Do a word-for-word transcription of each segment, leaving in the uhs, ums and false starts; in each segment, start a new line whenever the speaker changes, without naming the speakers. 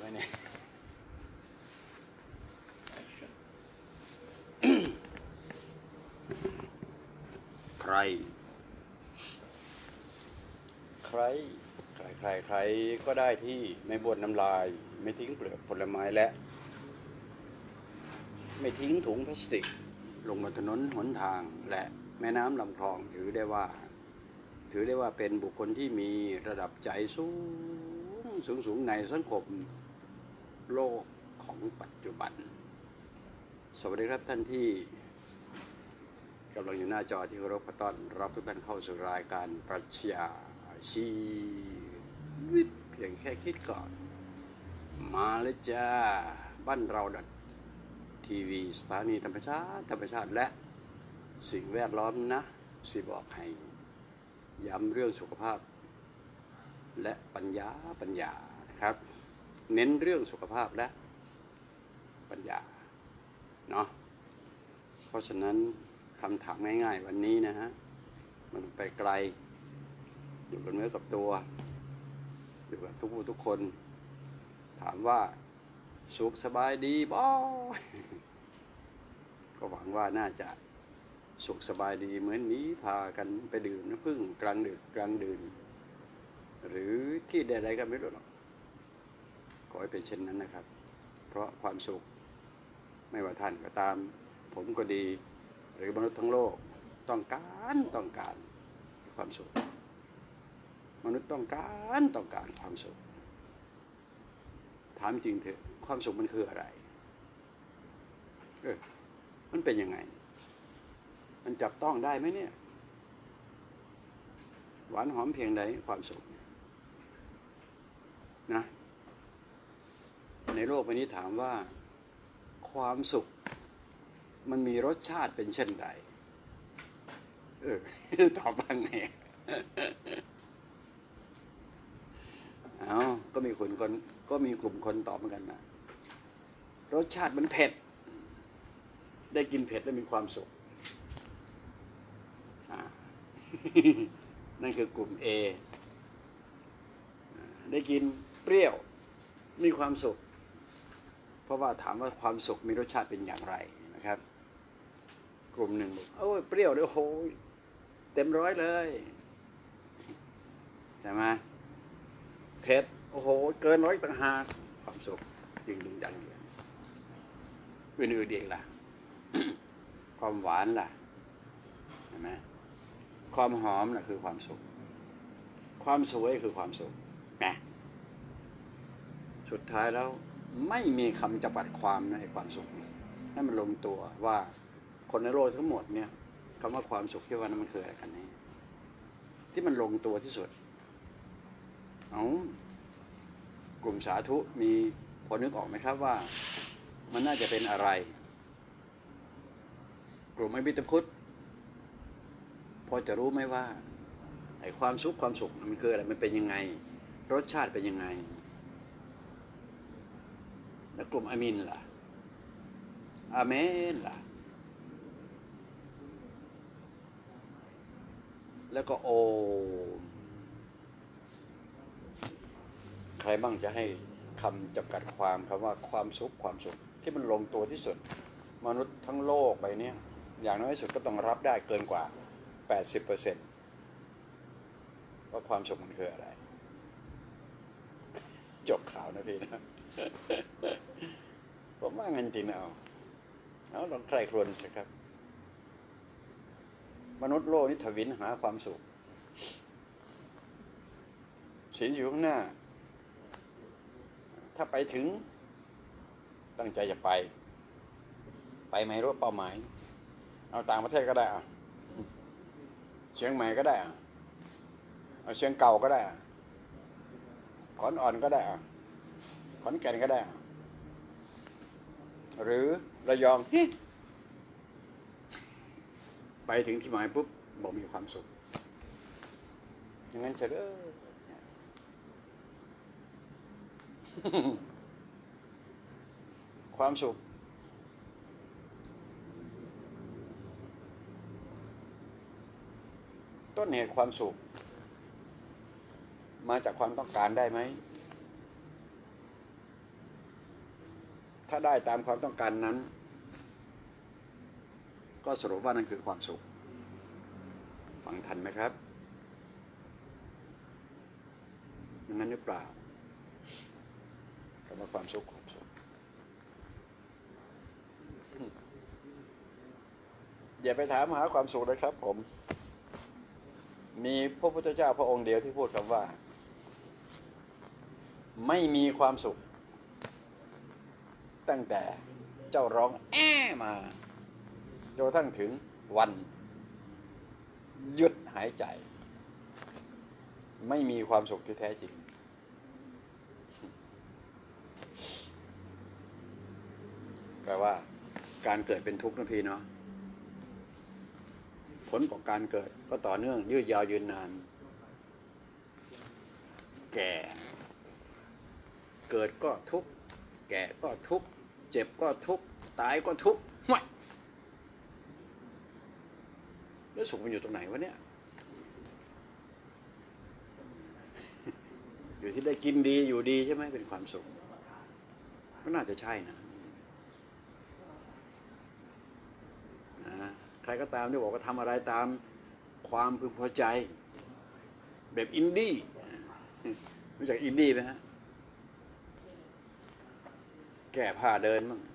เนี่ยใครใครใครใครใครก็ได้ที่ไม่บ้วนน้ำลายไม่ทิ้งเปลือกผลไม้และไม่ทิ้งถุงพลาสติกลงบนถนนหนทางและแม่น้ำลำคลองถือได้ว่าถือได้ว่าเป็นบุคคลที่มีระดับใจสูงสูงสูงในสังคมโลกของปัจจุบันสวัสดีครับท่านที่กำลังอยู่หน้าจอที่เคารพต้อนรับทุกท่านเข้าสู่รายการปรัชญาชีวิตเพียงแค่คิดก่อนมาเลยจ้าบ้านเราดัดทีวีสถานีธรรมชาติธรรมชาติและสิ่งแวดล้อมนะสิบอกให้ย้ำเรื่องสุขภาพและปัญญาปัญญานะครับเน้นเรื่องสุขภาพและปัญญาเนาะเพราะฉะนั้นคำถามง่ายๆวันนี้นะฮะมันไปไกลอยู่กับเนื้อกับตัวอยู่กับทุกผู้ทุกคนถามว่าสุขสบายดีบ่ก็หวังว่าน่าจะสุขสบายดีเหมือนนี้พากันไปดื่มน้ำผึ้งกลางดึกกลางดื่นหรือที่ใดๆก็ไม่รู้หรอกขอให้เป็นเช่นนั้นนะครับเพราะความสุขไม่ว่าท่านก็ตามผมก็ดีหรือมนุษย์ทั้งโลกต้องการต้องการความสุขมนุษย์ต้องการต้องการความสุขถามจริงเถอะความสุขมันคืออะไรเออมันเป็นยังไงมันจับต้องได้ไหมเนี่ยหวานหอมเพียงใดความสุขนะในโลกใบนี้ถามว่าความสุขมันมีรสชาติเป็นเช่นไรเออตอบว่าไงเอาก็มีคนคนก็มีกลุ่มคนตอบเหมือนกันนะรสชาติมันเผ็ดได้กินเผ็ดแล้วมีความสุขนั่นคือกลุ่ม A ได้กินเปรี้ยวมีความสุขเพราะว่าถามว่าความสุขมีรสชาติเป็นอย่างไรนะครับกลุ่มหนึ่งบอกโอ้ยเปรี้ยวเลยโอ้โหเต็มร้อยเลยใช่ไหมเผ็ดโอ้โหเกินร้อยต่างหากความสุขดึงดึงดังเดียวอื่นๆเองล่ะ ความหวานล่ะเห็นไหมความหอมน่ะคือความสุขความสวยคือความสุขนะสุดท้ายแล้วไม่มีคำจำกัดความในความสุขให้มันลงตัวว่าคนในโลกทั้งหมดเนี่ยคำว่าความสุขที่ว่านั้นมันคืออะไรกันแน่ที่มันลงตัวที่สุดเอากลุ่มสาธุมีพอนึกออกไหมครับว่ามันน่าจะเป็นอะไรกลุ่มอมิตรพุทธพอจะรู้ไหมว่าไอ้ความสุขความสุขมันคืออะไรมันเป็นยังไงรสชาติเป็นยังไงแล้วกลุ่มอามินล่ะอาเมนล่ะแล้วก็โอใครบ้างจะให้คำจำกัดความคำว่าความสุขความสุขที่มันลงตัวที่สุดมนุษย์ทั้งโลกใบนี้อย่างน้อยที่สุดก็ต้องรับได้เกินกว่า แปดสิบเปอร์เซ็นต์ ว่าความสุขมันคืออะไรจบข่าวนะพี่นะผมว่างั้นจริงเอาเอาลองใครครวญสิครับมนุษย์โลกนี้ทวินหาความสุขศีลอยู่ข้างหน้าถ้าไปถึงตั้งใจจะไปไปไม่รู้เป้าหมายเอาต่างประเทศก็ได้อะเชียงใหม่ก็ได้อะเอาเชียงเก่าก็ได้อะขอนอ่อนก็ได้อะขอนแก่นก็ได้อะหรือระยองไปถึงที่หมายปุ๊บบอกมีความสุขอย่างนั้นเฉยความสุขต้นเหตุความสุขมาจากความต้องการได้ไหมถ้าได้ตามความต้องการนั้นก็สรุปว่านั่นคือความสุขฟังทันไหมครับอย่างนั้นหรือเปล่าคำว่าความสุขความสุขอย่าไปถามหาความสุขเลยครับผมมีพระพุทธเจ้าพระองค์เดียวที่พูดคำว่าไม่มีความสุขตั้งแต่เจ้าร้องแอ้มาจนกระทั่งถึงวันหยุดหายใจไม่มีความสุขที่แท้จริงแปลว่าการเกิดเป็นทุกข์นะพี่เนาะผลของการเกิดก็ต่อเนื่องยืดยาวยืนนานแก่เกิดก็ทุกข์แก่ก็ทุกข์เจ็บก็ทุกข์ตายก็ทุกข์ไม่แล้วสุขมันอยู่ตรงไหนวะเนี่ยอยู่ที่ได้กินดีอยู่ดีใช่ไหมเป็นความสุขก็น่าจะใช่นะนะใครก็ตามที่บอกว่าทำอะไรตามความพึงพอใจแบบอินดี้รู้จักอินดี้ไหมฮะแก้ผ้าเดินมั่ง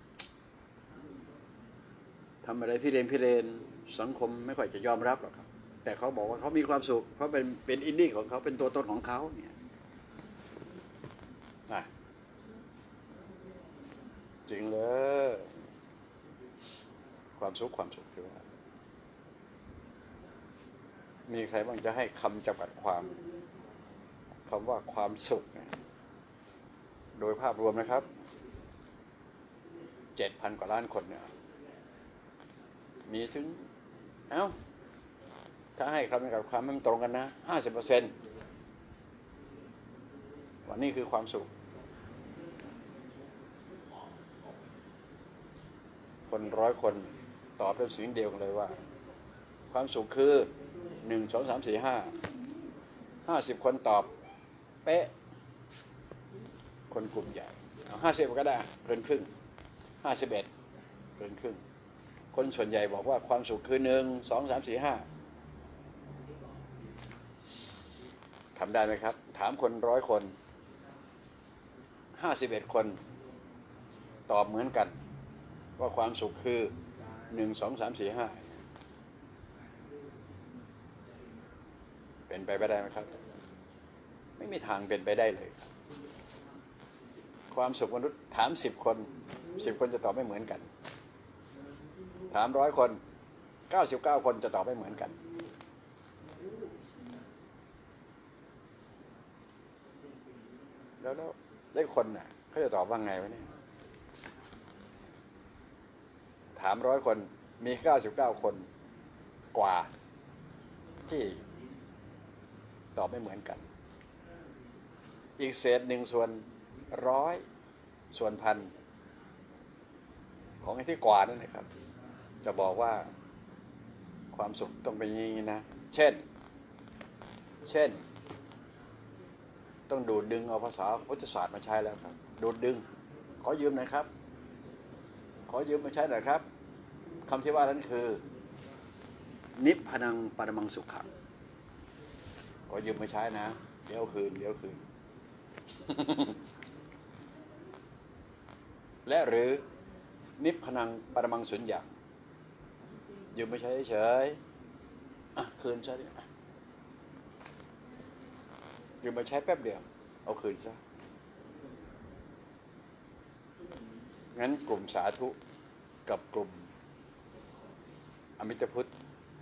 ทำอะไรพี่เรนพี่เรนสังคมไม่ค่อยจะยอมรับหรอกครับแต่เขาบอกว่าเขามีความสุขเพราะเป็นเป็นอินดี้ของเขาเป็นตัวตนของเขาเนี่ยจริงเลยความสุขความสุขที่ว่ามีใครบ้างจะให้คำจำกัดความคำว่าความสุขเนี่ยโดยภาพรวมนะครับเจ็ดพันกว่าล้านคนเนี่ยมีถึงเอ้าถ้าให้คำจำกัดความมันตรงกันนะห้าสิบเปอร์เซ็นต์ว่านี่คือความสุขคนร้อยคนตอบเป็นเสียงเดียวกันเลยว่าความสุขคือหนึ่งสองสามสี่ห้าห้าสิบคนตอบเป๊ะคนกลุ่มใหญ่เอาห้าสิบก็ได้เกินครึ่งห้าสิบเอ็ดเกินครึ่งคนส่วนใหญ่บอกว่าความสุขคือหนึ่งสองสามสี่ห้าทำได้ไหมครับถามคนร้อยคนห้าสิบเอ็ดคนตอบเหมือนกันว่าความสุขคือหนึ่งสองสามสี่ห้าเป็นไปไม่ได้ไหมครับไม่มีทางเป็นไปได้เลยความสุขมนุษย์ถามสิบคนสิบคนจะตอบไม่เหมือนกันถามร้อยคนเก้าสิบเก้าคนจะตอบไม่เหมือนกันแล้วแล้วได้คนน่ะเขาจะตอบว่าไงวะเนี่ยถามร้อยคนมีเก้าสิบเก้าคนกว่าที่ตอบไม่เหมือนกันอีกเศษหนึ่งส่วนร้อยส่วนพันของไอ้ที่กว่านั่นนะครับจะบอกว่าความสุขต้องเป็นอย่างนี้นะเช่นเช่นต้องดูดดึงเอาภาษาพุทธศาสตร์มาใช้แล้วครับดูดดึงขอยืมหน่อยครับขอยืมมาใช้หน่อยครับคำที่ว่านั้นคือนิพพานังปรมังสุขังขอยืมมาใช้นะเดี๋ยวคืนเดี๋ยวคืน และหรือนิพพานังปรมังสุญญังยืมมาใช้เฉยอ่ะคืนซะดิยืมมาใช้แป๊บเดียวเอาคืนซะงั้นกลุ่มสาธุกับกลุ่มอมิตพุทธ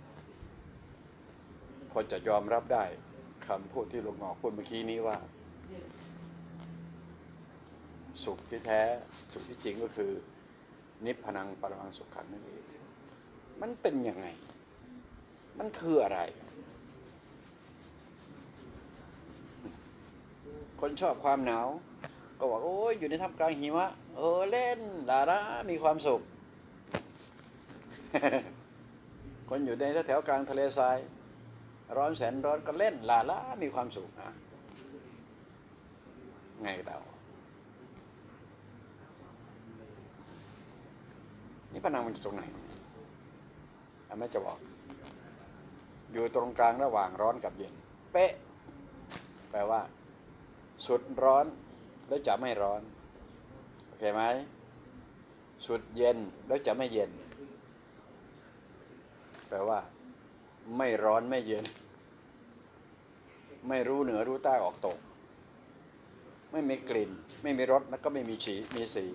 พอจะยอมรับได้คำพูดที่หลวงพ่อพูดเมื่อกี้นี้ว่าสุขที่แท้สุขที่จริงก็คือนิพพานังปรมังสุขขังนั่นเองมันเป็นยังไงมันคืออะไรคนชอบความหนาวก็บอกโอ้ยอยู่ในท่ามกลางหิมะเออเล่นลาละมีความสุข คนอยู่ในแถวกลางทะเลทรายร้อนแสนร้อนก็เล่นลาละมีความสุขอ่ะไงเดานิพพานังมันอยู่ตรงไหนอาม่จะบอกอยู่ตรงกลางระหว่างร้อนกับเย็นเป๊ะแปลว่าสุดร้อนแล้วจะไม่ร้อนโอเคไหมสุดเย็นแล้วจะไม่เย็นแปลว่าไม่ร้อนไม่เย็นไม่รู้เหนือรู้ใต้ออกตกไม่มีกลิ่นไม่มีรสแล้วก็ไม่มีสีมีสี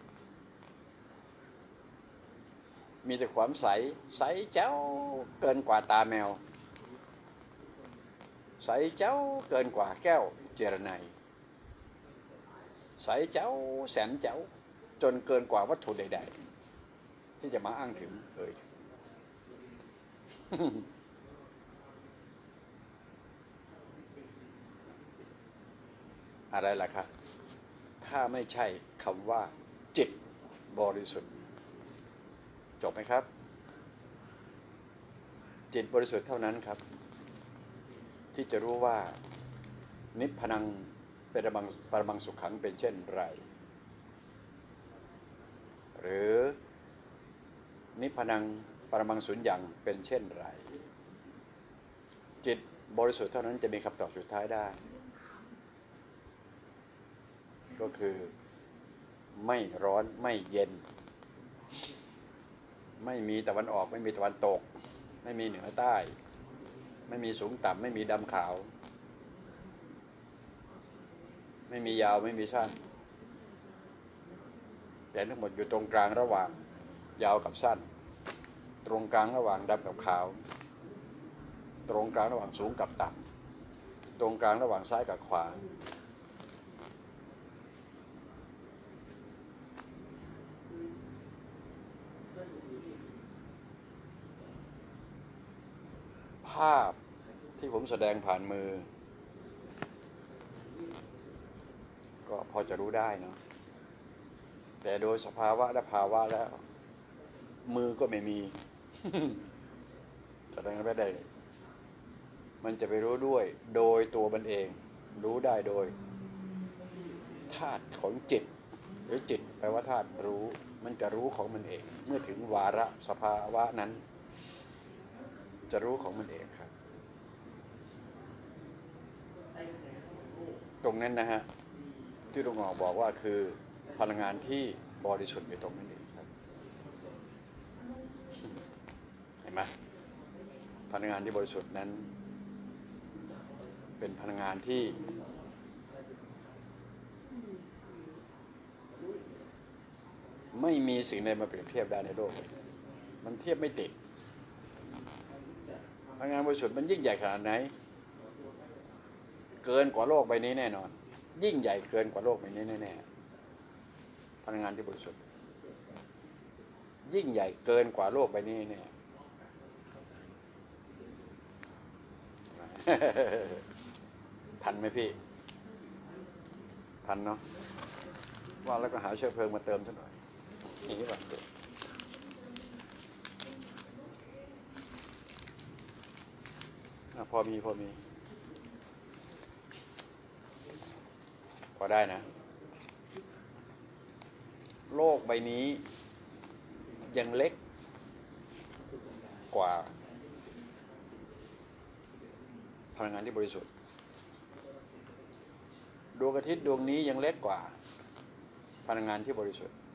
มีแต่ความใสใสเจ้าเกินกว่าตาแมวใสเจ้าเกินกว่าแก้วเจรไนใสเจ้าแสนเจ้าจนเกินกว่าวัตถุใดๆที่จะมาอ้างถึงเอ่ย อะไรล่ะครับถ้าไม่ใช่คำว่าจิตบริสุทธิ์จบไหมครับจิตบริสุทธิ์เท่านั้นครับที่จะรู้ว่านิพพานังเป็นปรมังปรมังสุขขังเป็นเช่นไรหรือนิพพานังปรมังสุญญังเป็นเช่นไรจิตบริสุทธิ์เท่านั้นจะมีคำตอบสุดท้ายได้ก็คือไม่ร้อนไม่เย็นไม่มีตะวันออกไม่มีตะวันตกไม่มีเหนือใต้ไม่มีสูงต่ำไม่มีดำขาวไม่มียาวไม่มีสั้นแต่ทั้งหมดอยู่ตรงกลางระหว่างยาวกับสั้นตรงกลางระหว่างดำกับขาวตรงกลางระหว่างสูงกับต่ำตรงกลางระหว่างซ้ายกับขวาภาพที่ผมแสดงผ่านมือก็พอจะรู้ได้เนาะแต่โดยสภาวะและภาวะแล้วมือก็ไม่มี แสดงไม่ได้มันจะไปรู้ด้วยโดยตัวมันเองรู้ได้โดยธาตุของจิตหรือจิตแปลว่าธาตุรู้มันจะรู้ของมันเองเมื่อถึงวาระสภาวะนั้นจะรู้ของมันเองครับตรงนั้นนะฮะที่หลวงพ่อบอกว่าคือพลังงานที่บริสุทธิ์อยู่ตรงนั้นเองครับเห็นไหมพลังงานที่บริสุทธิ์นั้นเป็นพลังงานที่ไม่มีสิ่งใดมาเปรียบเทียบได้ในโลกมันเทียบไม่ติดพลังงานบริสุทธิ์มันยิ่งใหญ่ขนาดไหนเกินกว่าโลกใบนี้แน่นอนยิ่งใหญ่เกินกว่าโลกใบนี้แน่ๆพลังงานที่บริสุทธิ์ยิ่งใหญ่เกินกว่าโลกใบนี้แน่ทันไหมพี่ทันเนาะว่าแล้วก็หาเชื้อเพลิงมาเติมซะหน่อยอย่างนี้ก่อนพอมีพอมีพอได้นะโลกใบนี้ยังเล็กกว่าพลังงานที่บริสุทธิ์ดวงอาทิตย์ดวงนี้ยังเล็กกว่าพลังงานที่บริสุทธิ์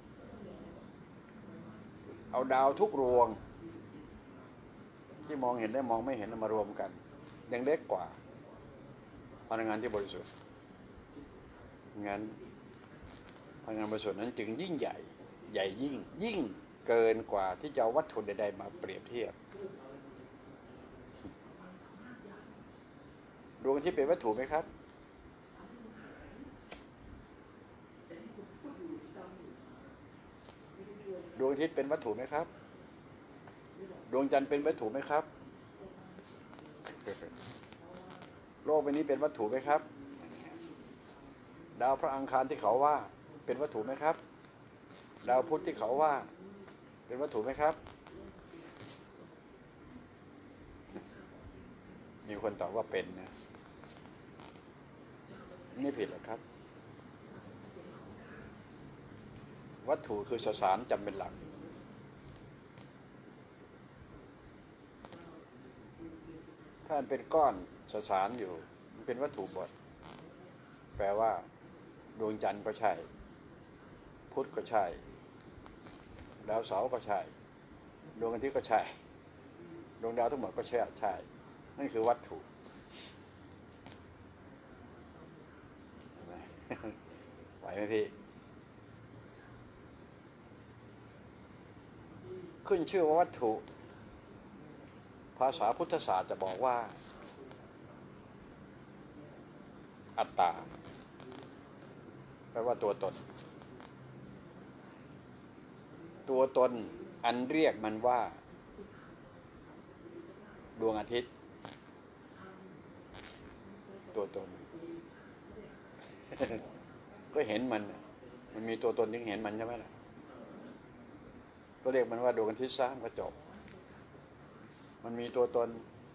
เอาดาวทุกดวงที่มองเห็นและมองไม่เห็นมารวมกันยังเล็กกว่าพลังงานที่บริสุทธิ์งั้นพลังงานบริสุทธิ์นั้นจึงยิ่งใหญ่ใหญ่ยิ่งยิ่งเกินกว่าที่จะเอาวัตถุใดๆมาเปรียบเทียบดวงอาทิตย์เป็นวัตถุไหมครับดวงอาทิตย์เป็นวัตถุไหมครับดวงจันทร์เป็นวัตถุไหมครับโลกใบนี้เป็นวัตถุไหมครับดาวพระอังคารที่เขาว่าเป็นวัตถุไหมครับดาวพุธที่เขาว่าเป็นวัตถุไหมครับมีคนตอบว่าเป็นนะไม่ผิดหรอกครับวัตถุคือสสารจำเป็นหลักามันเป็นก้อนสสารอยู่มันเป็นวัตถุหมดแปลว่าดวงจันทร์ก็ใช่พุธก็ใช่ดาวเสาร์ก็ใช่ดวงอาทิตย์ก็ใช่ดวงดาวทั้งหมดก็ใช่ใช่นั่นคือวัตถุไหวไหมพี่ขึ้นชื่อว่าวัตถุภาษาพุทธศาสตร์จะบอกว่าอัตตาแปลว่าตัวตนตัวตนอันเรียกมันว่าดวงอาทิตย์ตัวตน ก็เห็นมันมันมีตัวตนถึงเห็นมันใช่ไหมล่ะก็เรียกมันว่าดวงอาทิตย์สร้างก็จบมันมีตัวตน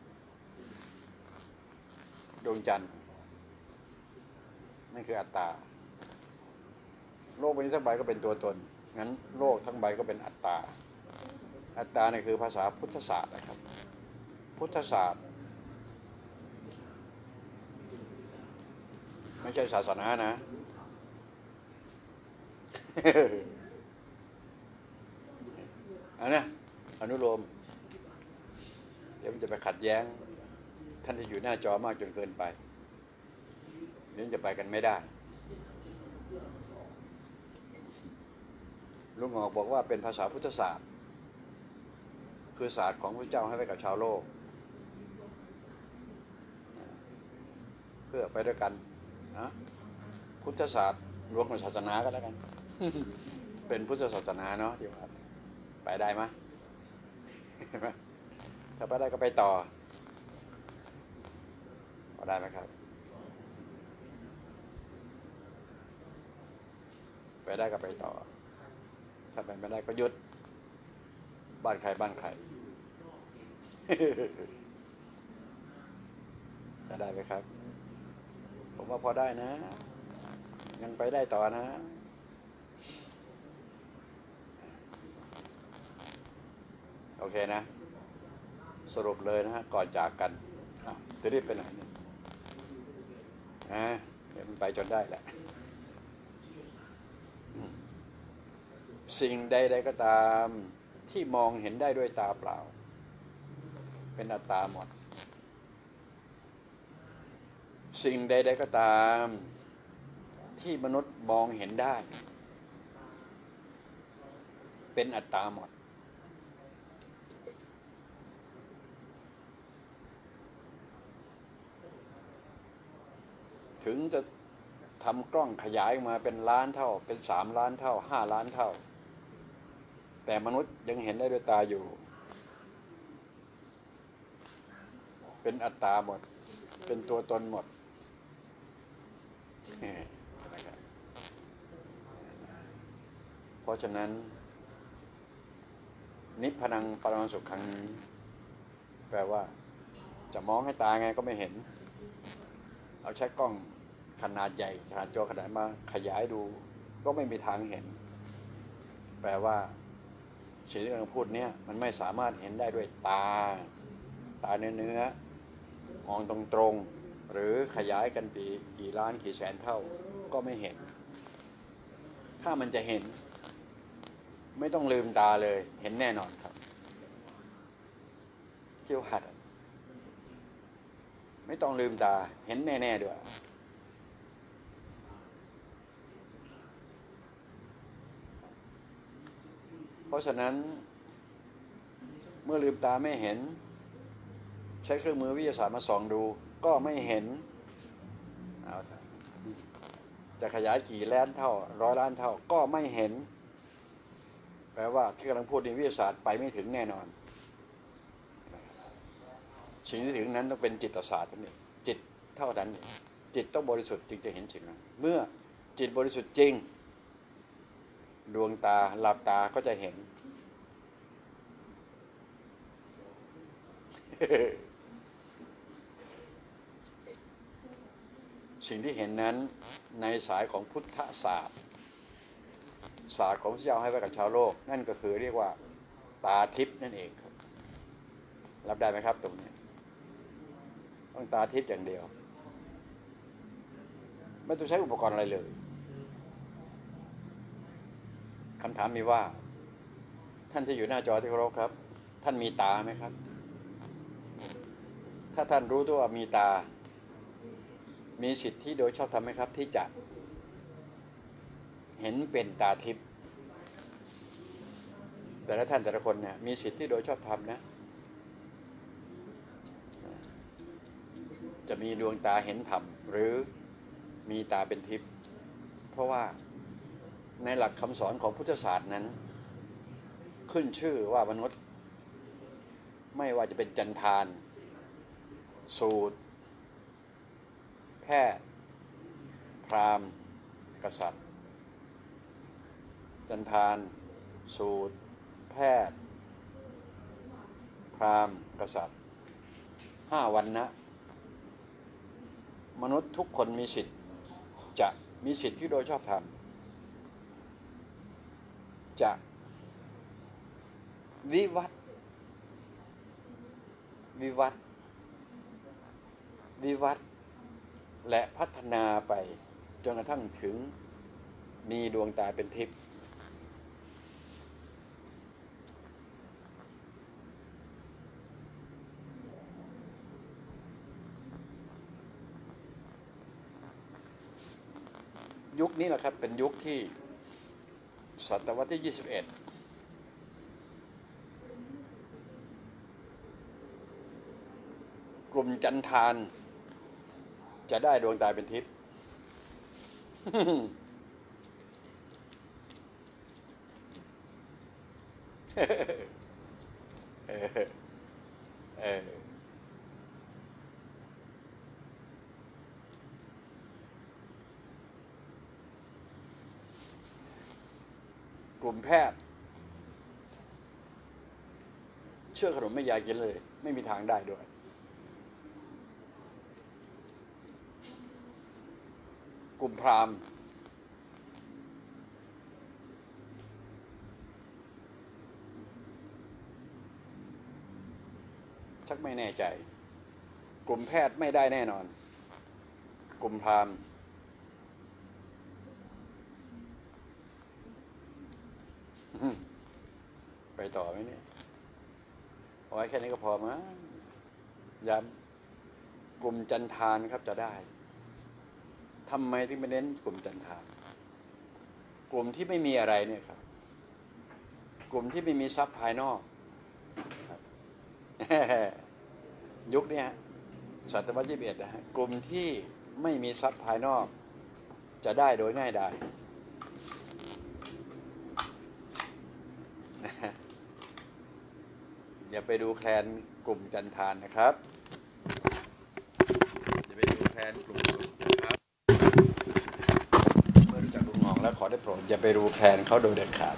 ดวงจันทร์นั่นคืออัตตาโลกใบนี้ทั้งใบก็เป็นตัวตนงั้นโลกทั้งใบก็เป็นอัตตาอัตตาเนี่ยคือภาษาพุทธศาสตร์นะครับพุทธศาสตร์ไม่ใช่ศาสนานะ อันนี้อนุโลมเดี๋ยวมันจะไปขัดแย้งท่านที่อยู่หน้าจอมากจนเกินไปนี่จะไปกันไม่ได้ลุงหงอกบอกว่าเป็นภาษาพุทธศาสตร์คือศาสตร์ของพระเจ้าให้ไว้กับชาวโลกเพื่อไปด้วยกันนะพุทธศาสตร์รวมกับศาสนาก็แล้วกัน เป็นพุทธศาสนาเนาะที่ว่าไปได้ไหม ถ้าไปได้ก็ไปต่อพอได้ไหมครับไปได้ก็ไปต่อถ้าไปไม่ได้ก็หยุดบ้านใครบ้านใคร จะได้ไหมครับผมว่าพอได้นะยังไปได้ต่อนะโอเคนะสรุปเลยนะฮะก่อนจากกันจะรีบไปไหนเนี่ยนะเดี๋ยวมันไปจนได้แหละสิ่งใดๆก็ตามที่มองเห็นได้ด้วยตาเปล่าเป็นอัตตาหมดสิ่งใดๆก็ตามที่มนุษย์มองเห็นได้เป็นอัตตาหมดถึงจะทำกล้องขยายมาเป็นล้านเท่าเป็นสามล้านเท่าห้าล้านเท่าแต่มนุษย์ยังเห็นได้ด้วยตาอยู่เป็นอัตตาหมดเป็นตัวตนหมดเพราะฉะนั้นนิพพานังปรมังสุขขังแปลว่าจะมองให้ตาไงก็ไม่เห็นเอาใช้กล้องขนาดใหญ่ขนาดจอขนาดมาขยายดูก็ไม่มีทางเห็นแปลว่าสิ่งที่กำลังพูดเนี่ยมันไม่สามารถเห็นได้ด้วยตาตาเนื้อเนื้อมองตรงตรงหรือขยายกันปีกี่ล้านกี่แสนเท่าก็ไม่เห็นถ้ามันจะเห็นไม่ต้องลืมตาเลยเห็นแน่นอนครับเที่ยวหัดไม่ต้องลืมตาเห็นแน่ๆด้วยเพราะฉะนั้นเมื่อลืมตาไม่เห็นใช้เครื่องมือวิทยาศาสตร์มาส่องดูก็ไม่เห็นเอาจะขยายกี่ล้านเท่าร้อยล้านเท่าก็ไม่เห็นแปลว่าที่กำลังพูดในวิทยาศาสตร์ไปไม่ถึงแน่นอนสิ่งที่ถึงนั้นต้องเป็นจิตศาสตร์นั่นเองจิตเท่านั้นจิตต้องบริสุทธิ์จึงจะเห็นสิ่งนั้นเมื่อจิตบริสุทธิ์จริงดวงตาหลับตาก็จะเห็น สิ่งที่เห็นนั้นในสายของพุทธศาสตร์ศาสตร์ของพระเจ้าให้ไว้กับชาวโลกนั่นก็คือเรียกว่าตาทิพย์นั่นเองครับรับได้ไหมครับตรงนี้ต้องตาทิพย์อย่างเดียวไม่ต้องใช้อุปกรณ์อะไรเลยคำถามมีว่าท่านที่อยู่หน้าจอที่เคารพครับท่านมีตาไหมครับถ้าท่านรู้ตัวว่ามีตามีสิทธิโดยชอบธรรมไหมครับที่จะเห็นเป็นตาทิพย์แต่ละท่านแต่ละคนเนี่ยมีสิทธิโดยชอบธรรมนะจะมีดวงตาเห็นธรรมหรือมีตาเป็นทิพย์เพราะว่าในหลักคำสอนของพุทธศาสตร์นั้นขึ้นชื่อว่ามนุษย์ไม่ว่าจะเป็นจันทานสูตรแพทย์พราหมณ์กษัตริย์จันทานสูตรแพทย์พราหมณ์กษัตริย์ห้าวันนะมนุษย์ทุกคนมีสิทธิ์จะมีสิทธิที่โดยชอบธรรมจะวิวัฒน์วิวัฒน์วิวัฒน์และพัฒนาไปจนกระทั่งถึงมีดวงตาเป็นทิพย์ยุคนี้แหละครับเป็นยุคที่ศตวรรษที่ยี่สิบเอ็ดกลุ่มจันทานจะได้ดวงตาเป็นทิพย์เออเออกลุ่มแพทย์เชื่อขนมไม่ยายกินเลยไม่มีทางได้ด้วยกลุ่มพราหมณ์ชักไม่แน่ใจกลุ่มแพทย์ไม่ได้แน่นอนกลุ่มพราหมณ์ไปต่อไหมเนี่ยเอาไว้แค่นี้ก็พอมั้งย้ำกลุ่มจันทานครับจะได้ทำไมถึงไม่เน้นกลุ่มจันทานกลุ่มที่ไม่มีอะไรเนี่ยครับกลุ่มที่ไม่มีทรัพย์ภายนอกยุคนี้ศตวรรษที่ยี่สิบเอ็ดนะฮะกลุ่มที่ไม่มีทรัพย์ภายนอกจะได้โดยง่ายดายอย่าไปดูแคลนกลุ่มจันทานนะครับอย่าไปดูแคลนกลุ่มสุดนะครับเมื่อรู้จักลุงหงองแล้วขอได้โปรดอย่าไปดูแคลนเขาโดยเด็ดขาด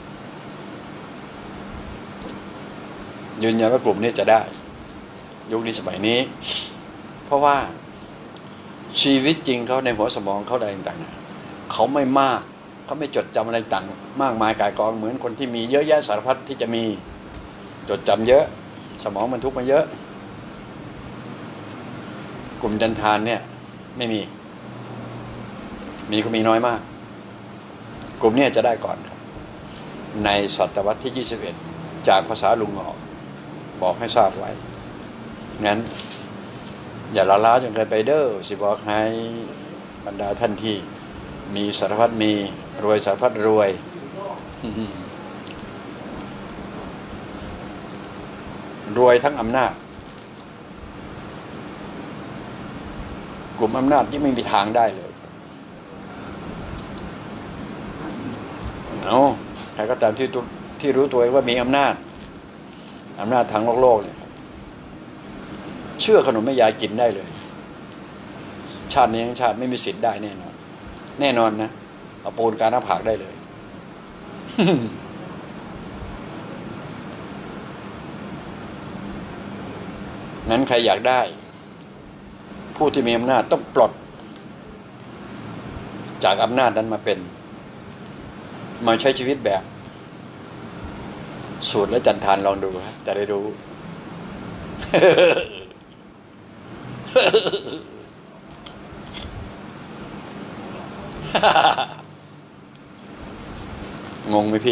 ยืนยันว่ากลุ่มนี้จะได้ยุคนี้สมัยนี้เพราะว่าชีวิตจริงเขาในหัวสมองเขาอะไรต่างๆเขาไม่มากเขาไม่จดจำอะไรต่างมากมายกายกองเหมือนคนที่มีเยอะแยะสารพัดที่จะมีจดจำเยอะสมองมันทุกข์มาเยอะกลุ่มจันทานเนี่ยไม่มีมีก็มีน้อยมากกลุ่มนี้จะได้ก่อนครับในศตวรรษที่ยี่สิบเอ็ดจากภาษาลุงหงอกบอกให้ทราบไว้งั้นอย่าละล้าจนเกินไปเด้อสิบอกให้บรรดาท่านที่มีสารพัดมีรวยสารพัดรวยรวยทั้งอำนาจกลุ่มอำนาจที่ไม่มีทางได้เลยเอาใครก็ตามที่ที่รู้ตัวว่ามีอำนาจอำนาจทางโลกโลกเนี่ยเชื่อขนมแม่ยายกินได้เลยชาตินี้ชาติไม่มีสิทธิ์ได้แน่นอนแน่นอนนะเอาปูนการหน้าผากได้เลย นั้นใครอยากได้ผู้ที่มีอำนาจต้องปลดจากอำนาจนั้นมาเป็นมาใช้ชีวิตแบบสูตรและจันทานลองดูครับจะได้รู้งงไหมพี่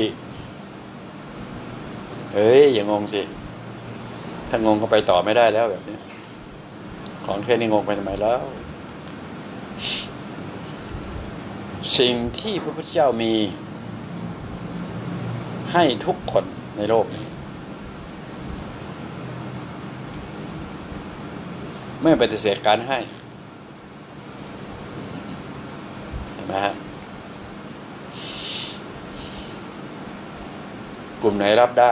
เฮ้ยอย่างงสิถ้างงก็ไปต่อไม่ได้แล้วแบบนี้ของแค่นี้งงไปทำไมแล้วสิ่งที่พระพุทธเจ้ามีให้ทุกคนในโลกนี้ไม่ปฏิเสธการให้เห็นไหมฮะกลุ่มไหนรับได้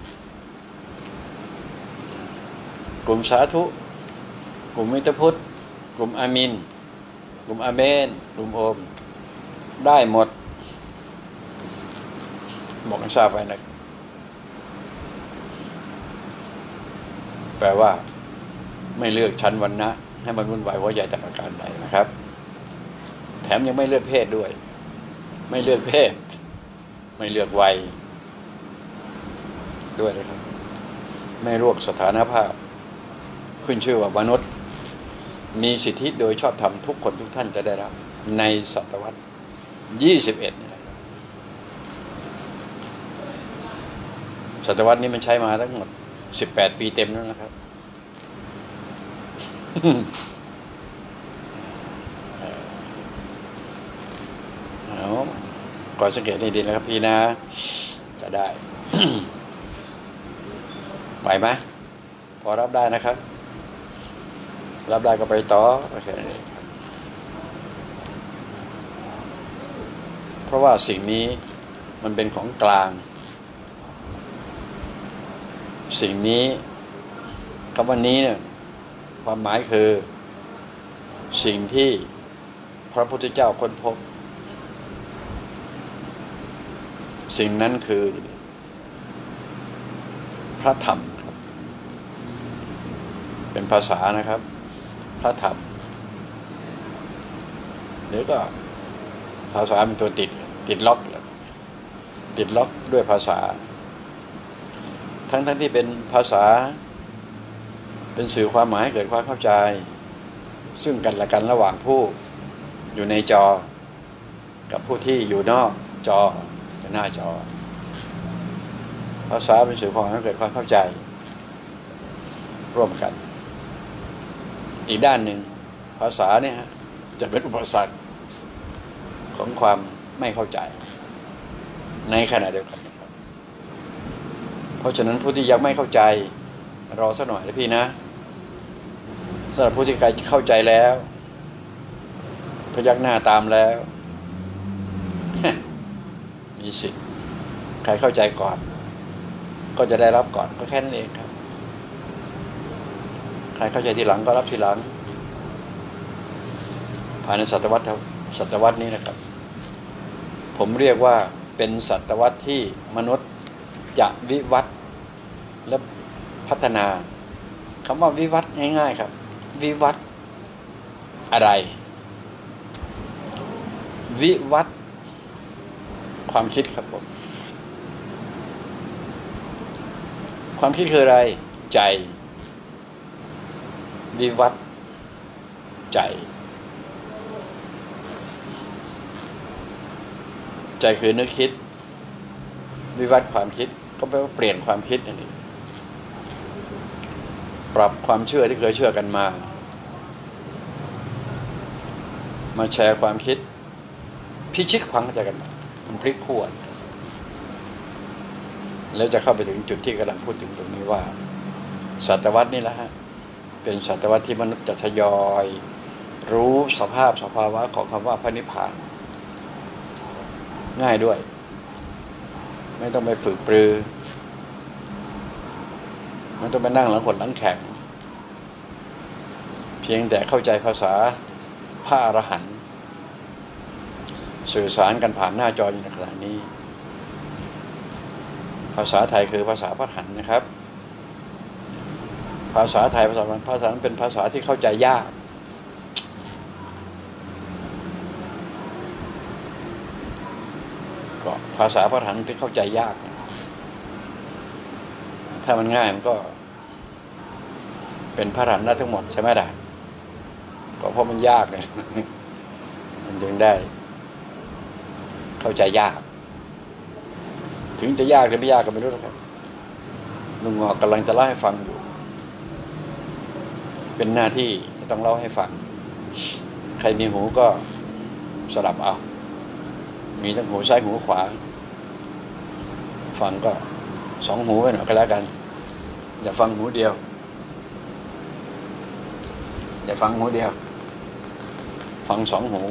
กลุ่มสาธุกลุ่มมิตรพุทธกลุ่มอามินกลุ่มอาเมนกลุ่มโอมได้หมดบอกให้ทราบไว้นะแปลว่าไม่เลือกชั้นวรรณะให้มันวุ่นวายหัวใจแต่ประการใดนะครับแถมยังไม่เลือกเพศด้วยไม่เลือกเพศไม่เลือกวัยด้วยนะครับไม่เลือกสถานภาพขึ้นชื่อว่ามนุษย์มีสิทธิโดยชอบธรรมทุกคนทุกท่านจะได้รับในศตวรรษยี่สิบเอ็ดศตวรรษนี้มันใช้มาทั้งหมดสิบแปดปีเต็มแล้วนะครับเอาก่อนสังเกตให้ดีนะครับพี่นะจะได้ ไหวไหมพอรับได้นะครับรับได้ก็ไปต่อโอเคเพราะว่าสิ่งนี้มันเป็นของกลางสิ่งนี้คำว่านี้เนี่ยความหมายคือสิ่งที่พระพุทธเจ้าค้นพบสิ่งนั้นคือพระธรรมครับเป็นภาษานะครับพระธรรมหรือก็ภาษาเป็นตัวติดติดล็อกติดล็อกด้วยภาษาทั้งทั้งที่เป็นภาษาเป็นสื่อความหมายเกิดความเข้าใจซึ่งกันและกันระหว่างผู้อยู่ในจอกับผู้ที่อยู่นอกจอเป็นหน้าจอภาษาเป็นสื่อความหมายเกิดความเข้าใจร่วมกันอีกด้านหนึ่งภาษาเนี่ยจะเป็นอุปสรรคของความไม่เข้าใจในขณะเดียวกันนะครับเพราะฉะนั้นผู้ที่ยังไม่เข้าใจรอสักหน่อยนะพี่นะสำหรับผู้ที่เข้าใจแล้วพยักหน้าตามแล้ว มีสิทธิ์ใครเข้าใจก่อนก็จะได้รับก่อนก็แค่นั้นเองครับใครเข้าใจทีหลังก็รับทีหลังภายในศตวรรษศตวรรษนี้นะครับผมเรียกว่าเป็นศตวรรษที่มนุษย์จะวิวัฒน์และพัฒนาคำว่าวิวัฒน์ง่ายๆครับวิวัฒน์อะไรวิวัฒน์ความคิดครับผมความคิดคืออะไรใจวิวัฒน์ใจใจคือนึกคิดวิวัฒน์ความคิดก็แปลว่าเปลี่ยนความคิดนั่นเองปรับความเชื่อที่เคยเชื่อกันมามาแชร์ความคิดพิชิตความเข้าใจกันมันพลิกขั้วแล้วจะเข้าไปถึงจุดที่กำลังพูดถึงตรงนี้ว่าศตวรรษนี้แหละฮะเป็นศตวรรษที่มนุษย์จะทยอยรู้สภาพสภาวะของคำว่าพระนิพพานง่ายด้วยไม่ต้องไปฝึกปรือไม่ต้องไปนั่งหลังขดหลังแข็งเพียงแต่เข้าใจภาษาพระอรหันต์สื่อสารกันผ่านหน้าจออยู่ในขณะนี้ภาษาไทยคือภาษาพระอรหันต์นะครับภาษาไทยภาษาพระอรหันต์เป็นภาษาที่เข้าใจยากก็ภาษาพระอรหันต์ที่เข้าใจยากถ้ามันง่ายมันก็เป็นพระอรหันต์ได้ทั้งหมดใช่ไหมล่ะก็เพราะมันยากไง มันถึงได้เข้าใจยาก ถึงจะยากหรือไม่ยากก็ไม่รู้นะครับลุงงอกกำลังจะเล่าให้ฟังอยู่เป็นหน้าที่ต้องเล่าให้ฟังใครมีหูก็สลับเอามีทั้งหูซ้ายหูขวาฟังก็สองหูไว้หน่อยก็แล้วกันอย่าฟังหูเดียวอย่าฟังหูเดียวฟังสองหู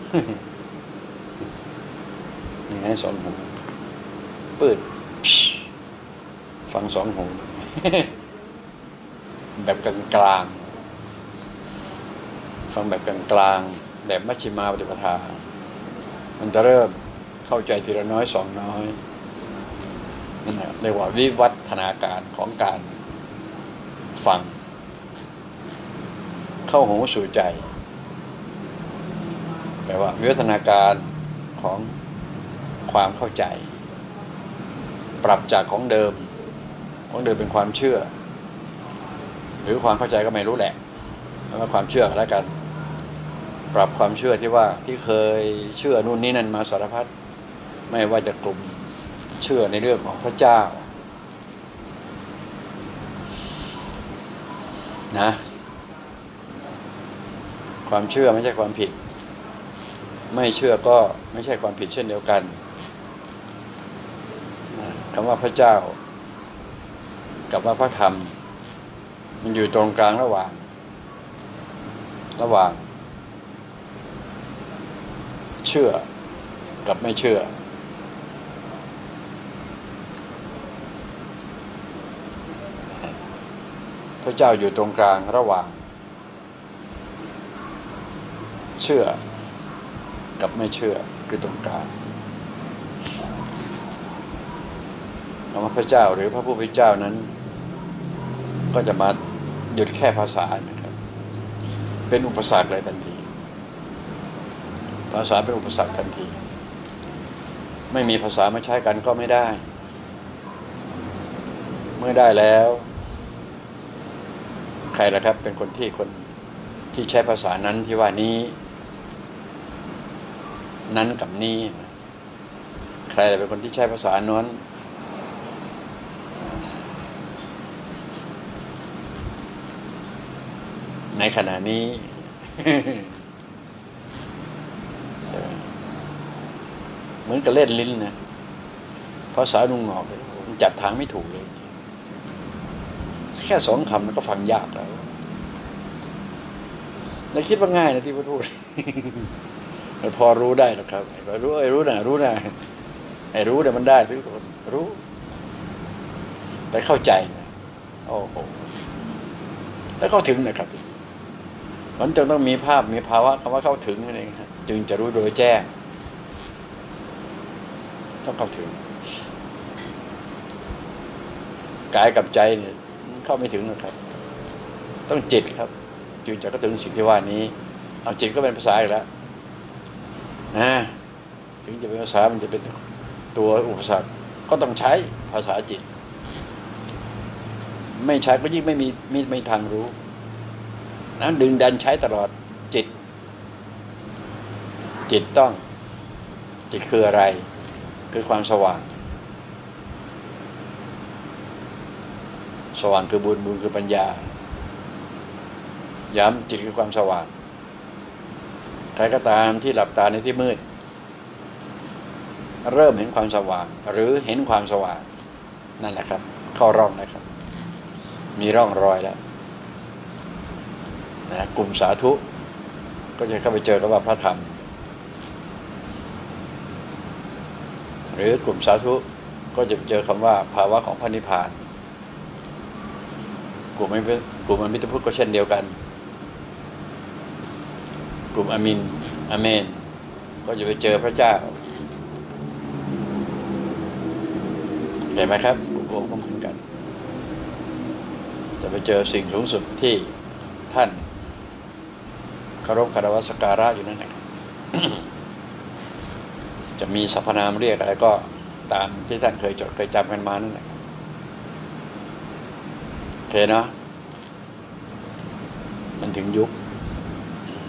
นี่ให้สองหูปืดฟังสองหู แบบกลางๆฟังแบบกลางๆแบบมัชฌิมาปฏิปทามันจะเริ่มเข้าใจทีละน้อยสองน้อยนั่นแหละเรียกว่าวิวัฒนาการของการฟังเข้าหูสู่ใจแปลว่าวิวัฒนาการของความเข้าใจปรับจากของเดิมของเดิมเป็นความเชื่อหรือความเข้าใจก็ไม่รู้แหละแล้วก็ความเชื่อแล้วกันปรับความเชื่อที่ว่าที่เคยเชื่อนู่นนี่นั่นมาสารพัดไม่ว่าจะกลุ่มเชื่อในเรื่องของพระเจ้านะความเชื่อไม่ใช่ความผิดไม่เชื่อก็ไม่ใช่ความผิดเช่นเดียวกันคำว่าพระเจ้ากับว่าพระธรรมมันอยู่ตรงกลางระหว่างระหว่างเชื่อกับไม่เชื่อพระเจ้าอยู่ตรงกลางระหว่างเชื่อกับไม่เชื่อคือตรงกลางคำว่าพระเจ้าหรือพระผู้เป็นเจ้านั้นก็จะมาหยุดแค่ภาษานะครับเป็นอุปสรรคเลยทันทีภาษาเป็นอุปสรรคทันทีไม่มีภาษามาใช้กันก็ไม่ได้เมื่อได้แล้วใครล่ะครับเป็นคนที่คนที่ใช้ภาษานั้นที่ว่านี้นั้นกับนี้ใครเป็นคนที่ใช้ภาษานั้นในขณะนี้ เหมือนกับเล่นลิ้นนะภาษาลุงงอกมันจับทางไม่ถูกเลยแค่สองคำมันก็ฟังยากแล้วเราคิดว่าง่ายนะที่พูด มันพอรู้ได้หรอกครับไอ้รู้ไอ้รู้นะรู้นะไอ้รู้เนี่ยมันได้ทุกคนรู้แต่เข้าใจนะโอ้โหแล้วเข้าถึงนะครับมันจึงต้องมีภาพมีภาวะคำว่าเข้าถึงนั่นเองครับจึงจะรู้โดยแจ้งต้องเข้าถึงกายกับใจเนี่ยเข้าไม่ถึงนะครับต้องจิตครับจึงจะเข้าถึงสิ่งที่ว่านี้เอาจิตก็เป็นภาษาอีกแล้วนะถึงจะเป็นภาษามันจะเป็นตัวอุปสรรคก็ต้องใช้ภาษาจิตไม่ใช้ก็ยิ่งไม่มีไม่ไม่ทางรู้นะดึงดันใช้ตลอดจิตจิตต้องจิตคืออะไรคือความสว่างสว่างคือบุญบุญคือปัญญาย้ำจิตคือความสว่างใครก็ตามที่หลับตาในที่มืดเริ่มเห็นความสว่างหรือเห็นความสว่างนั่นแหละครับเข้าร่องนะครับมีร่องรอยแล้วนะกลุ่มสาธุก็จะเข้าไปเจอกับว่าพระธรรมหรือกลุ่มสาธุก็จะเจอคำว่าภาวะของพระนิพพานกลุ่มกลุ่มอมิตรพุทธก็เช่นเดียวกันกลุ่มอามินอาเมนก็จะไปเจอพระเจ้าเห็นไหมครับกลุ่มโอก็เหมือนกันจะไปเจอสิ่งสูงสุดที่ท่านเคารพคารวะสักการะอยู่นั่นแหละ จะมีสรรพนามเรียกอะไรก็ตามที่ท่านเคยจดเคยจำกันมานั่นแหละโอเคเนาะมันถึงยุค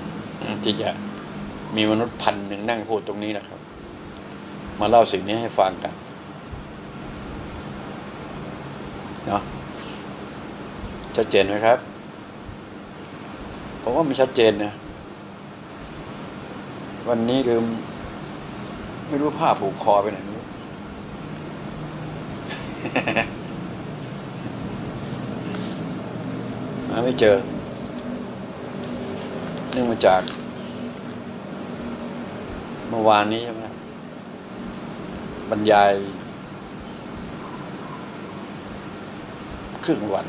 ที่จะมีมนุษย์พันหนึ่งนั่งพูดตรงนี้นะครับมาเล่าสิ่งนี้ให้ฟังกันเนาะชัดเจนไหมครับผมว่ามันชัดเจนนะวันนี้ลืมไม่รู้ผ้าผูกคอไปไหนไม่รู้ หาไม่เจอเนื่องมาจากเมื่อวานนี้ใช่ไหมบรรยายครึ่งวัน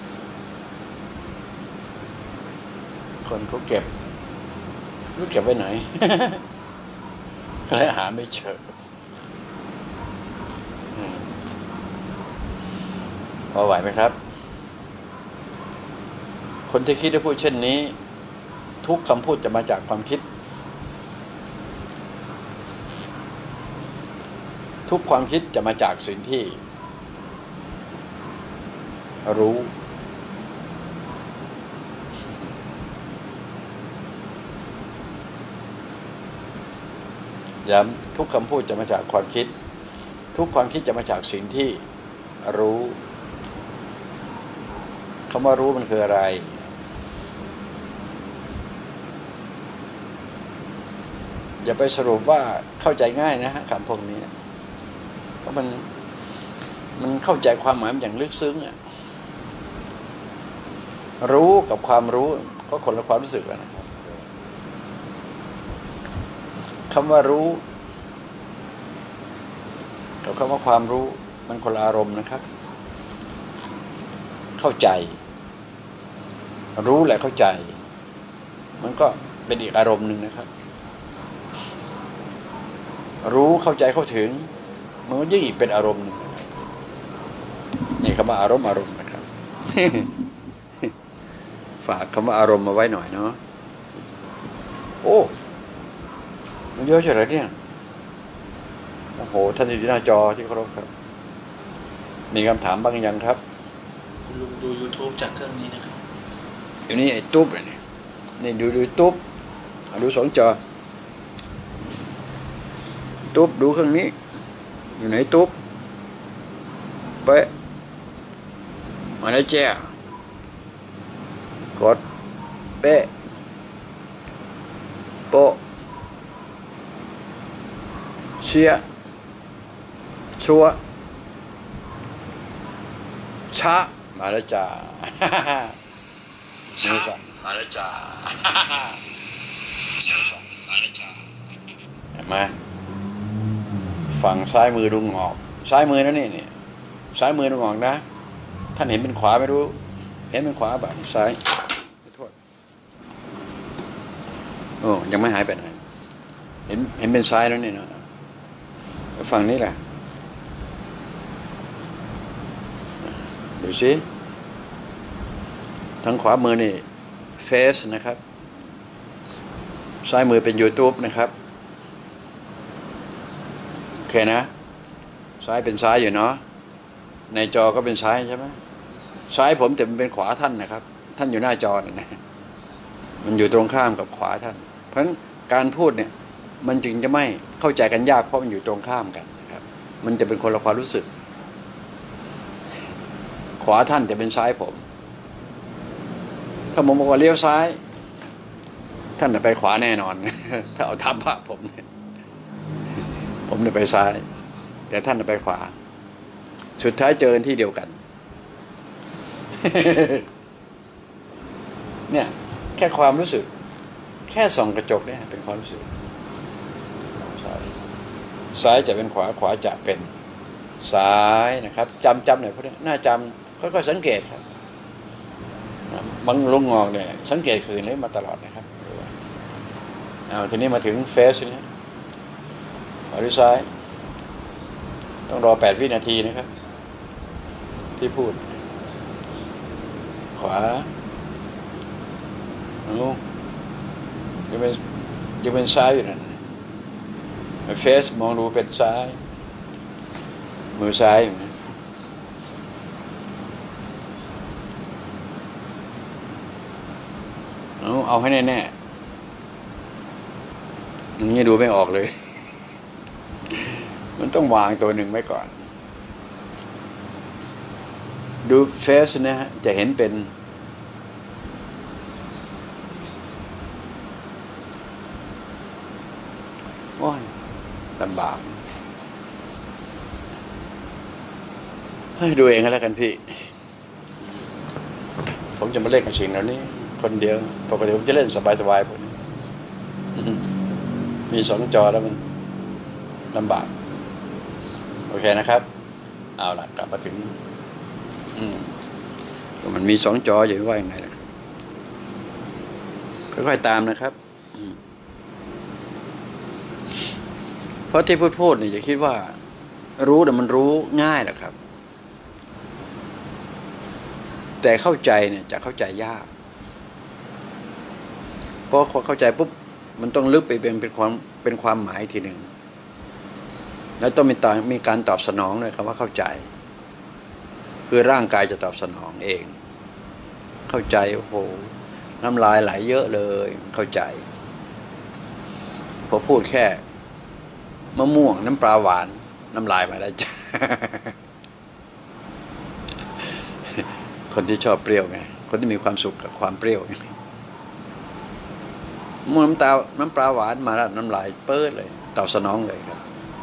คนเขาเก็บรู้เก็บไว้ไหน ก็เลยหาไม่เจอพอไหวไหมครับคนที่คิดและพูดเช่นนี้ทุกคำพูดจะมาจากความคิดทุกความคิดจะมาจากสิ่งที่รู้ย้ำทุกคำพูดจะมาจากความคิดทุกความคิดจะมาจากสิ่งที่รู้คำว่ารู้มันคืออะไรอย่าไปสรุปว่าเข้าใจง่ายนะฮะคำพวกนี้เพราะมันมันเข้าใจความหมายมันอย่างลึกซึ้งอ่ะรู้กับความรู้ก็คนละความรู้สึกแล้วนะครับคำว่ารู้กับคำว่าความรู้มันคนละอารมณ์นะครับเข้าใจรู้และเข้าใจมันก็เป็นอีกอารมณ์หนึ่งนะครับรู้เข้าใจเข้าถึงมันก็ยิ่งอีกเป็นอารมณ์หนึ่งนี่คำว่าอารมณ์อารมณ์นะครับ ฝากคำว่าอารมณ์มาไว้หน่อยเนาะโอ้มันเยอะเฉยๆเนี่ยโอ้โหท่านอยู่หน้าจอที่เคารพครับมีคำถามบ้างยังครับ
คุณลุงดู YouTube จากเครื่องนี้นะครับ
อยู่นี่ไอ้ตุ๊บเนี่ยนี่ดูดูตุ๊บดูสองจอตุ๊บดูเครื่องนี้อยู่ไหนตุ๊บเป๊ะมาแล้วแจ้กดเป๊ะโปะเชียชัวชะมาแล้วจ้าชะมาแล้วจ้ามาแล้วจ้าเห็นไหมฝั่งซ้ายมือลุงงอกซ้ายมือนั่นนี่นี่ซ้ายมือลุงงอกนะท่านเห็นเป็นขวาไม่รู้เห็นเป็นขวาบ้างซ้ายโทษโอ้ยังไม่หายไปไหนเห็นเห็นเป็นซ้ายแล้วนี่นะฝั่งนี้แหละดูสิทางขวามือนี่เฟซนะครับซ้ายมือเป็น YouTube นะครับโอเคนะซ้ายเป็นซ้ายอยู่เนาะในจอก็เป็นซ้ายใช่ไหมซ้ายผมแต่มันเป็นขวาท่านนะครับท่านอยู่หน้าจอนะมันอยู่ตรงข้ามกับขวาท่านเพราะฉะนั้นการพูดเนี่ยมันจึงจะไม่เข้าใจกันยากเพราะมันอยู่ตรงข้ามกันนะครับมันจะเป็นคนละความรู้สึกขวาท่านแต่เป็นซ้ายผมถ้าผมบอกว่าเลี้ยวซ้ายท่านจะไปขวาแน่นอนถ้าเอาทับภาพผมผมจะไปซ้ายแต่ท่านจะไปขวาสุดท้ายเจอที่เดียวกันเนี่ยแค่ความรู้สึกแค่ส่องกระจกเนี่ยเป็นความรู้สึกซ้ายซ้ายจะเป็นขวาขวาจะเป็นซ้ายนะครับจำจำหน่อยพวกนี้น่าจำค่อยๆสังเกตครับบางลุงงอกเนี่ยสังเกตคืนนี้มาตลอดนะครับเอาทีนี้มาถึงเฟสนี้ขวาหรือซ้ายต้องรอแปดวินาทีนะครับที่พูดขวาโอ้ยังเป็นยังเป็นซ้ายอยู่นั่นเฟสมองดูเป็นซ้ายมือซ้ายเอาเอาให้แน่อย่างนี้ดูไม่ออกเลย มันต้องวางตัวหนึ่งไว้ก่อนดูเฟซนะฮะจะเห็นเป็นโอ้ยลำบากให้ดูเองก็แล้วกันพี่ผมจะมาเล่นกับสิ่งเหล่านี้คนเดียวปกติผมจะเล่นสบายๆผมมีสองจอแล้วมันลำบากโอเคนะครับเอาล่ะกลับมาถึงมันมีสองจออยู่ว่าอย่างไรนะค่อยๆตามนะครับเพราะที่พูดพูดเนี่ยอย่าคิดว่ารู้แต่มันรู้ง่ายหรอกครับแต่เข้าใจเนี่ยจะเข้าใจยากเพราะพอเข้าใจปุ๊บมันต้องลึกไปเป็นเป็นความเป็นความหมายทีหนึ่งแล้วต้องมีตอนมีการตอบสนองเลยครับว่าเข้าใจคือร่างกายจะตอบสนองเองเข้าใจโอ้โหน้ำลายไหลเยอะเลยเข้าใจพอพูดแค่มะม่วงน้ำปลาหวานน้ำลายมาแล้วจ้ะ คนที่ชอบเปรี้ยวไงคนที่มีความสุขกับความเปรี้ยวไงมะม่วงน้ำตาน้ำปลาหวานมาแล้วน้ำลายเปิดเลยตอบสนองเลยครับ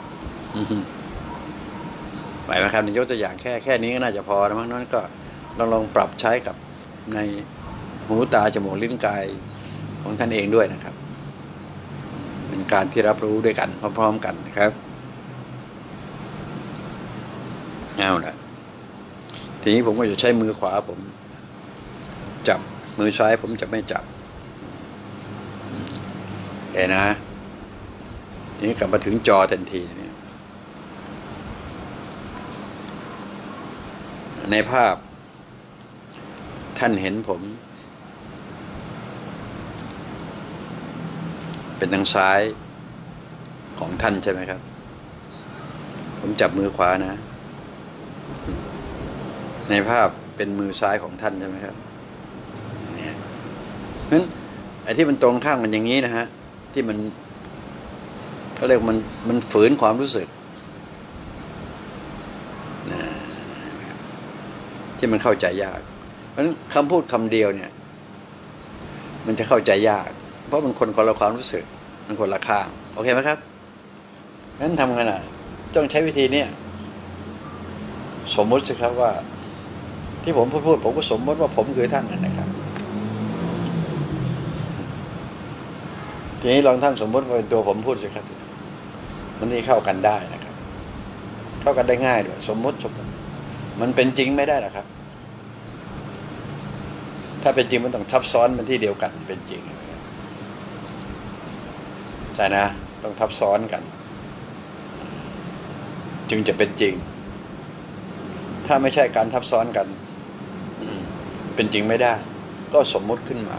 ไหวไหมครับนี่ยกตัวอย่างแค่แค่นี้ก็น่าจะพอแล้วมั้งนั้นก็ลองลองปรับใช้กับในหูตาจมูกลิ้นกายของท่านเองด้วยนะครับเป็นการที่รับรู้ด้วยกันพร้อมๆกันนะครับเอาละทีนี้ผมก็จะใช้มือขวาผมจับมือซ้ายผมจะไม่จับโอเคนะทีนี้กลับมาถึงจอทันทีเนี่ยในภาพท่านเห็นผมเป็นทางซ้ายของท่านใช่ไหมครับผมจับมือขวานะในภาพเป็นมือซ้ายของท่านใช่ไหมครับเนี่ยเพราะฉะนั้นไอ้ที่มันตรงข้างมันอย่างนี้นะฮะที่มันเขาเรียกมันมันฝืนความรู้สึกนะที่มันเข้าใจยากเพราะฉะนั้นคำพูดคำเดียวเนี่ยมันจะเข้าใจยากเพราะมันคนคนละความรู้สึกมันคนละข้างโอเคไหมครับงั้นทำไงน่ะต้องใช้วิธีนี้สมมุติสิครับว่าที่ผมพูดพูดผมก็สมมติว่าผมคือท่านนั่นนะครับทีนี้ลองท่านสมมติว่าเป็นตัวผมพูดสิครับมันนี่เข้ากันได้นะครับเข้ากันได้ง่ายด้วยสมมติสมมติมันเป็นจริงไม่ได้หรอกครับถ้าเป็นจริงมันต้องทับซ้อนมันที่เดียวกันเป็นจริงใช่นะต้องทับซ้อนกันจึงจะเป็นจริงถ้าไม่ใช่การทับซ้อนกันเป็นจริงไม่ได้ก็สมมุติขึ้นมา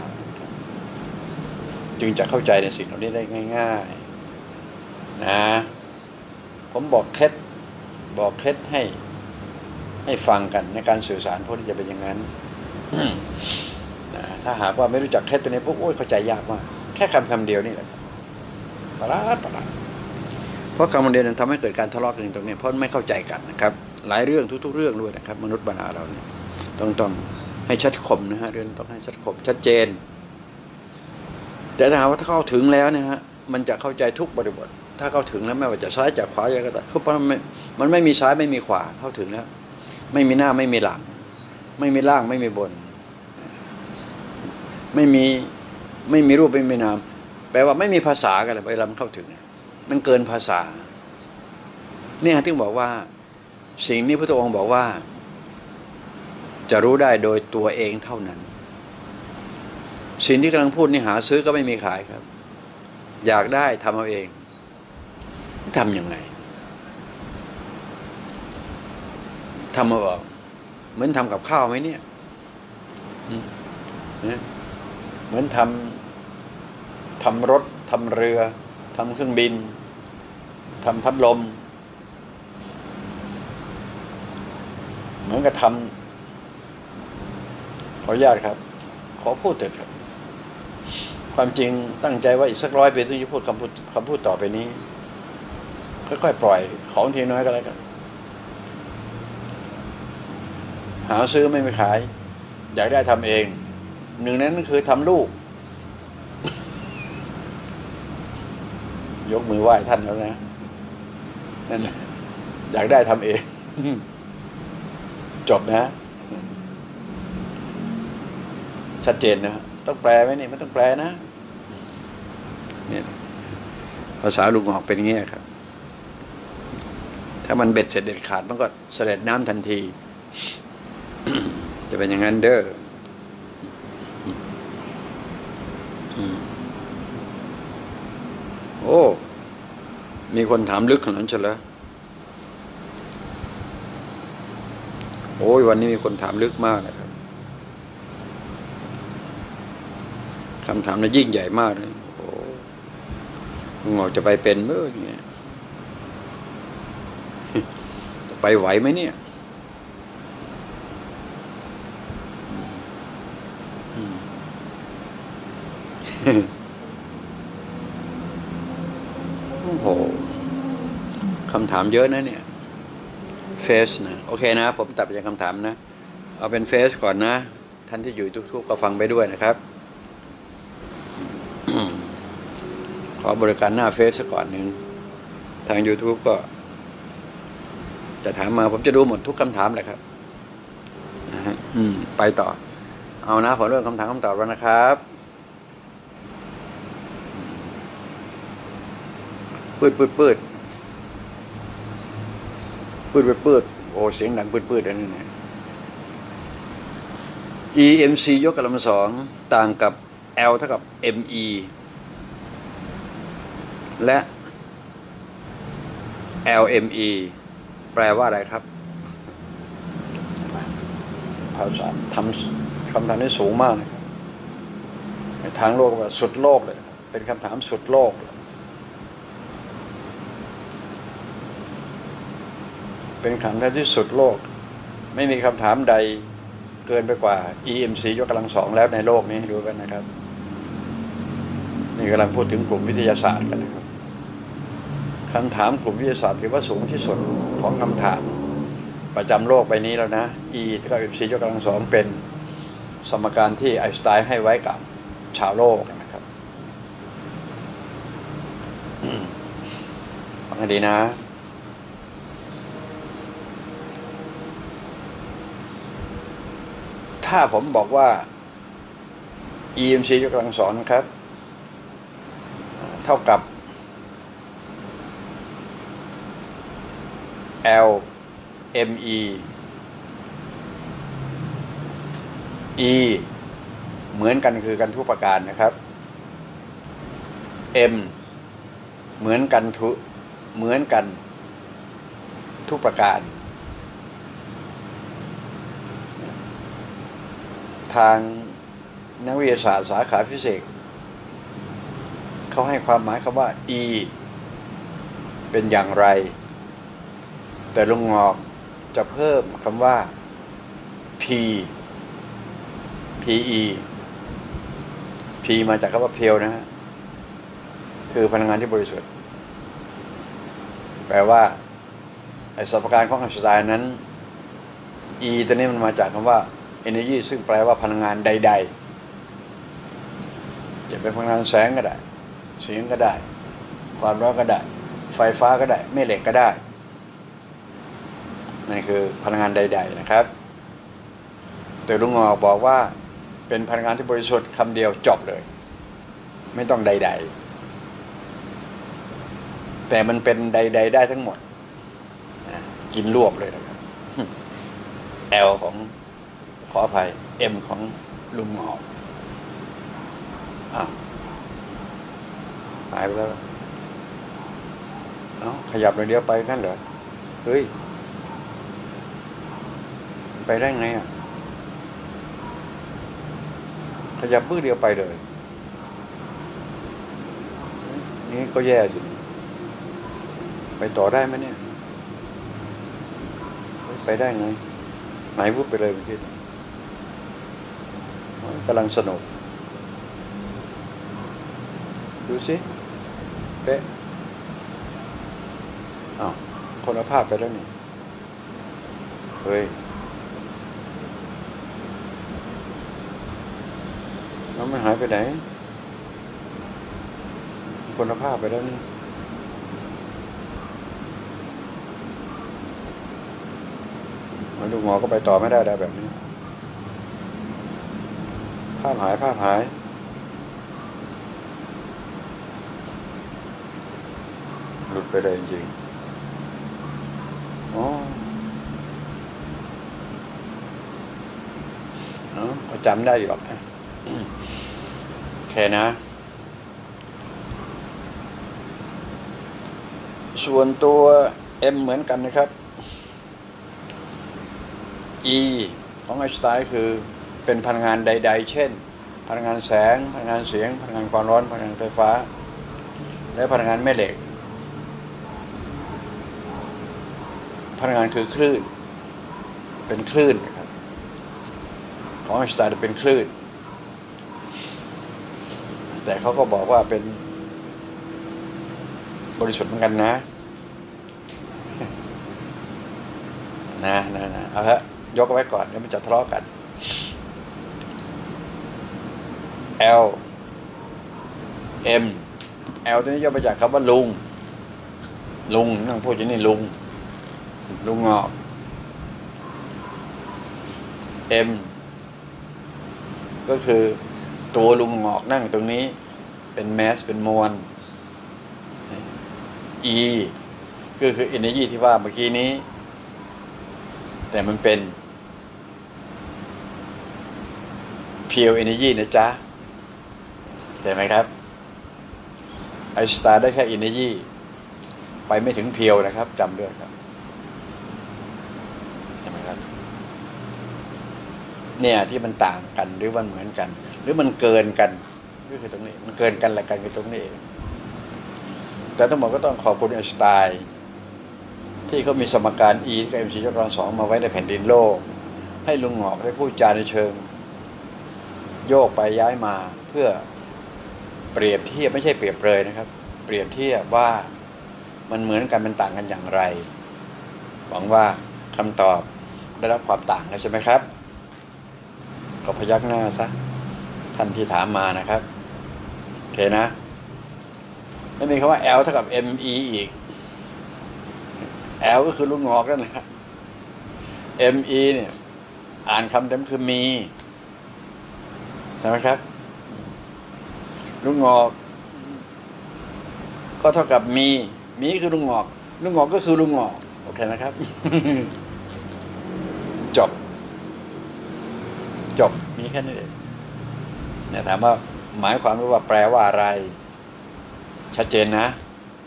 จึงจะเข้าใจในสิ่งเหล่านี้ได้ง่ายๆนะผมบอกเคล็ดบอกเคล็ดให้ให้ฟังกันในการสื่อสารพวกนี้จะเป็นอย่างนั้น นะถ้าหากว่าไม่รู้จักเคล็ดตัวนี้พวกโอ้ยเข้าใจยากมากแค่คำคำเดียวนี่แหละครับประหลาดประหลาดเพราะคำเดียวนั้นทำให้เกิดการทะเลาะกันตรงนี้เพราะไม่เข้าใจกันนะครับหลายเรื่องทุกๆเรื่องด้วยนะครับมนุษย์บรรดาเราเนี่ยต้องต้องให้ชัดคมนะฮะเรื่องต้องให้ชัดคมชัดเจนแต่ถ้าหากว่าถ้าเข้าถึงแล้วนะฮะมันจะเข้าใจทุกบริบทถ้าเข้าถึงแล้วไม่ว่าจะซ้ายจากขวาอย่างไรก็ตามคือมันไม่มันไม่มีซ้ายไม่มีขวาเข้าถึงแล้วไม่มีหน้าไม่มีหลังไม่มีล่างไม่มีบนไม่มีไม่มีรูปไม่มีนามแปลว่าไม่มีภาษากันเลยเวลามันเข้าถึงมันเกินภาษาเนี่ยที่บอกว่าสิ่งนี้พระองค์บอกว่าจะรู้ได้โดยตัวเองเท่านั้นสิ่งที่กำลังพูดนี่หาซื้อก็ไม่มีขายครับอยากได้ทำเอาเองทำยังไงทำเอาออกเหมือนทำกับข้าวไหมเนี่ยเหมือนทำทำรถทำเรือทำเครื่องบินทำพัดลมเหมือนกับทำขออนุญาตครับขอพูดเถอะครับความจริงตั้งใจว่าอีกสักร้อยปีต้องจะพูดคำพูดคำพูดต่อไปนี้ค่อยๆปล่อยของทีน้อยก็แล้วกันหาซื้อไม่ไปขายอยากได้ทำเองหนึ่งนั้นคือทำลูกยกมือไหว้ท่านแล้วนะนั่นแหละอยากได้ทำเองจบนะชัดเจนนะต้องแปลไหมนี่ไม่ต้องแปลนะเนี่ยภาษาลุงออกเป็นอย่างนี้ครับถ้ามันเบ็ดเสร็จเด็ดขาดมันก็เสด็จน้ำทันที จะเป็นอย่างนั้นเด้อโอ้มีคนถามลึกขนาดนั้นเชียวเหรอโอ้ยวันนี้มีคนถามลึกมากนะครับคำถามนั้นยิ่งใหญ่มากเลยโอ้ลุงออกจะไปเป็นเมื่อไงจะไปไหวไหมเนี่ยโอ้โหคำถามเยอะนะเนี่ยเฟซนะโอเคนะผมตัดไปจากคำถามนะเอาเป็นเฟซก่อนนะท่านที่อยู่ทุกๆก็ฟังไปด้วยนะครับ ขอบริการหน้าเฟซก่อนหนึ่งทาง YouTube ก็จะถามมาผมจะดูหมดทุกคำถามเลยครับนะฮะอืมไปต่อเอานะผมเริ่มคำถามคำตอบแล้วนะครับปืดปืดปืดปืดปืดปืดโอ้เสียงดังปืดปืดอันนี้นะ อี เอ็ม ซี ยกกำลังสองต่างกับ L เท่ากับ เอ็ม อี และ แอล เอ็ม อี แปลว่าอะไรครับภาษาทำคำถามนี้สูงมากนะครับในทางโลกว่าสุดโลกเลยเป็นคำถามสุดโลกเป็นคำถามที่สุดโลกไม่มีคำถามใดเกินไปกว่า อี เอ็ม ซี ยกกำลังสองแล้วในโลกนี้ดูกันนะครับนี่กำลังพูดถึงกลุ่มวิทยาศาสตร์กันนะครับคำถามกลุ่มวิทยาศาสตร์ถือว่าสูงที่สุดของคำถามประจำโลกใบนี้แล้วนะ E เท่ากับ เอ็ม ซี ยกกำลังสองเป็นสมการที่ไอน์สไตน์ให้ไว้กับชาวโลกนะครับฟังให้ดีนะถ้าผมบอกว่า อี เอ็ม ซี ยกกำลังสองนะครับเท่ากับ L M E E เหมือนกันคือกันทุกประการนะครับ M เหมือนกันทุเหมือนกันทุกประการทางนักวิทยาศาสตร์สาขาฟิสิกส์เขาให้ความหมายคำว่า E เป็นอย่างไรแต่ลุงงอกจะเพิ่มคำว่า P P E P มาจากคำว่า pure นะฮะคือพลังงานที่บริสุทธิ์แปลว่าไอ้สมการของไอน์สไตน์นั้น E ตัวนี้มันมาจากคำว่า energy ซึ่งแปลว่าพลังงานใดๆจะเป็นพลังงานแสงก็ได้เสียงก็ได้ความร้อนก็ได้ไฟฟ้าก็ได้แม่เหล็กก็ได้นั่นคือพลังงานใดๆนะครับแต่ลุงงอกบอกว่าเป็นพลังงานที่บริสุทธิ์คำเดียวจบเลยไม่ต้องใดๆแต่มันเป็นใดๆได้ทั้งหมดกินรวบเลยนะครับ L ของขออภัย M ของลุงงอกอ้าวหายไปแล้วเอ้าขยับเลยเดียวไปนั่นเหรอเฮ้ยไปได้ไงอ่ะขยับมือเดียวไปเลยนี่ก็แย่สิไปต่อได้ไหมเนี่ยไปได้ไงหายวุบไปเลยเมื่อกี้กำลังสนุกดูสิเป๊ะอ้าวคนละภาพไปแล้วนี่เฮ้ยแล้วมันหายไปไหนคนละภาพไปแล้วนี่มันดูหมอก็ไปต่อไม่ได้แล้วแบบนี้ภาพหายภาพหายหลุดไปเลยจริงๆอ๋อเนาะจำได้อยู่หรอกโอเคนะส่วนตัว M เหมือนกันนะครับ E ของไอน์สไตน์คือเป็นพลังงานใดๆเช่นพลังงานแสงพลังงานเสียงพลังงานความร้อนพลังงานไฟฟ้าและพลังงานแม่เหล็กพลังงานคือคลื่นเป็นคลื่นนะครับของไอน์สไตน์เป็นคลื่นแต่เขาก็บอกว่าเป็นบริสุทธิ์เหมือนกันนะนะนะนะเอาฮะยกไว้ก่อนเดี๋ยวมันจะทะเลาะกัน L M L ตัวนี้ย่อมาจากคำว่าลุงลุงนั่งพูดอย่างนี้ลุงลุงงอก M ก็คือตัวลุงงอกนั่งตรงนี้เป็นแมสเป็นมวล E ก็คือ energy ที่ว่าเมื่อกี้นี้แต่มันเป็น pure energy นะจ๊ะเห็นไหมครับไอน์สไตน์ได้แค่ energy ไปไม่ถึง pure นะครับจำด้วยครับเห็นไหมครับเนี่ยที่มันต่างกันหรือมันเหมือนกันหรือมันเกินกันก็คือตรงนี้มันเกินกันละกันคือตรงนี้เองแต่ต้องบอกก็ต้องขอบคุณไอน์สไตน์ที่เขามีสมการ E กับ mc ยกกำลังสองมาไว้ในแผ่นดินโลกให้ลุงหงอกได้พูดจาในเชิงโยกไปย้ายมาเพื่อเปรียบเทียบไม่ใช่เปรียบเปรยนะครับเปรียบเทียบว่ามันเหมือนกันมันต่างกันอย่างไรหวังว่าคำตอบได้รับความต่างแล้วใช่ไหมครับก็พยักหน้าซะท่านที่ถามมานะครับโอเคนะไม่มีคำว่า L เท่ากับ M E อีก L ก็คือลูกงอกนั่นแหละครับ M E เนี่ยอ่านคำเต็มคือมีใช่ไหมครับลูกงอกก็เท่ากับมีมีคือลูกงอกลูกงอกก็คือลูกงอกโอเคนะครับ จบจบมีแค่นี้เองเนี่ยถามว่าหมายความว่าแปลว่าอะไรชัดเจนนะ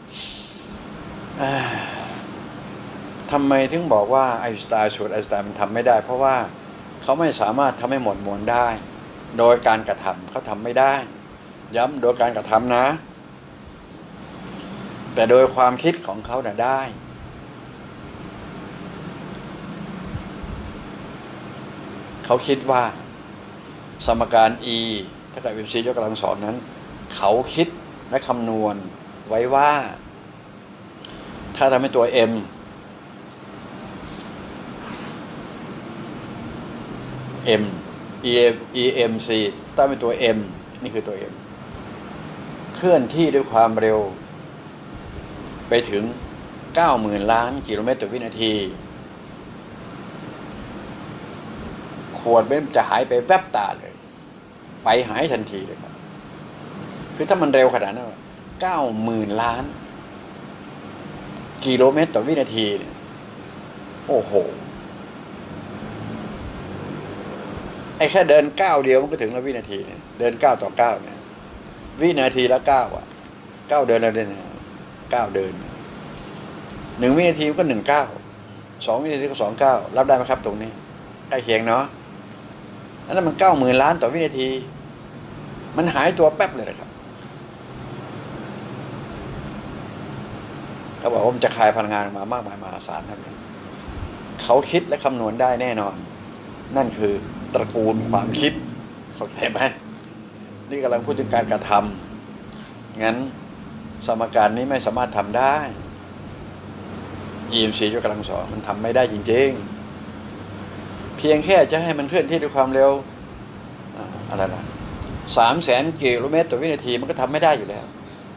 ทำไมถึงบอกว่าไอน์สไตน์สูตรไอน์สไตน์มันทำไม่ได้เพราะว่าเขาไม่สามารถทำให้หมดมวลได้โดยการกระทำเขาทำไม่ได้ย้ำโดยการกระทำนะแต่โดยความคิดของเขาน่ะได้เขาคิดว่าสมการ E เท่ากับ mc ยกกำลังสองนั้นเขาคิดและคำนวณไว้ว่าถ้าทำให้ตัว M M E E M C ตั้งเป็นตัว M นี่คือตัว M เคลื่อนที่ด้วยความเร็วไปถึง เก้าหมื่น ล้านกิโลเมตรต่อวินาทีขวดเบนจะหายไปแวบตาเลยไปหายทันทีเลยครับคือถ้ามันเร็วขนาดนั้น เก้าหมื่น ล้านกิโลเมตรต่อวินาทีเนี่ยโอ้โหไอ้แค่เดินก้าวเดียวมันก็ถึงแล้ววินาทีเนี่ยเดินก้าวต่อก้าวเนี่ยวินาทีละก้าวอ่ะก้าวเดินแล้วเดินก้าวเดินหนึ่งวินาทีมันก็หนึ่งก้าวสองวินาทีก็สองก้าวรับได้ไหมครับตรงนี้ใกล้เคียงเนาะอันนั้นมันเก้าหมื่นล้านต่อวินาทีมันหายตัวแป๊บเลยนะครับเขาบอกว่ามันจะคายพลังงานมามากมายมหาศาลครับเขาคิดและคำนวณได้แน่นอนนั่นคือตระกูลความคิดเข้าใจไหมนี่กำลังพูดถึงการกระทำงั้นสมการนี้ไม่สามารถทำได้ อี เอ็ม ซี ยกกำลังสองมันทำไม่ได้จริงๆเพียงแค่จะให้มันเคลื่อนที่ด้วยความเร็วอะไรนะสามแสนกิโลเมตรต่อวินาทีมันก็ทำไม่ได้อยู่แล้ว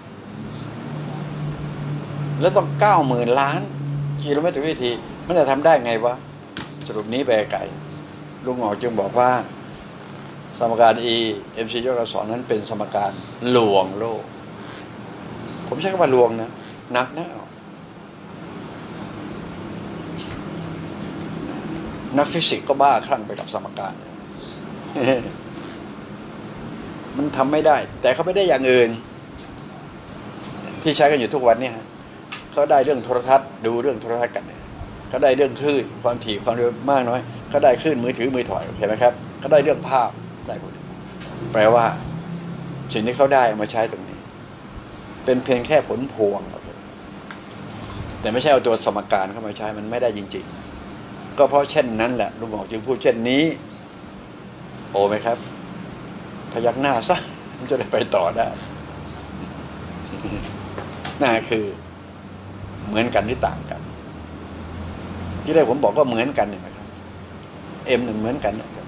แล้วต้องเก้าหมื่นล้านกิโลเมตรต่อวินาทีมันจะทำได้ไงวะสรุปนี้ไปไกลลุงหงอจึงบอกว่าสมการ E เอ็ม ซี ยกกำลังสองนั้นเป็นสมการลวงโลกผมใช้คำว่าลวงนะหนักนะนักฟิสิกส์ก็บ้าคลั่งไปกับสมการ มันทำไม่ได้แต่เขาไม่ได้อย่างอื่นที่ใช้กันอยู่ทุกวันเนี่ยเขาได้เรื่องโทรทัศน์ดูเรื่องโทรทัศน์กันเขาได้เรื่องคลื่นความถี่ความเร็วมากน้อยเขาได้คลื่นมือถือมือถอยโอเคไหมครับเขาได้เรื่องภาพได้หมดแปลว่าสิ่งที่เขาได้เอามาใช้ตรงนี้เป็นเพียงแค่ผลพวงแต่ไม่ใช่เอาตัวสมการเข้ามาใช้มันไม่ได้จริงๆก็เพราะเช่นนั้นแหละลุงหมอจึงพูดเช่นนี้โอ้ไหมครับพยักหน้าซะมันจะได้ไปต่อได้น่าคือเหมือนกันหรือต่างกันที่แรกผมบอกว่าเหมือนกันเนี่ยนะครับเอ็มเหมือนกันนะครับ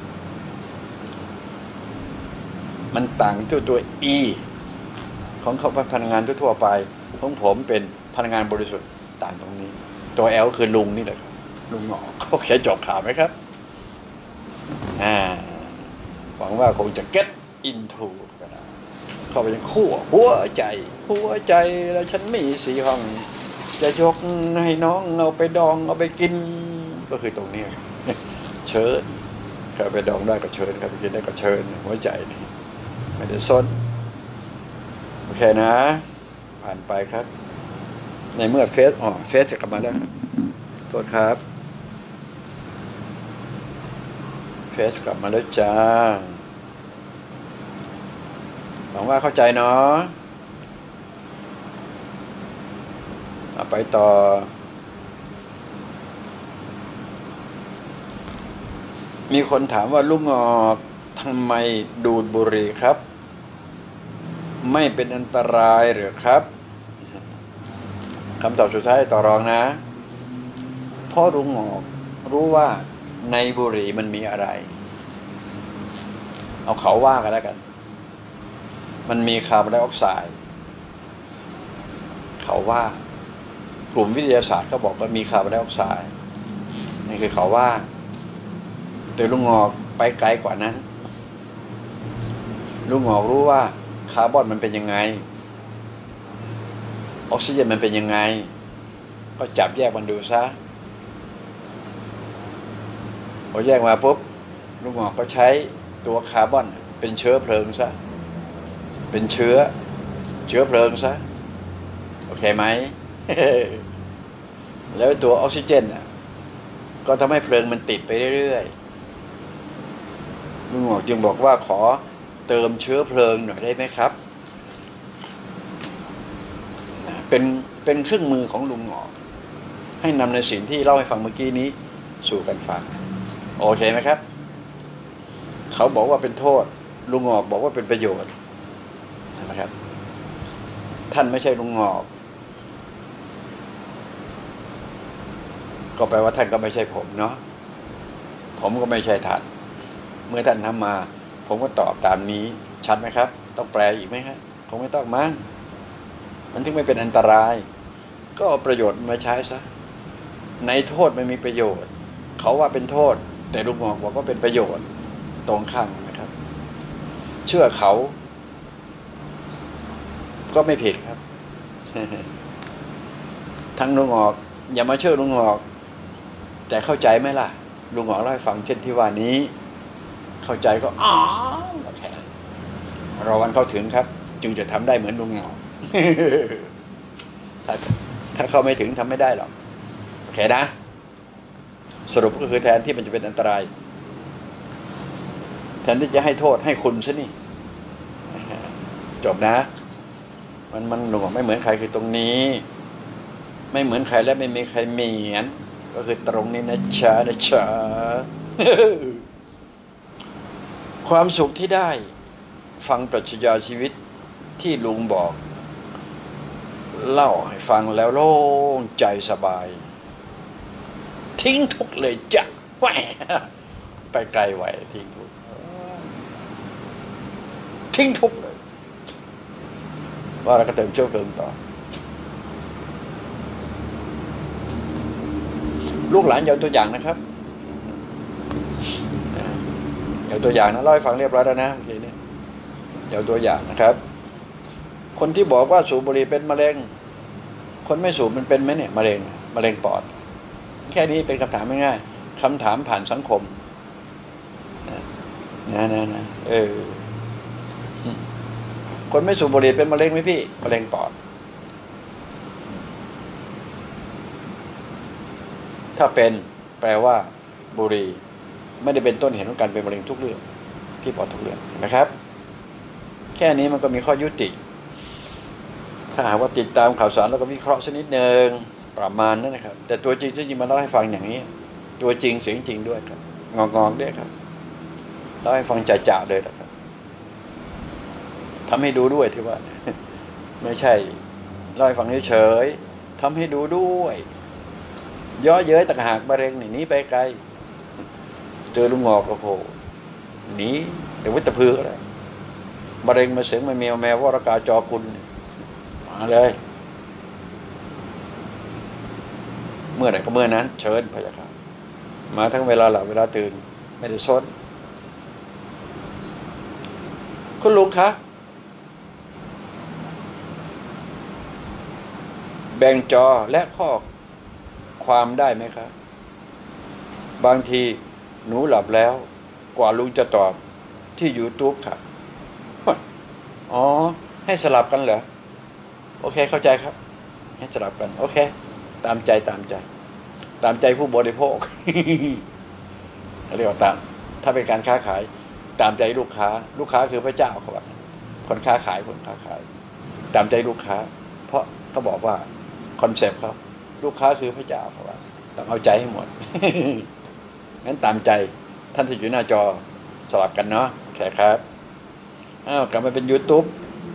มันต่างที่ตัว E ของเขาพลังงานทั่วไปของผมเป็นพลังงานบริสุทธิ์ต่างตรงนี้ตัว L คือลุงนี่แหละครับลุงหงอเขาแค่จบข่าวไหมครับอ่าหวังว่าคงจะ get into ก็ได้เข้าไปยังขั้วหัวใจหัวใจแล้วฉันมีสีห้องจะยกให้น้องเอาไปดองเอาไปกินก็คือตรงนี้เชิญใครไปดองได้ก็เชิญใครไปกินได้ก็เชิญหัวใจนี่ไม่ได้ซ้นโอเคนะผ่านไปครับในเมื่อเฟสอ๋อเฟสจะกลับมาแล้วโทษครับเฟสกลับมาแล้วจ้าหวังว่าเข้าใจเนาะเอาไปต่อมีคนถามว่าลุงงอกทำไมดูดบุหรี่ครับไม่เป็นอันตรายหรือครับคำตอบสุดท้ายต่อรองนะพ่อลุงงอกรู้ว่าในบุหรี่มันมีอะไรเอาเขาว่ากันแล้วกันมันมีคาร์บอนไดออกไซด์เขาว่ากลุ่มวิทยาศาสตร์เขาบอกว่ามีคาร์บอนไดออกไซด์นี่คือเขาว่าแต่ลุงงอกไปไกลกว่านั้นลุงงอกรู้ว่าคาร์บอนมันเป็นยังไงออกซิเจนมันเป็นยังไงก็จับแยกมันดูซะพอแยกมาปุ๊บลุงงอกก็ใช้ตัวคาร์บอนเป็นเชื้อเพลิงซะเป็นเชื้อเชื้อเพลิงซะโอเคไหม แล้วตัวออกซิเจนก็ทำให้เพลิงมันติดไปเรื่อยๆลุงงอกจึงบอกว่าขอเติมเชื้อเพลิงหน่อยได้ไหมครับเป็นเป็นเครื่องมือของลุงงอกให้นำในสิ่งที่เล่าให้ฟังเมื่อกี้นี้สู่กันฟังโอเคไหมครับเขาบอกว่าเป็นโทษลุงงอกบอกว่าเป็นประโยชน์นะครับท่านไม่ใช่ลุงงอกก็แปลว่าท่านก็ไม่ใช่ผมเนาะผมก็ไม่ใช่ท่านเมื่อท่านทำมาผมก็ตอบตามนี้ชัดไหมครับต้องแปลอีกไหมครับคงไม่ต้องมั้งมันถึงไม่เป็นอันตรายก็เอาประโยชน์มาใช้ซะในโทษไม่มีประโยชน์เขาว่าเป็นโทษแต่ลุงงอกบอกว่าเป็นประโยชน์ตรงข้ามนะครับเชื่อเขาก็ไม่ผิดครับ ทั้งลุงงอกอย่ามาเชื่อลุงงอกแต่เข้าใจไหมล่ะลุงงอกเล่าให้ฟังเช่นที่ว่านี้เข้าใจก็อ๋อแค่รอวันเข้าถึงครับจึงจะทำได้เหมือนลุงงอก ถ้าถ้าเข้าไม่ถึงทำไม่ได้หรอกโอเคนะสรุปก็คือแทนที่มันจะเป็นอันตรายแทนที่จะให้โทษให้คุณซะนี่จบนะมันมันหลวงไม่เหมือนใครคือตรงนี้ไม่เหมือนใครและไม่มีใครเหมือนก็คือตรงนี้นะจ๊ะนะจ๊ะ ความสุขที่ได้ฟังปรัชญาชีวิตที่ลุงบอกเล่าให้ฟังแล้วโล่งใจสบายทิ้งทุกเลยจ้ะแหวไปไกลไหวทิ้งทุกทิ้งทุกเลยว่าเราก็เติมเชื้อเพลิงต่อลูกหลานอย่าตัวอย่างนะครับอย่าตัวอย่างนะเล่าให้ฟังเรียบร้อยแล้วนะโอเคเนี่ยอย่าตัวอย่างนะครับคนที่บอกว่าสูบบุหรี่เป็นมะเร็งคนไม่สูบมันเป็นไหมเนี่ยมะเร็งมะเร็งปอดแค่นี้เป็นคำถามง่ายๆคำถามผ่านสังคมนะนะนะเออคนไม่สูบบุหรี่เป็นมะเร็งไหมพี่มะเร็งปอดถ้าเป็นแปลว่าบุหรี่ไม่ได้เป็นต้นเหตุของการเป็นมะเร็งทุกเรื่องที่ปอดทุกเรื่องนะครับแค่นี้มันก็มีข้อยุติถ้าหากว่าติดตามข่าวสารแล้วก็วิเคราะห์สักนิดนึงประมาณนั้นนะครับแต่ตัวจริงจริงมาเล่าให้ฟังอย่างนี้ตัวจริงเสียงจริงด้วยครับงองงด้วยครับเล่าให้ฟังจ่าๆเลยนะครับทำให้ดูด้วยที่ว่าไม่ใช่เล่าให้ฟังเฉยๆทำให้ดูด้วยย่อเย้ยต่างหากมะเร็งหนีไปไกลเจอลุงงอกโอ้โหหนีแต่วิตาพือก็ได้มะเร็งมาเสียงมาแมวแมววรกาจอกุลมาเลยเมื่อไหร่ก็เมื่อนั้นเชิญพระเจ้าค่ะมาทั้งเวลาหลับเวลาตื่นไม่ได้ซดคุณลุงคะแบ่งจอและข้อความได้ไหมคะบางทีหนูหลับแล้วกว่าลุงจะตอบที่ YouTube ค่ะอ๋อให้สลับกันเหรอโอเคเข้าใจครับให้สลับกันโอเคตามใจตามใจตามใจผู้บริโภค เรียกว่าตามถ้าเป็นการค้าขายตามใจลูกค้าลูกค้าคือพระเจ้าเขาว่าคนค้าขายคนค้าขายตามใจลูกค้าเพราะเขาบอกว่าคอนเซปต์เขาลูกค้าคือพระเจ้าเขาว่าต้องเอาใจให้หมด งั้นตามใจท่านที่อยู่หน้าจอสลับกันเนาะแขกครับอ้าวกลับมาเป็น YouTube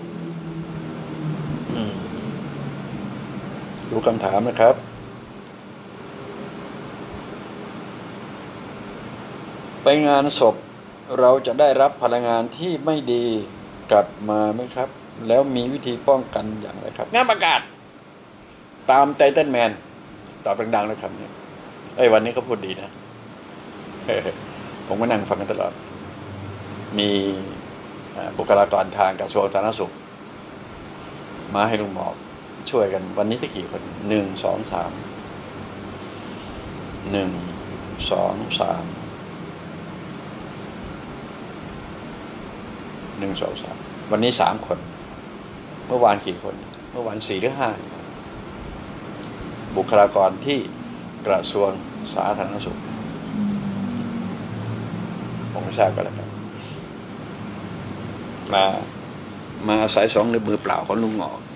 ดูคำถามนะครับไปงานศพเราจะได้รับพลังงานที่ไม่ดีกลับมาไหมครับแล้วมีวิธีป้องกันอย่างไรครับงานประกาศตามไททันแมนตอบดังๆเลยครับเนี่ยไอ้วันนี้เขาพูดดีนะผมก็นั่งฟังกันตลอดมีบุคลากรทางกระทรวงสาธารณสุขมาให้ลุงหมอช่วยกันวันนี้จะกี่คนหนึ่งสองสามหนึ่งสองสามหนึ่งสองสามวันนี้สามคนเมื่อวานกี่คนเมื่อวานสี่หรือห้าบุคลากรที่กระทรวงสาธารณสุขผมไม่ทราบก็แล้วกันมามาอาศัยสองนิ้วมือเปล่าของลุงหงอก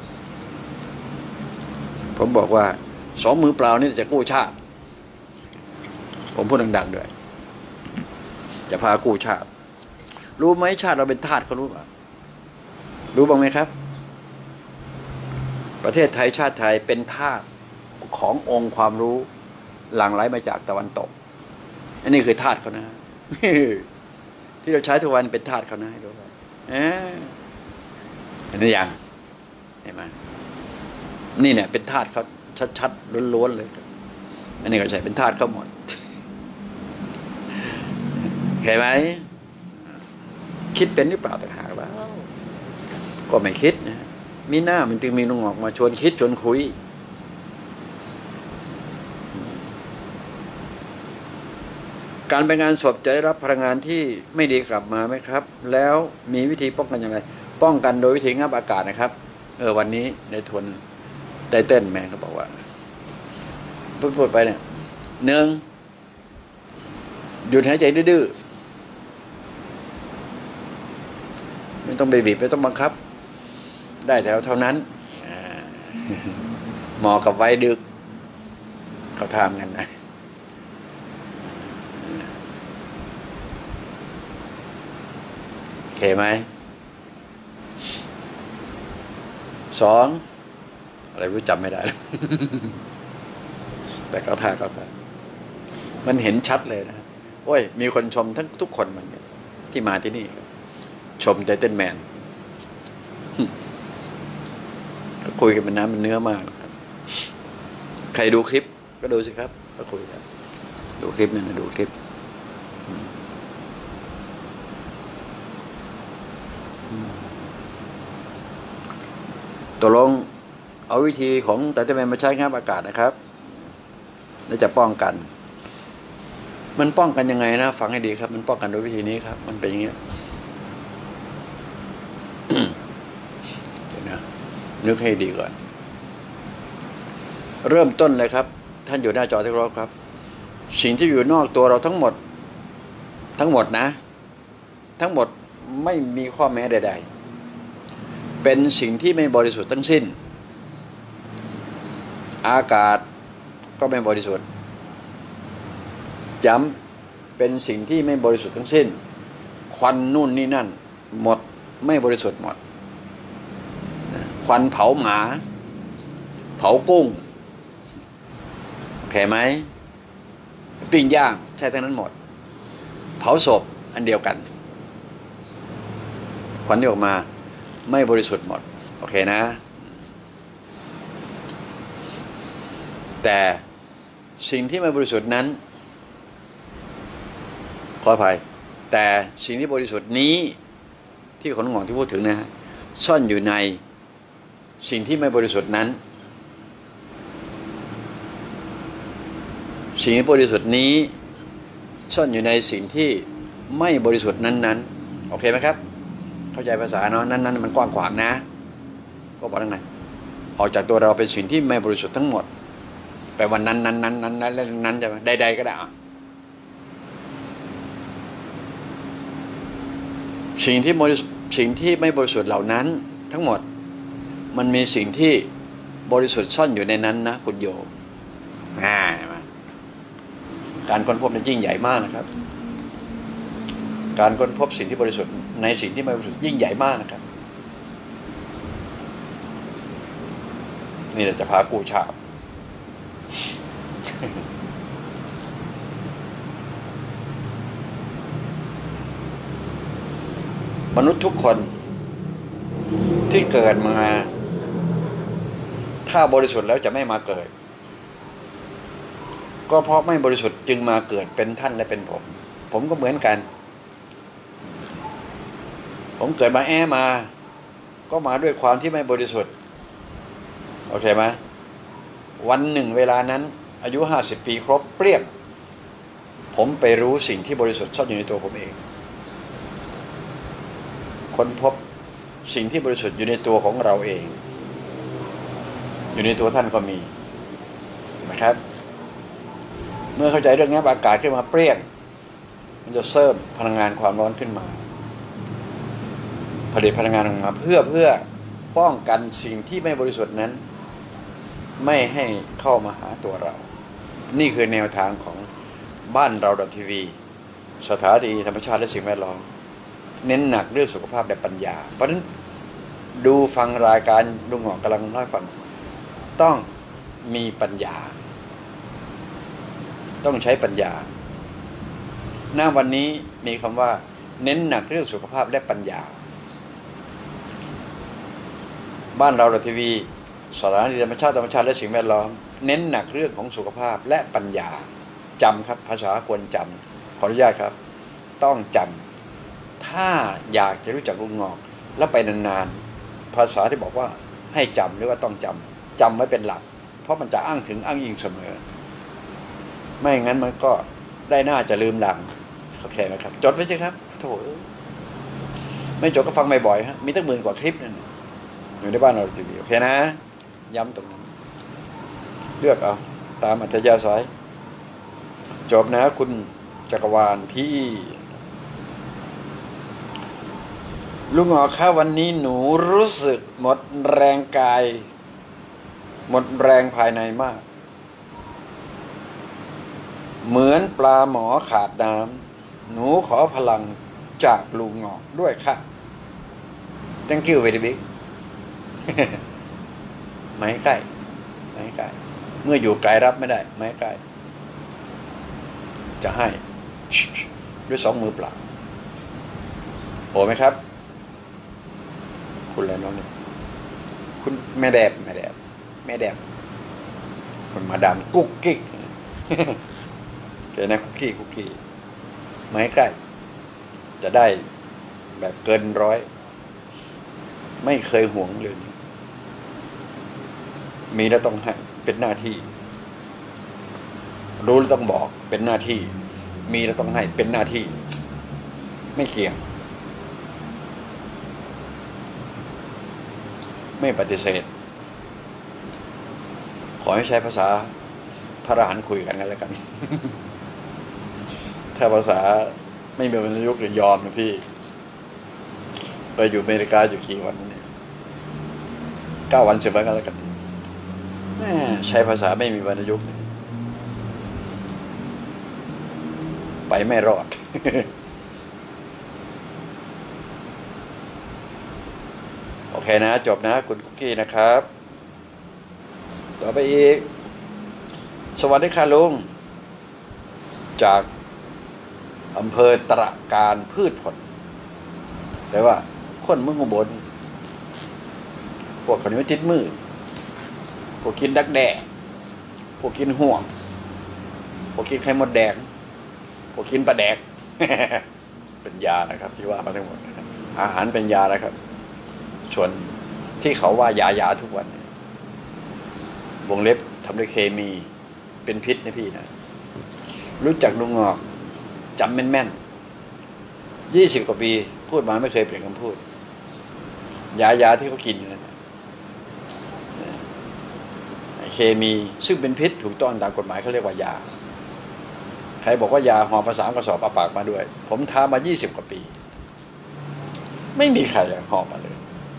ผมบอกว่าสองมือเปล่านี่จะกู้ชาติผมพูดดังๆด้วยจะพากู้ชาติรู้ไหมชาติเราเป็นทาสเขารู้ป่ะรู้บ้างไหมครับประเทศไทยชาติไทยเป็นทาสขององค์ความรู้หลั่งไหลมาจากตะวันตกอันนี้คือทาสเขานะ ที่เราใช้ทุกวันเป็นทาสเขานะให้รู้ว่าเห็นหรือยังเห็นไหมนี่เนี่ยเป็นทาสเขาชัดๆล้วนๆเลยอันนี้ก็ใช่เป็นทาสเขาหมดเข้าไหมคิดเป็นหรือเปล่าต่างหากว่าก็ไม่คิดนะมีหน้ามันจึงมีลุงออกมาชวนคิดชวนคุยการไปงานศพจะได้รับพลังงานที่ไม่ดีกลับมาไหมครับแล้วมีวิธีป้องกันอย่างไรป้องกันโดยวิธีงับอากาศนะครับเออวันนี้ในทวนไตเติ้ลแมนเขาบอกว่าพูดไปเนี่ยหนึ่งหยุดหายใจดื้อไม่ต้องไปบีบไม่ต้องบังคับได้แถวเท่านั้นเหมาะกับไว้ดึกเขาทำกันนะโอเคไหมสองอะไรรู้จำไม่ได้ แต่ก็ท่าก็ท่ามันเห็นชัดเลยนะโอ้ยมีคนชมทั้งทุกคนมันเนี่ยที่มาที่นี่ชมไทเทนแมนคุยกันเป็นน้ำเป็นเนื้อมากครับใครดูคลิปก็ดูสิครับก็คุยกันดูคลิปนั่นนะดูคลิปตกลงเอาวิธีของไทเทนแมนมาใช้งับอากาศนะครับแล้วจะป้องกันมันป้องกันยังไงนะฟังให้ดีครับมันป้องกันโดยวิธีนี้ครับมันเป็นอย่างนี้ เดี๋ยวนะนึกให้ดีก่อนเริ่มต้นเลยครับท่านอยู่หน้าจอที่เคารพครับสิ่งที่อยู่นอกตัวเราทั้งหมดทั้งหมดนะทั้งหมดไม่มีข้อแม้ใดๆเป็นสิ่งที่ไม่บริสุทธิ์ทั้งสิ้นอากาศก็ไม่บริสุทธิ์ย้ำเป็นสิ่งที่ไม่บริสุทธิ์ทั้งสิ้นควันนู่นนี่นั่นหมดไม่บริสุทธิ์หมดควันเผาหมาเผากุ้งโอเคไหมปิ้งย่างใช่ทั้งนั้นหมดเผาศพอันเดียวกันควันที่ออกมาไม่บริสุทธิ์หมดโอเคนะแต่สิ่งที่ไม่บริสุทธิ์นั้นขออภัยแต่สิ่งที่บริสุทธิ์นี้ที่ขนงอกที่พูดถึงนะฮะซ่อนอยู่ในสิ่งที่ไม่บริสุทธิ์นั้นสิ่งที่บริสุทธิ์นี้ซ่อนอยู่ในสิ่งที่ไม่บริสุทธิ์นั้นๆโอเคไหมครับเข้าใจภาษาเนาะนั้นๆมันกว้างขวางนะก็บอกยังไงออกจากตัวเราเป็นสิ่งที่ไม่บริสุทธิ์ทั้งหมดไปวันนั้นนั้นนั้นนั้นนั้นนั้นจะใดๆก็ได้อะสิ่งที่สิ่งที่ไม่บริสุทธิ์เหล่านั้นทั้งหมดมันมีสิ่งที่บริสุทธิ์ซ่อนอยู่ในนั้นนะคุณโยมอ่าการค้นพบนั้นยิ่งใหญ่มากนะครับการค้นพบสิ่งที่บริสุทธิ์ในสิ่งที่ไม่บริสุทธิ์ยิ่งใหญ่มากนะครับนี่เราจะพากู้ชาบมนุษย์ทุกคนที่เกิดมาถ้าบริสุทธิ์แล้วจะไม่มาเกิดก็เพราะไม่บริสุทธิ์จึงมาเกิดเป็นท่านและเป็นผมผมก็เหมือนกันผมเกิดมาแอ้มาก็มาด้วยความที่ไม่บริสุทธิ์โอเคไหมวันหนึ่งเวลานั้นอายุห้าสิบปีครบเปรี้ยงผมไปรู้สิ่งที่บริสุทธิ์ซ่อนอยู่ในตัวผมเองค้นพบสิ่งที่บริสุทธิ์อยู่ในตัวของเราเองอยู่ในตัวท่านก็มีนะครับเมื่อเข้าใจเรื่องนี้อากาศขึ้นมาเปรี้ยงมันจะเสริมพลังงานความร้อนขึ้นมาผลิตพลังงานออกมาเพื่อเพื่อป้องกันสิ่งที่ไม่บริสุทธิ์นั้นไม่ให้เข้ามาหาตัวเรานี่คือแนวทางของบ้านเราทีวีสถานีธรรมชาติและสิ่งแวดล้อมเน้นหนักเรื่องสุขภาพและปัญญาเพราะฉะนั้นดูฟังรายการลุงหงอกกำลังเล่าให้ฟังต้องมีปัญญาต้องใช้ปัญญาหน้าวันนี้มีคำว่าเน้นหนักเรื่องสุขภาพและปัญญาบ้านเราทีวีสถานีธรรมชาติธรรมชาติและสิ่งแวดล้อมเน้นหนักเรื่องของสุขภาพและปัญญาจำครับภาษาควรจำขออนุญาตครับต้องจำถ้าอยากจะรู้จักลุงหงอกแล้วไปนานๆภาษาที่บอกว่าให้จำหรือว่าต้องจำจำไว้เป็นหลักเพราะมันจะอ้างถึงอ้างอิงเสมอไม่งั้นมันก็ได้น่าจะลืมหลังโอเคไหมครับจดไว้สิครับโถ่ไม่จดก็ฟังบ่อยๆฮะมีตั้งหมื่นกว่าคลิปนั่นอยู่ในบ้านเราทีวีโอเคนะย้ำตรงนี้เลือกเอาตามอัธยาศัยจบนะคุณจักรวาลพี่ลุงหงอกครับวันนี้หนูรู้สึกหมดแรงกายหมดแรงภายในมากเหมือนปลาหมอขาดน้ำหนูขอพลังจากลุงหงอกด้วยค่ะ thank you very big ไม่ใกล้ไม่ใกล้เมื่ออยู่ไกลรับไม่ได้ไม่ใกล้จะให้ด้วยสองมือเปล่าโอ้ไหมครับคุณอะไรน้องเนี่ยคุณแม่แดบแม่แดบแม่แดบคนมาดามกุ๊กกิ๊กแกนะคุกกี้คุกกี้ไม่ใกล้จะได้แบบเกินร้อยไม่เคยห่วงเลยมีแล้วต้องให้เป็นหน้าที่รู้แล้วต้องบอกเป็นหน้าที่มีแล้วต้องให้เป็นหน้าที่ไม่เกี่ยงไม่ปฏิเสธขอให้ใช้ภาษาพระอรหันต์คุยกันกันแล้วกัน ถ้าภาษาไม่มีบรรยุกต์จะยอมนะพี่ไปอยู่อเมริกาอยู่กี่วันเนี่ยเก้าวันสิบวันกันแล้วกันใช้ภาษาไม่มีวรรณยุกต์ไปไม่รอด โอเคนะจบนะคุณคุกกี้นะครับต่อไปอีกสวัสดีค่ะลุงจากอำเภอตระการพืชผลแต่ว่าคนเมืองอุบลพวกขนิ้วจิตมือพวกกินดักแด่พวกกินห่วงพวกกินไข่มดแดงพวกกินปลาแดก เป็นยานะครับที่ว่ามาทั้งหมดนะครับอาหารเป็นยานะครับส่วนที่เขาว่ายายาทุกวันวงเล็บทำด้วยเคมีเป็นพิษนะพี่นะรู้จักลุงงอกจำแม่นๆยี่สิบกว่าปีพูดมาไม่เคยเปลี่ยนคำพูดยายาที่เขากินอยู่นั่นเคมีซึ่งเป็นพิษถูกต้องตามกฎหมายเขาเรียกว่ายาใครบอกว่ายาหอภาษากระสอบเอาปากมาด้วยผมท้ามายี่สิบกว่าปีไม่มีใครหอบมาเลย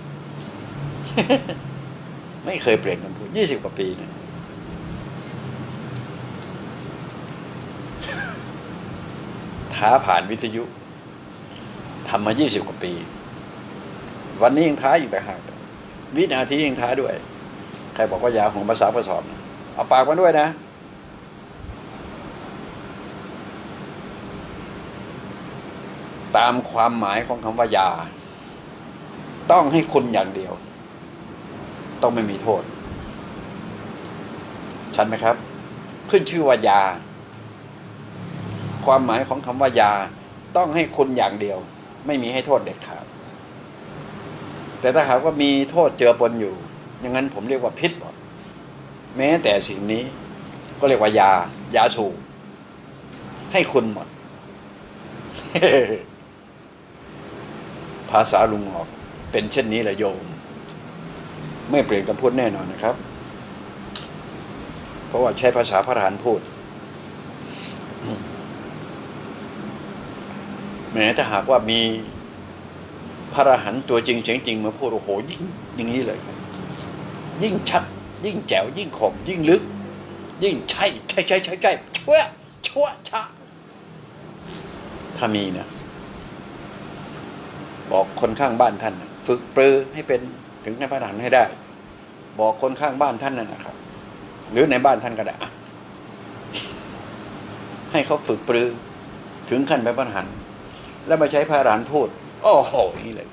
ไม่เคยเปลี่ยนคำพูดยี่สิบกว่าปีนะท้าผ่านวิทยุทำมายี่สิบกว่าปีวันนี้ยังท้าอยู่แต่หากวินาทียังท้าด้วยใครบอกว่ายาของภาษากระสอบเอาปากมาด้วยนะตามความหมายของคำว่ายาต้องให้คุณอย่างเดียวต้องไม่มีโทษชัดไหมครับขึ้นชื่อว่ายาความหมายของคำว่ายาต้องให้คุณอย่างเดียวไม่มีให้โทษเด็ดขาดแต่ถ้าหากว่ามีโทษเจือปนอยู่อย่างนั้นผมเรียกว่าพิษหมดแม้แต่สิ่งนี้ก็เรียกว่ายายาสูบให้คุณหมด ภาษาลุงหอกเป็นเช่นนี้แหละโยมไม่เปลี่ยนคำพูดแน่นอนนะครับเพราะว่าใช้ภาษาพระอรหันต์พูดแม้ถ้าหากว่ามีพระอรหันต์ตัวจริงเสียงจริงมาพูดโอ้โหยิ่งอย่างนี้เลยครับยิ่งชัดยิ่งแจ๋วยิ่งคมยิ่งลึกยิ่งใช่ใช่ใช่ใช่ใช่ชั่วชั่วชะถ้ามีนะบอกคนข้างบ้านท่านฝึกปรือให้เป็นถึงในพระอรหันต์ให้ได้บอกคนข้างบ้านท่านนั่นนะครับหรือในบ้านท่านก็ได้ให้เขาฝึกปรือถึงขั้นเป็นพระอรหันต์แล้วมาใช้พระอรหันต์พูดโอ้โหนี่เลย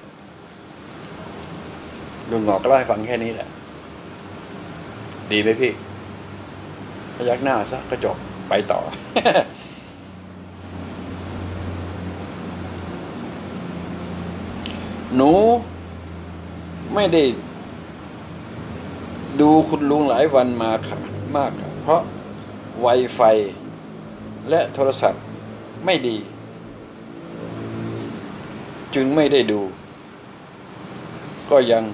ลุงหงอกก็เล่าให้ฟังแค่นี้แหละดีไหมพี่พยักหน้าซะก็จบไปต่อ หนูไม่ได้ดูคุณลุงหลายวันมาค่ะมากค่ะเพราะ Wi-Fi และโทรศัพท์ไม่ดีจึงไม่ได้ดูก็ยัง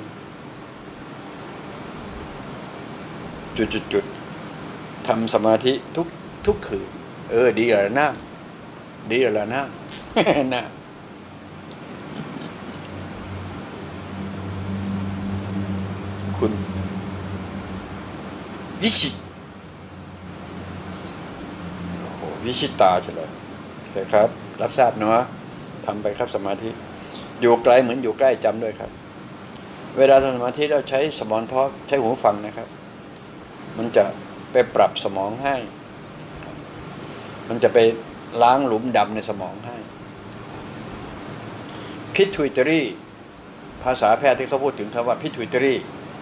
จุดๆๆทำสมาธิทุกทุกคืนเออดีแล้วนะดีแล้วนะ นะคุณวิชิตโอ้โหวิชิตาใช่เลยแต่ครับรับทราบเนาะทำไปครับสมาธิอยู่ไกลเหมือนอยู่ใกล้จำด้วยครับเวลาทำสมาธิเราใช้สมองทอล์กใช้หูฟังนะครับมันจะไปปรับสมองให้มันจะไปล้างหลุมดำในสมองให้ pituitary ภาษาแพทย์ที่เขาพูดถึงคำว่า pituitary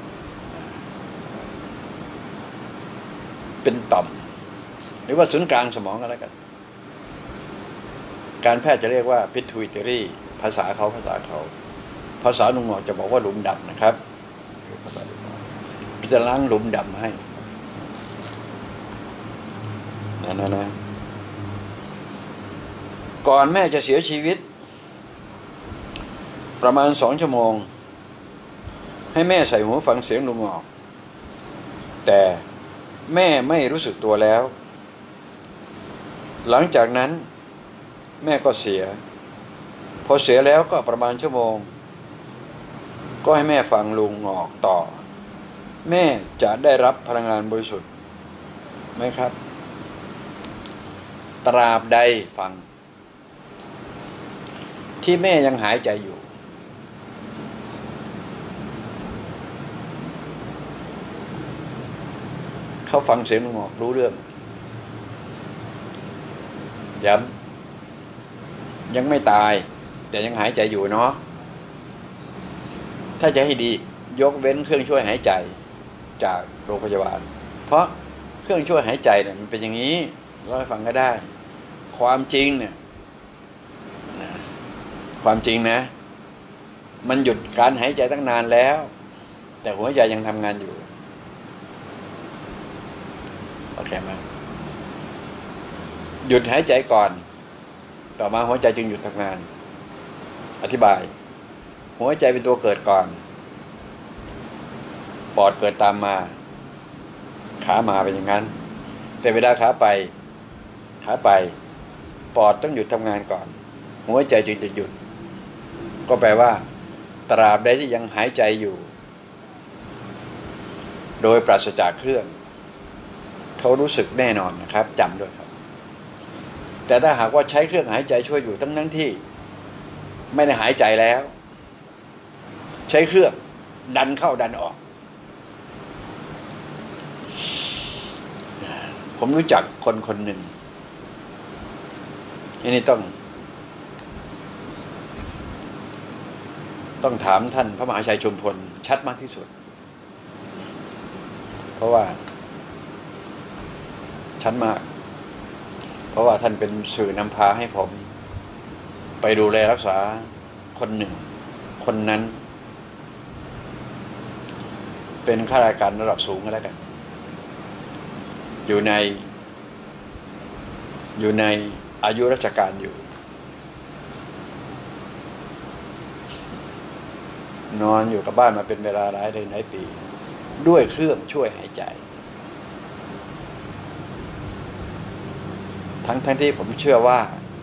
เป็นต่อมหรือว่าศูนย์กลางสมองอะไรกันการแพทย์จะเรียกว่า pituitary ภาษาเขาภาษาเขาภาษาลุงหมอจะบอกว่าหลุมดำนะครับจะล้างหลุมดำให้นะนะนะก่อนแม่จะเสียชีวิตประมาณสองชั่วโมงให้แม่ใส่หูฟังเสียงลุงออกแต่แม่ไม่รู้สึกตัวแล้วหลังจากนั้นแม่ก็เสียพอเสียแล้วก็ประมาณชั่วโมงก็ให้แม่ฟังลุงออกต่อแม่จะได้รับพลังงานบริสุทธิ์ไหมครับตราบใดฟังที่แม่ยังหายใจอยู่เขาฟังเสียงลุงออกรู้เรื่องย้ำยังไม่ตายแต่ยังหายใจอยู่เนาะถ้าจะให้ดียกเว้นเครื่องช่วยหายใจจากโรงพยาบาลเพราะเครื่องช่วยหายใจเนี่ยมันเป็นอย่างนี้เราให้ฟังก็ได้ความจริงเนี่ยความจริงนะมันหยุดการหายใจตั้งนานแล้วแต่หัวใจยังทำงานอยู่โอเคไหมหยุดหายใจก่อนต่อมาหัวใจจึงหยุดทำงานอธิบายหัวใจเป็นตัวเกิดก่อนปอดเกิดตามมาขามาเป็นอย่างนั้นแต่เวลาขาไปขาไปปอดต้องหยุดทำงานก่อนหัวใจจึงจะหยุดก็แปลว่าตราบใดที่ยังหายใจอยู่โดยปราศจากเครื่องเขารู้สึกแน่นอนนะครับจำด้วยครับแต่ถ้าหากว่าใช้เครื่องหายใจช่วยอยู่ทั้งนั้นที่ไม่ได้หายใจแล้วใช้เครื่องดันเข้าดันออกผมรู้จักคนคนหนึ่งอันนี้ต้องต้องถามท่านพระมหาชัยชุมพลชัดมากที่สุดเพราะว่าชัดมากเพราะว่าท่านเป็นสื่อนำพาให้ผมไปดูแลรักษาคนหนึ่งคนนั้นเป็นข้าราชการระดับสูงก็แล้วกันอยู่ในอยู่ในอายุราชการอยู่นอนอยู่กับบ้านมาเป็นเวลาหลายเดือนหลายปีด้วยเครื่องช่วยหายใจทั้งทั้งที่ผมเชื่อว่า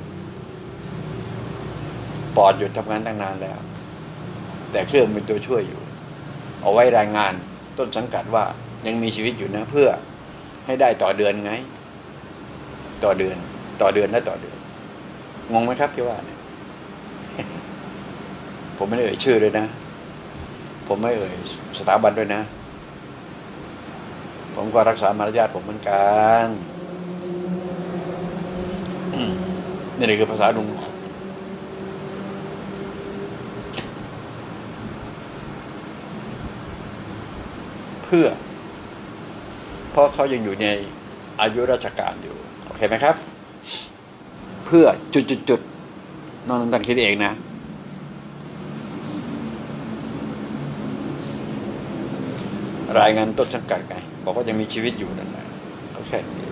ปอดหยุดทำงานตั้งนานแล้วแต่เครื่องเป็นตัวช่วยอยู่เอาไว้รายงานต้นสังกัดว่ายังมีชีวิตอยู่นะเพื่อให้ได้ต่อเดือนไงต่อเดือนต่อเดือนและต่อเดือนงงไหมครับที่ว่าเนี่ย ผมไม่ได้เอ่ยชื่อเลยนะผมไม่เอ่ยสถาบันด้วยนะผมก็รักษามารยาทผมเหมือนกันนี่คือภาษาลุงเพื่อเพราะเขายังอยู่ในอายุราชการอยู่โอเคไหมครับเพื่อจุดๆๆนอนตั้งคิดเองนะรายงานต้นสังกัดไงบอกว่ายังมีชีวิตอยู่นั่นแหละก็แค่นี้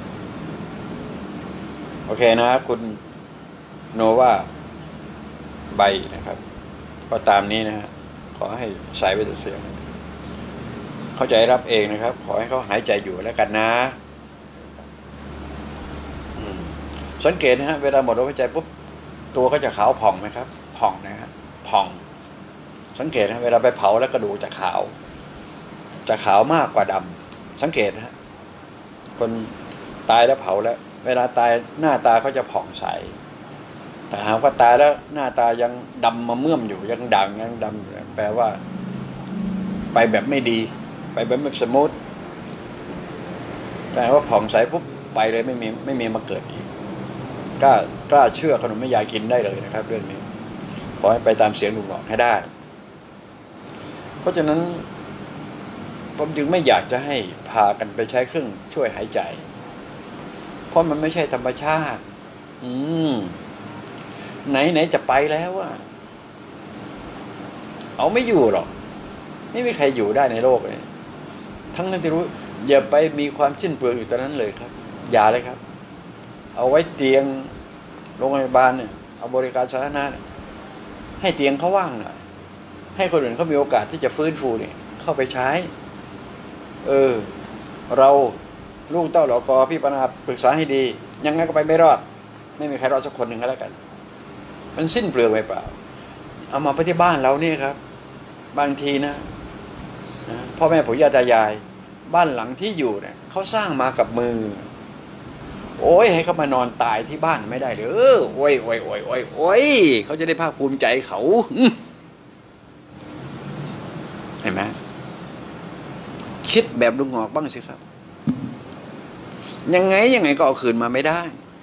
โอเคนะคุณโนวาใบนะครับก็ตามนี้นะฮะขอให้สายไว้แต่เสียงเข้าใจรับเองนะครับขอให้เขาหายใจอยู่แล้วกันนะสังเกตนะฮะเวลาหมดลมหายใจปุ๊บตัวก็จะขาวผ่องไหมครับผ่องนะฮะผ่องสังเกตนะเวลาไปเผาแล้วกระดูกจะขาวจะขาวมากกว่าดำสังเกตนะฮะคนตายแล้วเผาแล้วเวลาตายหน้าตาเขาจะผ่องใสแต่หากว่าตายแล้วหน้าตายังดำมาเมื่อมอยู่ยังด่างยังดำแปลว่าไปแบบไม่ดีไปแบบไม่สมูทแต่ว่าผ่องใสปุ๊บไปเลยไม่มีไม่มีมาเกิดอีกกล้ากล้าเชื่อขนมไม่ยากินได้เลยนะครับเรื่องนี้ขอให้ไปตามเสียงลุงหลอกให้ได้เพราะฉะนั้นผมจึงไม่อยากจะให้พากันไปใช้เครื่องช่วยหายใจเพราะมันไม่ใช่ธรรมชาติอืมไหนไหนจะไปแล้วอะเอาไม่อยู่หรอกไม่มีใครอยู่ได้ในโลกเลยทั้งนั้นที่รู้อย่าไปมีความสิ้นเปลืองอยู่ตอนนั้นเลยครับอย่าเลยครับเอาไว้เตียงโรงพยาบาลเนี่ยเอาบริการสาธารณะให้เตียงเขาว่างหน่อยให้คนอื่นเขามีโอกาสที่จะฟื้นฟูเนี่ยเข้าไปใช้เออเราลูกเต้าหลอกอพี่ปนาปรึกษาให้ดียังไงก็ไปไม่รอดไม่มีใครรอดสักคนหนึ่งก็แล้วกันมันสิ้นเปลืองไปเปล่าเอามาไปที่บ้านเราเนี่ยครับบางทีนะนะพ่อแม่ปู่ย่าตายายบ้านหลังที่อยู่เนี่ยเขาสร้างมากับมือโอ้ยให้เขามานอนตายที่บ้านไม่ได้เลยเออโอ้ยโอ้ยโอ้ยโอ้ยโอ้ยเขาจะได้ภาคภูมิใจเขาเห็นไหมคิดแบบลุงหงอกบ้างสิครับยังไงยังไงก็เอาคืนมาไม่ได้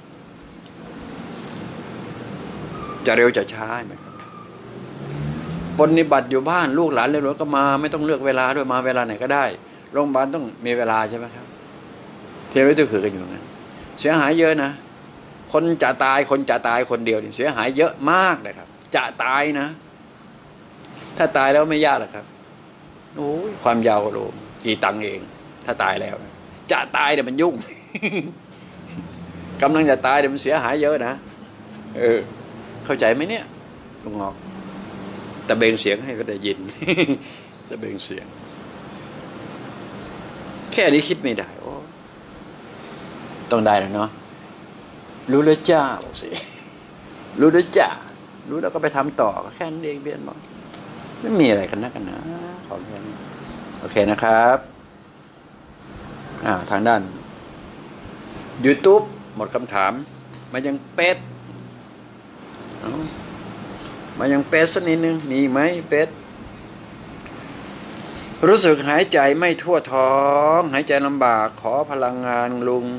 จะเร็วจะช้าไหมครับปฏิบัติอยู่บ้านลูกหลานเร็วๆก็มาไม่ต้องเลือกเวลาด้วยมาเวลาไหนก็ได้โรงพยาบาลต้องมีเวลาใช่ไหมครับเทวดาคือกันอยู่งั้นเสียหายเยอะนะคนจะตายคนจะตายคนเดียวเนี่ยเสียหายเยอะมากเลยครับจะตายนะถ้าตายแล้วไม่ยากหรอกครับโอ้ยความยาวโลกี่ตังเองถ้าตายแล้วจะตายเนี่ยมันยุ่ง กำลังจะตายเนี่ยมันเสียหายเยอะนะเออเข้าใจไหมเนี่ยลุงงอกตะเบงเสียงให้ก็ได้ยิน ตะเบงเสียงแค่นี้คิดไม่ได้โอ้ต้องได้แล้วเนาะรู้แล้วจ้าบอกสิรู้แล้วจ้ารู้แล้วก็ไปทำต่อแค่นั้นเองเบียนบอกไม่มีอะไรกันนักกันนะขอแค่นี้โอเคนะครับอ่าทางด้าน YouTube หมดคำถามมายังเป็ดมายังเป็ดสักนิดนึงมีไหมเป็ดรู้สึกหายใจไม่ทั่วท้องหายใจลำบากขอพลังงานลุง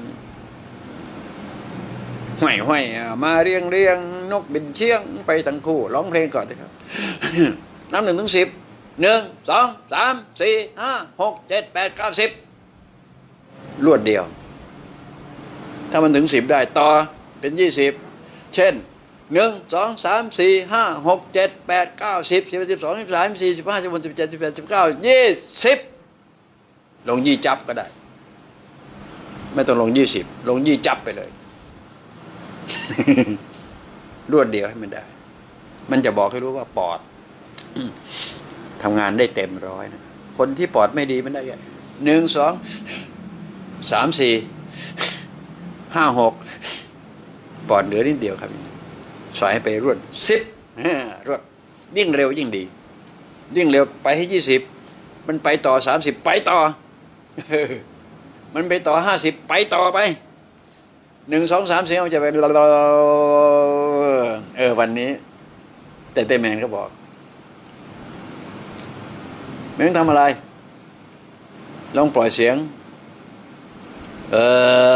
ห้อยห้อยมาเรียงเรียงนกบินเชียงไปทั้งคู่ร้องเพลงก่อนนะครับ นับหนึ่งถึงสิบหนึ่งสองสามสี่ห้าหกเจ็ดแปดเก้าสิบรวดเดียวถ้ามันถึงสิบได้ต่อเป็นยี่สิบเช่นหนึ่งสองสามสี่ห้าหกเจ็ดแปดเก้าสิบสิบสิบสองสิบสามสิบสี่สิบห้าสิบหกสิบเจ็ดสิบแปดสิบเก้ายี่สิบลงยี่จับก็ได้ไม่ต้องลงยี่สิบลงยี่จับไปเลย รวดเดียวให้มันได้มันจะบอกให้รู้ว่าปอด ทำงานได้เต็มร้อยนะคนที่ปอดไม่ดีมันได้แค่หนึ่งสองสามสี่ห้าหกปอดเหลือนิดเดียวครับสายไปรวดสิบรวดยิ่งเร็วยิ่งดียิ่งเร็วไปให้ยี่สิบมันไปต่อสามสิบไปต่อ มันไปต่อห้าสิบไปต่อไปหนึ่งสองสามสี่มันจะไปเออวันนี้แต่เต้แมนเขาบอกไม่ต้องทำอะไรลองปล่อยเสียงเอ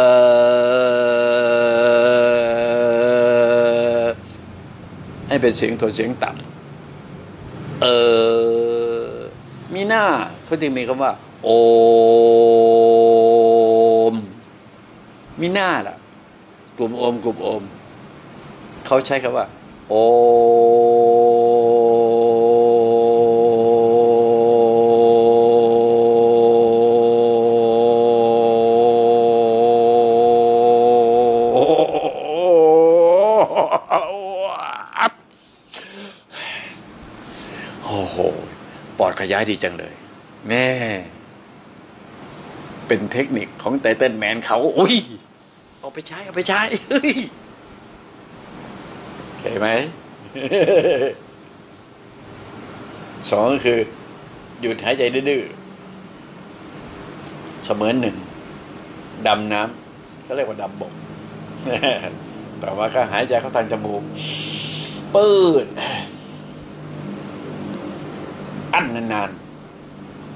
อให้เป็นเสียงโทนเสียงต่ำเออมีหน้าเขาจึงมีคำว่าโอมมีหน้าล่ะกลุ่มโอมกลุ่มโอมเขาใช้คำว่าโอปอดขยายดีจังเลยแม่เป็นเทคนิคของไตเติ้ลแมนเขาอุ้ยเอาไปใช้เอาไปใช้เห็นไหม สองก็คือหยุดหายใจดื้อเสมือนหนึ่งดำน้ำเขาเรียกว่าดำบก ต่อมาก็หายใจเข้าทางจมูกปืดอั้นนาน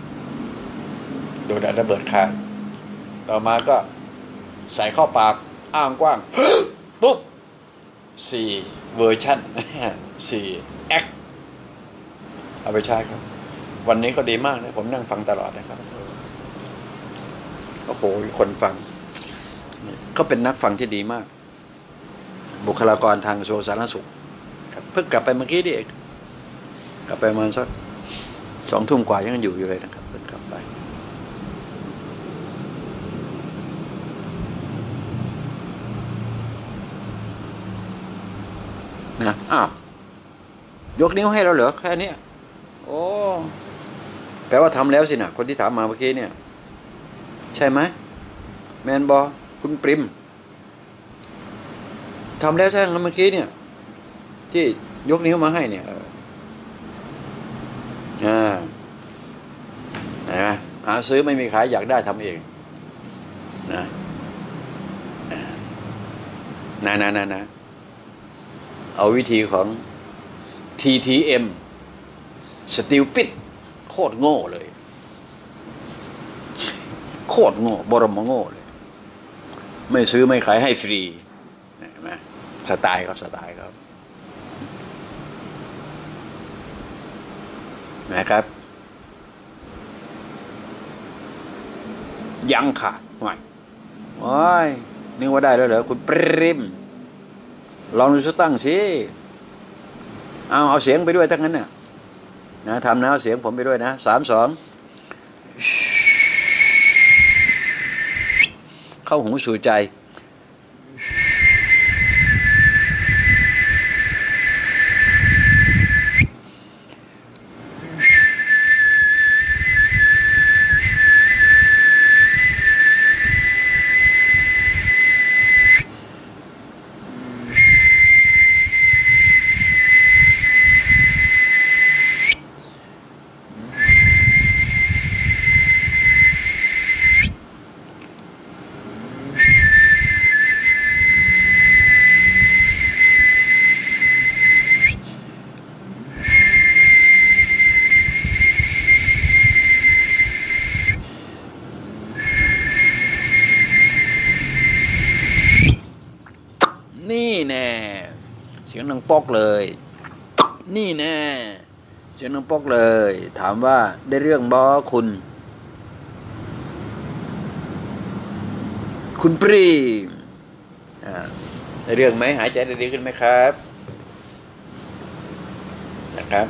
โดนระเบิดค้างต่อมาก็ใส่เข้าปากอ้างกว้าง ปุ๊บสี่เวอร์ชันสี่แอคเอาไปใช้ครับวันนี้ก็ดีมากนะผมนั่งฟังตลอดนะครับโอ้โหคนฟังก็เป็นนักฟังที่ดีมากบุคลากรทางกระทรวงสาธารณสุขครับเพิ่งกลับไปเมื่อกี้นี่เองกลับไปประมาณสักสองทุ่มกว่ายังอยู่อยู่เลยนะครับเพิ่งกลับไปนะอ้าวยกนิ้วให้เราเหรอแค่นี้โอ้แปลว่าทำแล้วสินะคนที่ถามมาเมื่อกี้เนี่ยใช่ไหมแมนบอคุณปริมทำแล้วใช่ไหมเมื่อกี้เนี่ยที่ยกนิ้วมาให้เนี่ยอ่าไหนไหมหาซื้อไม่มีขายอยากได้ทำเองนะนะนะนะนะเอาวิธีของ ที ที เอ็ม Stupid โคตรโง่เลยโคตรโง่บรมโง่เลยไม่ซื้อไม่ขายให้ฟรีเห็นไหมสไตล์ครับสไตล์ครับนะครับยังขาดไม่โอ้ยนึกว่าได้แล้วเหรอคุณปริมลองดูสักตั้งสิเอาเอาเสียงไปด้วยทั้งนั้นน่ะนะทำนะเอาเสียงผมไปด้วยนะสามสองเข้าหูสู่ใจนี่แน่เสียงดังปอกเลยนี่แน่เสียงดังปอกเลยถามว่าได้เรื่องบอคุณคุณปรีมได้เรื่องไหมหายใจได้ดีขึ้นไหมครับนะครับ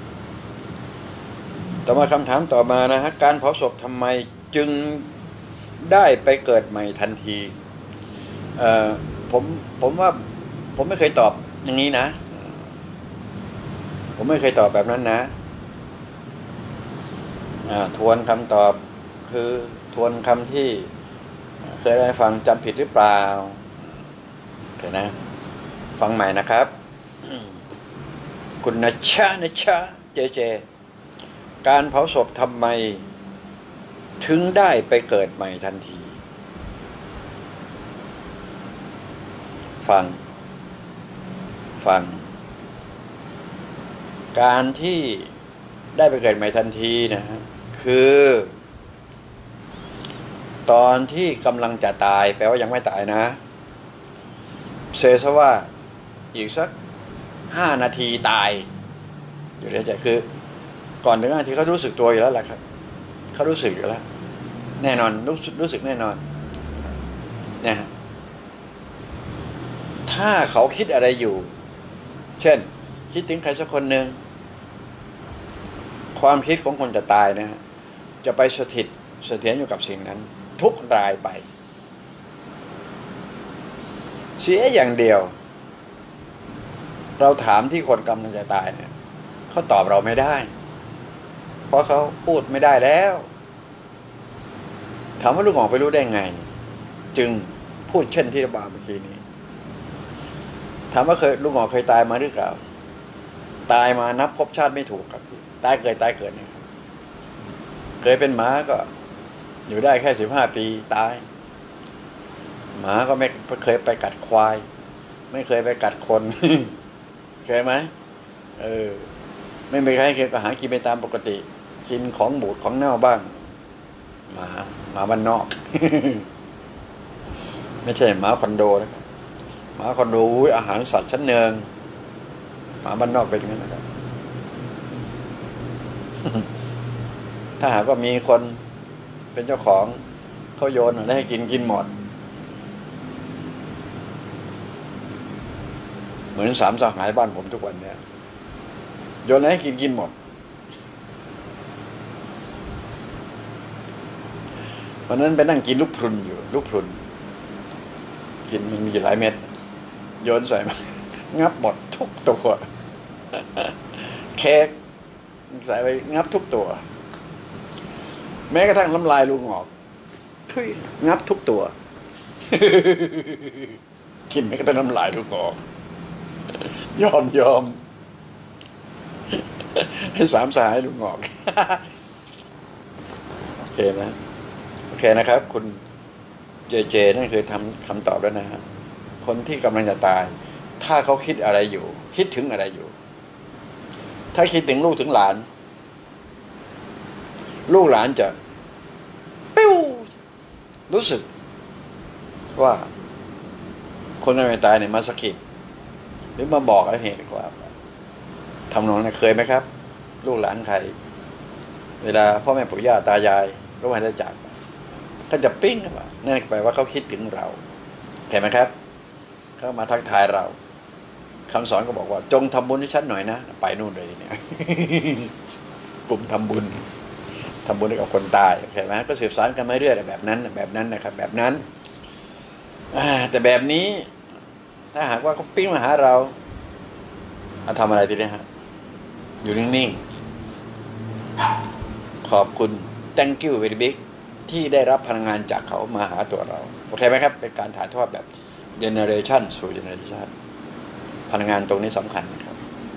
ต่อมาคำถามต่อมานะฮะการเผาศพทำไมจึงได้ไปเกิดใหม่ทันทีเอ่อผมผมว่าผมไม่เคยตอบอย่างนี้นะผมไม่เคยตอบแบบนั้นนะทวนคำตอบคือทวนคำที่เคยได้ฟังจำผิดหรือเปล่าโอเคนะฟังใหม่นะครับคุณนัชชานัชชาเจเจการเผาศพทำไมถึงได้ไปเกิดใหม่ทันทีฟังฟังการที่ได้ไปเกิดใหม่ทันทีนะฮะคือตอนที่กำลังจะตายแปลว่ายังไม่ตายนะเซซะว่าอีกสักห้านาทีตายอยู่ในใจคือก่อนถึงห้านาทีเขารู้สึกตัวอยู่แล้วแหละครับเขารู้สึกอยู่แล้วแน่นอนรู้รู้สึกแน่นอนนะฮะถ้าเขาคิดอะไรอยู่เช่นคิดถึงใครสักคนหนึ่งความคิดของคนจะตายนะฮะจะไปสถิตเสถียรอยู่กับสิ่งนั้นทุกรายไปเสียอย่างเดียวเราถามที่คนกำลังจะตายเนี่ยเขาตอบเราไม่ได้เพราะเขาพูดไม่ได้แล้วถามว่าลูกหมอไปรู้ได้ไงจึงพูดเช่นที่ระบาดเมื่อกี้นี้ถามว่าเคยลูกหมอเคยตายมาหรือเปล่าตายมานับภพชาติไม่ถูกครับตายเกิดตายเกิดเนี่ยเคยเป็นหมาก็อยู่ได้แค่สิบห้าปีตายหมาก็ไม่เคยไปกัดควายไม่เคยไปกัดคน เคยไหมเออไม่มีใครเคยก็หากินไปตามปกติกินของบูดของเน่าบ้างหมาหมาบ้านนอก ไม่ใช่หมาคอนโดนะครับหมาคอนโดอาหารสัตว์ชั้นเนิงหมาบ้านนอกเป็นอย่างนั้นนะครับ ถ้าหากว่ามีคนเป็นเจ้าของเขาโยนอะไรให้กินกินหมดเหมือนสามสหายบ้านผมทุกวันเนี้ยโยนอะไรให้กินกินหมดวันนั้นไปนั่งกินลูกพรุนอยู่ลูกพรุนกินมันมีอยู่หลายเม็ดโยนใส่มางับหมดทุกตัวเค้กใส่ไปงับทุกตัวแม้กระทั่งน้ำลายลูกงอกทุยงับทุกตัว กินแม้กระทั่งน้ำลายลูกงอกยอมยอมให้สามสหายลูกงอก โอเคนะโอเคนะครับคุณเจเจนั่นคือทำคำตอบแล้วนะฮะคนที่กำลังจะตายถ้าเขาคิดอะไรอยู่คิดถึงอะไรอยู่ถ้าคิดถึงลูกถึงหลานลูกหลานจะปิ้วรู้สึกว่าคนกำลังจะตายเนี่ยมาสะกิดหรือมาบอกอะไรเหตุว่าทำนองนั้นเคยไหมครับลูกหลานใครเวลาพ่อแม่ปู่ย่าตายายก็มาได้จากก็จะปิ้งขึ้นมานั่นแปลว่าเขาคิดถึงเราเห็นไหมครับเขามาทักทายเราคำสอนก็บอกว่าจงทำบุญให้ฉันหน่อยนะไปนู่นเลยเนี่ย กลุ่มทำบุญทำบุญให้กับคนตายเห็นไหมก็สืบสานกันมาเรื่อยแบบนั้นแบบนั้นนะครับแบบนั้นแต่แบบนี้ถ้าหากว่าเขาปิ้งมาหาเราทำอะไรทีนี้ฮะอยู่นิ่งๆขอบคุณ thank you very big ที่ได้รับพลังงานจากเขามาหาตัวเราโอเคไหมครับเป็นการถ่ายทอดแบบ generation สู่ generation พลังงานตรงนี้สำคัญนะครับ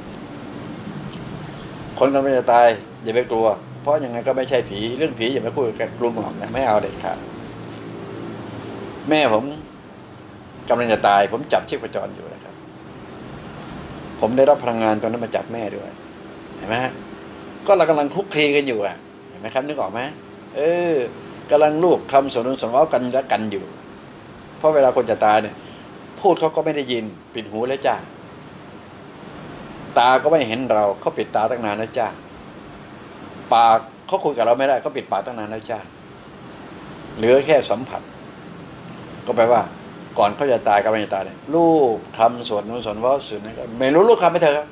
คนกำลังจะตายอย่าไปกลัวเพราะยังไงก็ไม่ใช่ผีเรื่องผีอย่าไปพูดกับกลุ่มหอกนะไม่เอาเด็ดขาดแม่ผมกำลังจะตายผมจับชีพจรอยู่นะครับผมได้รับพลังงานตรงนั้นมาจากแม่ด้วยเห็นไหมฮะก็เรากำลังคลุกคลีกันอยู่อ่ะเห็นไหมครับนึกออกไหมเออกำลังลูกคำสนสนว่ากันและกันอยู่เพราะเวลาคนจะตายเนี่ยพูดเขาก็ไม่ได้ยินปิดหูแล้วจ้าตาก็ไม่เห็นเราเขาปิดตาตั้งนานแล้วจ้าปากเขาคุยกับเราไม่ได้เขาปิดปากตั้งนานแล้วจ้าเหลือแค่สัมผัสก็แปลว่าก่อนเขาจะตายกำลังจะตายเนี่ยลูกทำส่วนนู้นส่วนว่าส่วนนี้ไม่รู้ลูกทำไม่เถอะครับ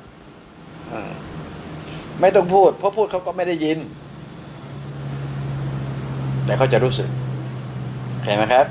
ไม่ต้องพูดเพราะพูดเขาก็ไม่ได้ยินแต่เขาจะรู้สึกเห็นไหมครับ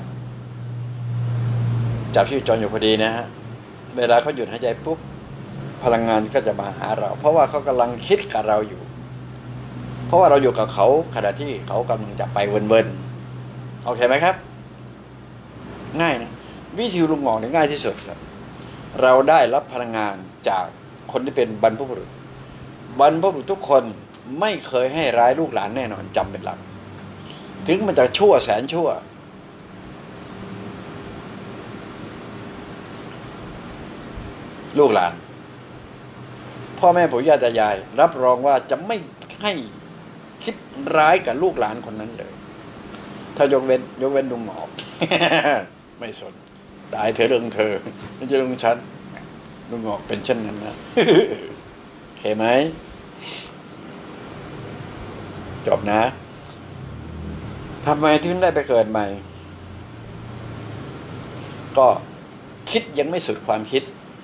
จับชีพจรอยู่พอดีนะฮะเวลาเขาหยุดหายใจปุ๊บพลังงานก็จะมาหาเราเพราะว่าเขากำลังคิดกับเราอยู่เพราะว่าเราอยู่กับเขาขณะที่เขากำลังจะไปเวินๆโอเคไหมครับง่ายนะวิธีลุงงอกเนี่ยง่ายที่สุดครับเราได้รับพลังงานจากคนที่เป็นบรรพบุรุษบรรพบุรุษทุกคนไม่เคยให้ร้ายลูกหลานแน่นอนจำเป็นหลักถึงมันจะชั่วแสนชั่วลูกหลานพ่อแม่ปู่ย่าตายายรับรองว่าจะไม่ให้คิดร้ายกับลูกหลานคนนั้นเลยถ้ายกเว้นยกเว้นลุงหมอก ไม่สนตายเธอเรื่องเธอไม่ใช่เรื่องฉันลุงหมอกเป็นเช่นนั้นนะ เห็นไหมจบนะทำไมถึงได้ไปเกิดใหม่ก็คิดยังไม่สุดความคิด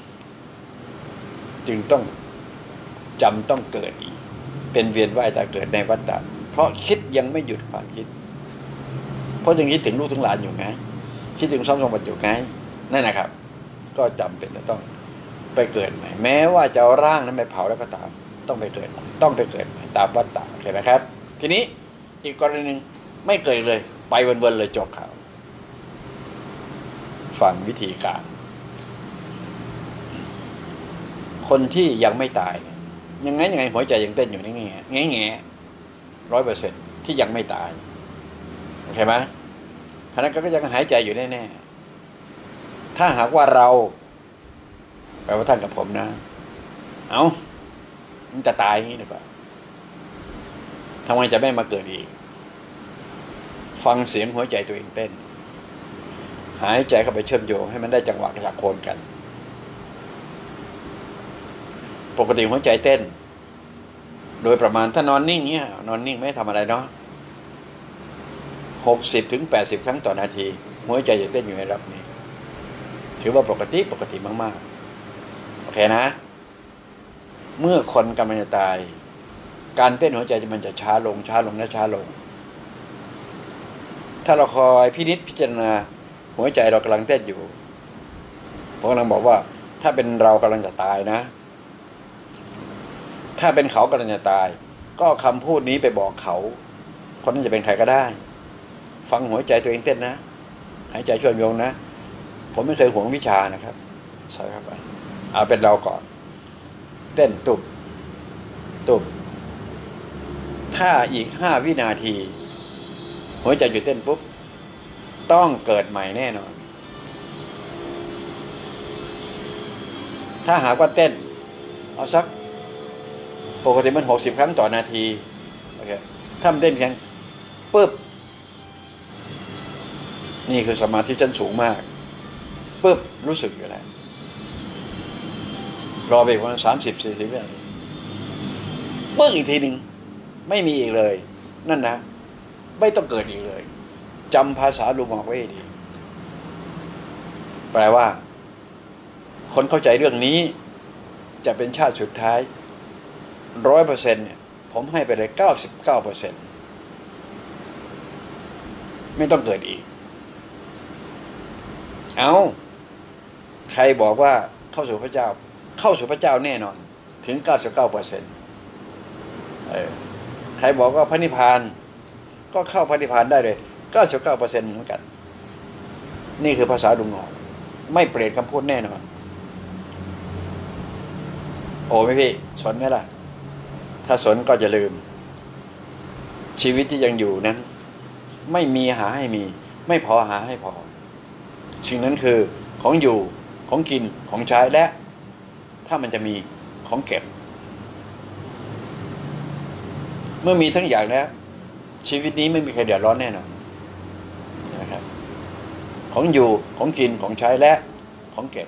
จึงต้องจำต้องเกิดอีกเป็นเวียนว่ายตายเกิดในวัฏฏะเพราะคิดยังไม่หยุดความคิดเพราะยังคิดถึงลูกถึงหลานอยู่ไงคิดถึงทรัพย์สมบัติอยู่ไงนั่นนะครับก็จำเป็นจะต้องไปเกิดใหม่แม้ว่าจะเอาร่างนั้นไปเผาแล้วก็ตามต้องไปเกิดต้องไปเกิดใหม่ตามวัฏฏะเข้าใจไหมครับทีนี้อีกกรณีหนึ่งไม่เกิดเลยไปเวินๆเลยจบข่าวฟังวิธีการคนที่ยังไม่ตายยังไงยังไงหัวใจยังเต้นอยู่นี่ไงแง่แง่ร้อยเปอร์เซ็นต์ที่ยังไม่ตายโอเคไหมพนักงานก็ยังหายใจอยู่แน่ๆถ้าหากว่าเราแปลว่าท่านกับผมนะเอามันจะตายอย่างนี้ดีกว่าทำไมจะไม่มาเกิดอีกฟังเสียงหัวใจตัวเองเต้นหายใจเข้าไปเชื่อมโยงให้มันได้จังหวะกระชับโคนกันปกติหัวใจเต้นโดยประมาณถ้านอนนิ่งเงี้ยนอนนิ่งไม่ทำอะไรเนาะหกสิบถึงแปดสิบครั้งต่อนาทีหัวใจจะเต้นอยู่ในระดับนี้ถือว่าปกติปกติมากๆโอเคนะเมื่อคนกำลังจะตายการเต้นหัวใจมันจะช้าลงช้าลงและช้าลงถ้าเราคอยพินิจพิจารณาหัวใจเรากำลังเต้นอยู่ผมกำลังบอกว่าถ้าเป็นเรากำลังจะตายนะถ้าเป็นเขากำลังจะตายก็คำพูดนี้ไปบอกเขาคนนั้นจะเป็นใครก็ได้ฟังหัวใจตัวเองเต้นนะหายใจช่วยโยงนะผมไม่เคยหวงวิชานะครับใช่ครับเอาเป็นเราก่อนเต้นตุบตุบถ้าอีกห้าวินาทีหัวใจหยุดเต้นปุ๊บต้องเกิดใหม่แน่นอนถ้าหากว่าเต้นเอาสักปกติมันหกสิบครั้งต่อนาทีโอเคถ้ามันเต้นเพียงปึ๊บนี่คือสมาธิชั้นสูงมากปึ๊บรู้สึกอยู่แล้วรอไปประมาณสามสิบสี่สิบวินาทีปึ๊บอีกทีหนึ่งไม่มีอีกเลยนั่นนะไม่ต้องเกิดอีกเลยจำภาษาลุงออกไว้ดีแปลว่าคนเข้าใจเรื่องนี้จะเป็นชาติสุดท้ายร้อยเปอร์เซ็นต์เนี่ยผมให้ไปเลยเก้าสิบเก้าเปอร์เซ็นต์ไม่ต้องเกิดอีกเอาใครบอกว่าเข้าสู่พระเจ้าเข้าสู่พระเจ้าแน่นอนถึงเก้าสิบเก้าเปอร์เซ็นต์เออใครบอกว่าพระนิพพานก็เข้าพระนิพพานได้เลยเก้าสิบเก้าเปอร์เซ็นต์เหมือนกันนี่คือภาษาลุงหงอไม่เปลี่ยนคำพูดแน่นอนโอ้ไม่พี่สนไหมล่ะถ้าสนก็จะลืมชีวิตที่ยังอยู่นั้นไม่มีหาให้มีไม่พอหาให้พอสิ่งนั้นคือของอยู่ของกินของใช้และถ้ามันจะมีของเก็บเมื่อมีทั้งอย่างแล้วชีวิตนี้ไม่มีใครเดือดร้อนแน่นอนนะครับของอยู่ของกินของใช้และของเก็บ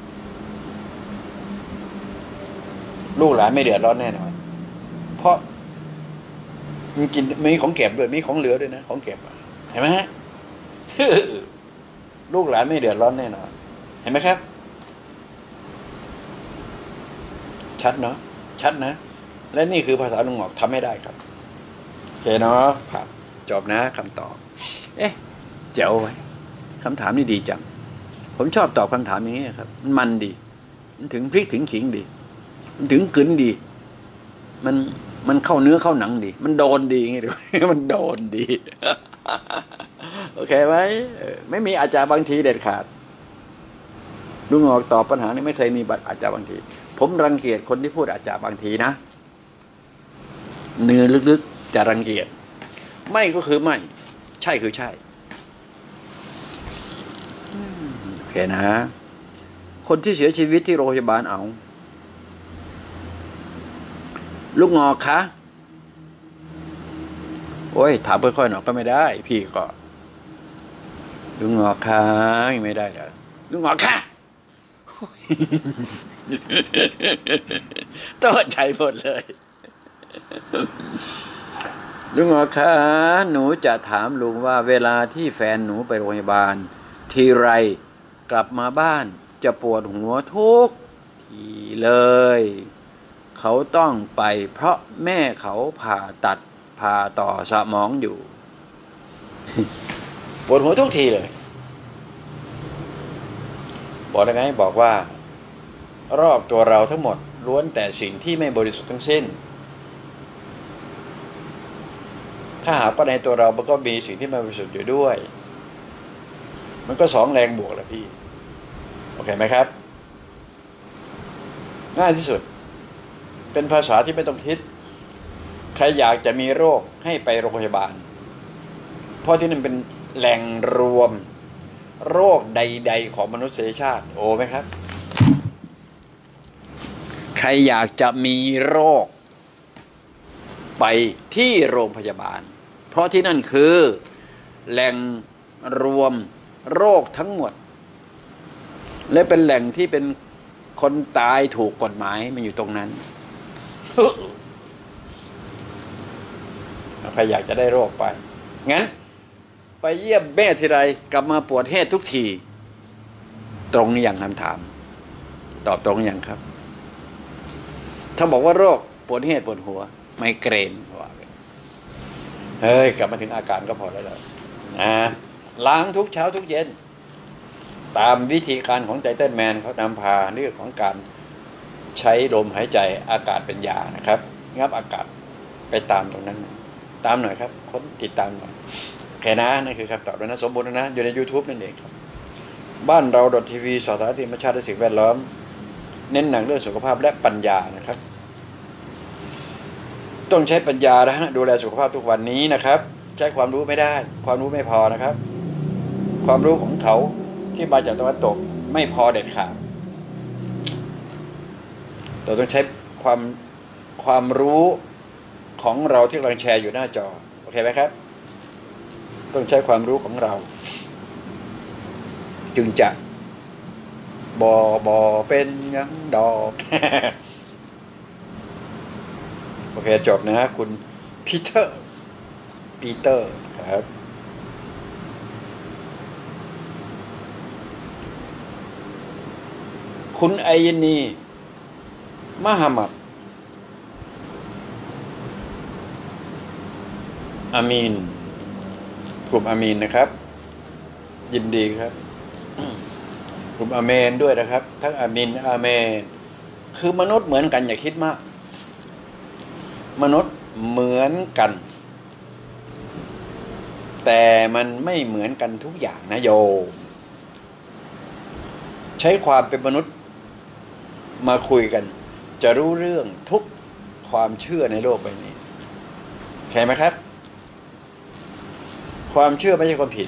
ลูกหลานไม่เดือดร้อนแน่นอนเพราะมีกินมีของเก็บด้วยมีของเหลือด้วยนะของเก็บเห็นไหมฮะ ลูกหลานไม่เดือดร้อนแน่นอนเห็นไหมครับชัดเนาะชัดนะและนี่คือภาษาลุงหงอกทำให้ได้ครับเห็นเนาะครับจบนะคำตอบเอ๊ะเจ๋วไว้คำถามนี่ดีจังผมชอบตอบคำถามอย่างนี้ครับมันดีมันถึงพริกถึงขิงดีมันถึงกึ๋นดีมันมันเข้าเนื้อเข้าหนังดีมันโดนดีไงดูมันโดนดีโอเคไหมไม่มีอาจารย์บางทีเด็ดขาดลุงหงอกตอบปัญหานี้ไม่เคยมีบัตรอาจารย์บางทีผมรังเกียจคนที่พูดอาจารย์บางทีนะเนื้อลึกๆจะรังเกียจไม่ก็คือไม่ใช่คือใช่โอเคนะคนที่เสียชีวิตที่โรงพยาบาลเอาลูกงอกคะโอ้ยถามค่อยๆหน่อยก็ไม่ได้พี่ก็ลูกงอกคะไม่ได้เหรอลูกงอกคะต้องใจหมดเลยลุงหมอคะหนูจะถามลุงว่าเวลาที่แฟนหนูไปโรงพยาบาลทีไรกลับมาบ้านจะปวดหัวทุกทีเลยเขาต้องไปเพราะแม่เขาผ่าตัดผ่าต่อสมองอยู่ ปวดหัวทุกทีเลยบอกได้ไงบอกว่ารอบตัวเราทั้งหมดล้วนแต่สิ่งที่ไม่บริสุทธิ์ทั้งสิ้นถ้าหากว่าในตัวเรามันก็มีสิ่งที่ไม่บริสุทธิ์อยู่ด้วยมันก็สองแรงบวกแหละพี่โอเคไหมครับง่ายที่สุดเป็นภาษาที่ไม่ต้องคิดใครอยากจะมีโรคให้ไปโรงพยาบาลเพราะที่นั่นเป็นแหล่งรวมโรคใดๆของมนุษยชาติโอ้ไหมครับใครอยากจะมีโรคไปที่โรงพยาบาลเพราะที่นั่นคือแหล่งรวมโรคทั้งหมดและเป็นแหล่งที่เป็นคนตายถูกกฎหมายมันอยู่ตรงนั้น ใครอยากจะได้โรคไปงั้นไปเยี่ยมแม่ทีไรกลับมาปวดเหตุทุกทีตรงอย่างคำถามตอบตรงอย่างครับถ้าบอกว่าโรคปวดเหตุปวดหัวไมเกรนว่าเฮ้ยกลับมาถึงอาการก็พอแล้วนะล้างทุกเช้าทุกเย็นตามวิธีการของไทเทิลแมนเขานำพาเรื่องของการใช้ลมหายใจอากาศเป็นยานะครับงับอากาศไปตามตรงนั้นตามหน่อยครับค้นติดตามหน่อยแค่นั้นนั่นคือคำตอบแล้วนะสมบูรณ์นะอยู่ใน YouTube นั่นเองครับบ้านเรา .tv สอสารธรรมชาติและสิ่งแวดล้อมเน้นหนังเรื่องสุขภาพและปัญญานะครับต้องใช้ปัญญานะฮะดูแลสุขภาพทุกวันนี้นะครับใช้ความรู้ไม่ได้ความรู้ไม่พอนะครับความรู้ของเขาที่มาจากตะวันตกไม่พอเด็ดขาดเราต้องใช้ความความรู้ของเราที่กำลังแชร์อยู่หน้าจอโอเคไหมครับต้องใช้ความรู้ของเราจึงจะบอบอเป็นยังดอก โอเคจบนะฮะคุณพีเตอร์ปีเตอร์ครับคุณไอยนีมหมัดอามีนกลุ่มอามีนนะครับยินดีครับกลุ่มอาเมนด้วยนะครับทั้งอามีนอาเมนคือมนุษย์เหมือนกันอย่าคิดมากมนุษย์เหมือนกันแต่มันไม่เหมือนกันทุกอย่างนะโยใช้ความเป็นมนุษย์มาคุยกันจะรู้เรื่องทุกความเชื่อในโลกใบนี้เข้าไหมครับความเชื่อไม่ใช่ความผิด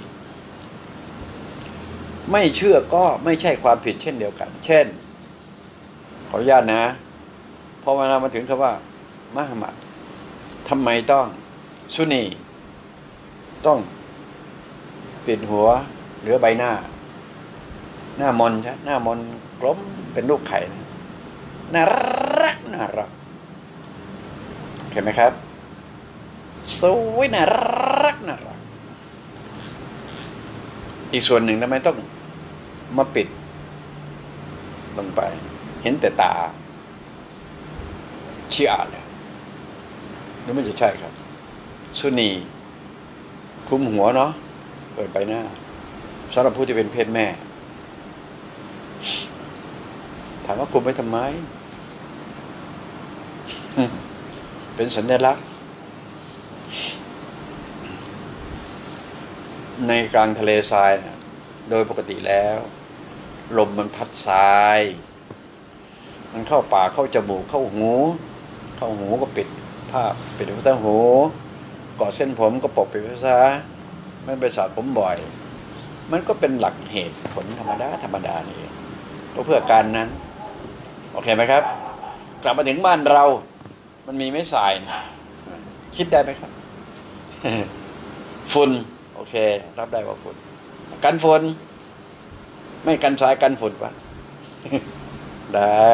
ไม่เชื่อก็ไม่ใช่ความผิดเช่นเดียวกันเช่นขออนุญาตนะพอเวลามาถึงคำว่ามหมัดทำไมต้องซุนีต้องปิดหัวเหลือใบหน้าหน้ามนใช่หน้ามนกลมเป็นลูกไข่นะน่ารักน่ารักเห็นไหมครับสวยน่ารักน่ารักอีกส่วนหนึ่งทำไมต้องมาปิดลงไปเห็นแต่ตาเชี่ยเลยนี่ไม่จะใช่ครับซุนีคลุมหัวเนาะเปิดใบหน้าสำหรับผู้ที่เป็นเพศแม่ถามว่าคลุมไว้ทำไมเป็นสัญลักษณ์ในกลางทะเลทรายนะโดยปกติแล้วลมมันพัดทรายมันเข้าปากเข้าจมูกเข้าหูเข้าหูก็ปิดผ้าปิดภาษาหูเกาะเส้นผมก็ปกปิดภาษาไม่ไปสระผมบ่อยมันก็เป็นหลักเหตุผลธรรมดาธรรมดานี่ก็เพื่อการนั้นโอเคไหมครับกลับมาถึงบ้านเรามันมีไม้สายนะคิดได้ไหมครับ ฝุ่นโอเครับได้ว่าฝุ่นกันฝุ่นไม่กันทรายกันฝุ่นปะ ได้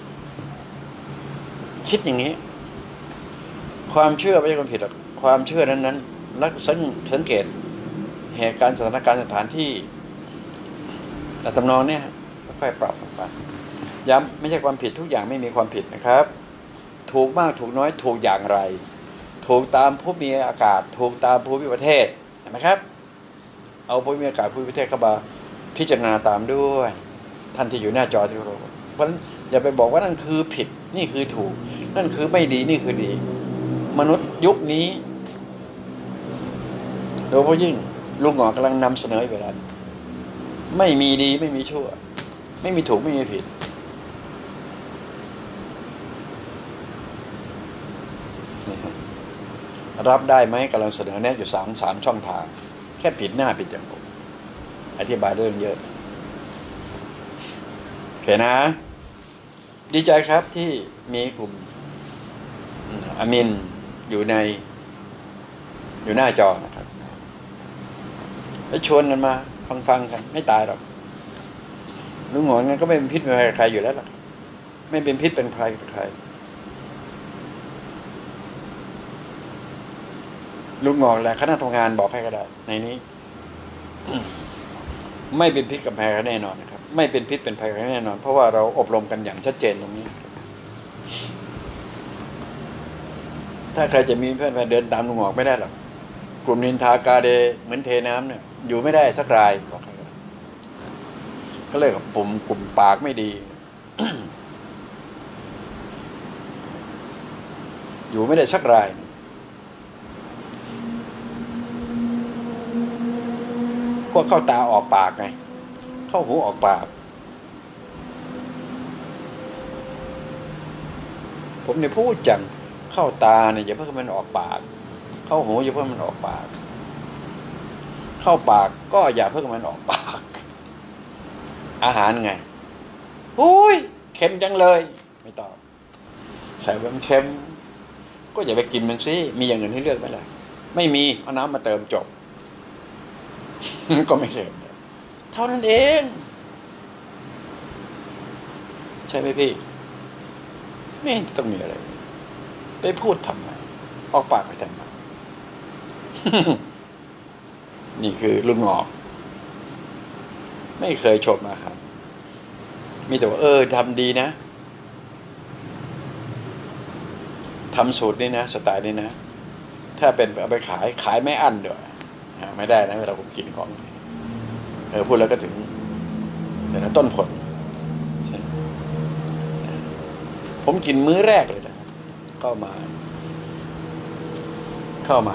คิดอย่างนี้ความเชื่อไม่ใช่ความผิดหรอกความเชื่อนั้นนั้นลักสังสังเกตเหตุการณ์สถานการณ์สถานที่แต่ตำนองเนี่ยค่อยๆปรับไปย้ำไม่ใช่ความผิดทุกอย่างไม่มีความผิดนะครับถูกมากถูกน้อยถูกอย่างไรถูกตามภูมิอากาศถูกตามภูมิประเทศเห็นไหมครับเอาภูมิอากาศภูมิประเทศเข้ามาพิจารณาตามด้วยท่านที่อยู่หน้าจอที่เราเพราะฉะนั้นอย่าไปบอกว่านั่นคือผิดนี่คือถูกนั่นคือไม่ดีนี่คือดีมนุษย์ยุคนี้โดยเฉพาะยิ่งลุงหงอกำลังนำเสนอเวลาไม่มีดีไม่มีชั่วไม่มีถูกไม่มีผิดรับได้ไหมกำลังเสนอแนะอยู่สามสามช่องทางแค่ปิดหน้าปิดจมูกอธิบายเรื่องเยอะโอเคนะดีใจครับที่มีกลุ่มอามินอยู่ในอยู่หน้าจอนะครับแล้วชวนกันมาฟังๆกันไม่ตายหรอกลุงหงอนงั้นก็ไม่เป็นพิษเป็นภัยกับใครอยู่แล้วล่ะไม่เป็นพิษเป็นภัยกับใครลุงหงอนแหละคณะทำงานบอกให้ก็ได้ในนี้ ไม่เป็นพิษกับภัยกันแน่นอนนะครับไม่เป็นพิษเป็นภัยกันแน่นอนเพราะว่าเราอบรมกันอย่างชัดเจนตรงนี้ถ้าใครจะมีเพื่อนไปเดินตามลุงหงอกไม่ได้หรอกกลุ่มนินทากาเดเหมือนเทน้ำเนี่ยอยู่ไม่ได้สักรายบอกใครก็เลยกับปุ่มกลุ่มปากไม่ดี อยู่ไม่ได้สักรายพวกเข้าตาออกปากไงเข้าหูออกปากผมเนี่ยพูดจังเข้าตาเนี่ยอย่าเพิ่งมันออกปากเข้าหูอย่าเพิ่งมันออกปากเข้าปากก็อย่าเพิ่งมันออกปากอาหารไงอุ้ยเค็มจังเลยไม่ต้องใส่มันเค็มก็อย่าไปกินมันสิมีอย่างอื่นให้เลือกไหมล่ะไม่มีเอาน้ำมาเติมจบ ก็ไม่เค็มเท่านั้นเองใช่ไหมพี่ไม่เห็นต้องมีอะไรไปพูดทำไมออกปากไปทำไม นี่คือลุงหงอกไม่เคยชมอาหารมีแต่ว่าเออทำดีนะทำสูตรนี่นะสไตล์นี่นะถ้าเป็นเอาไปขายขายไม่อั้นด้วยไม่ได้นะเวลาผมกินของเออพูดแล้วก็ถึงเดี๋ยวนะต้นผลผมกินมื้อแรกเลยนะเข้ามาเข้ามา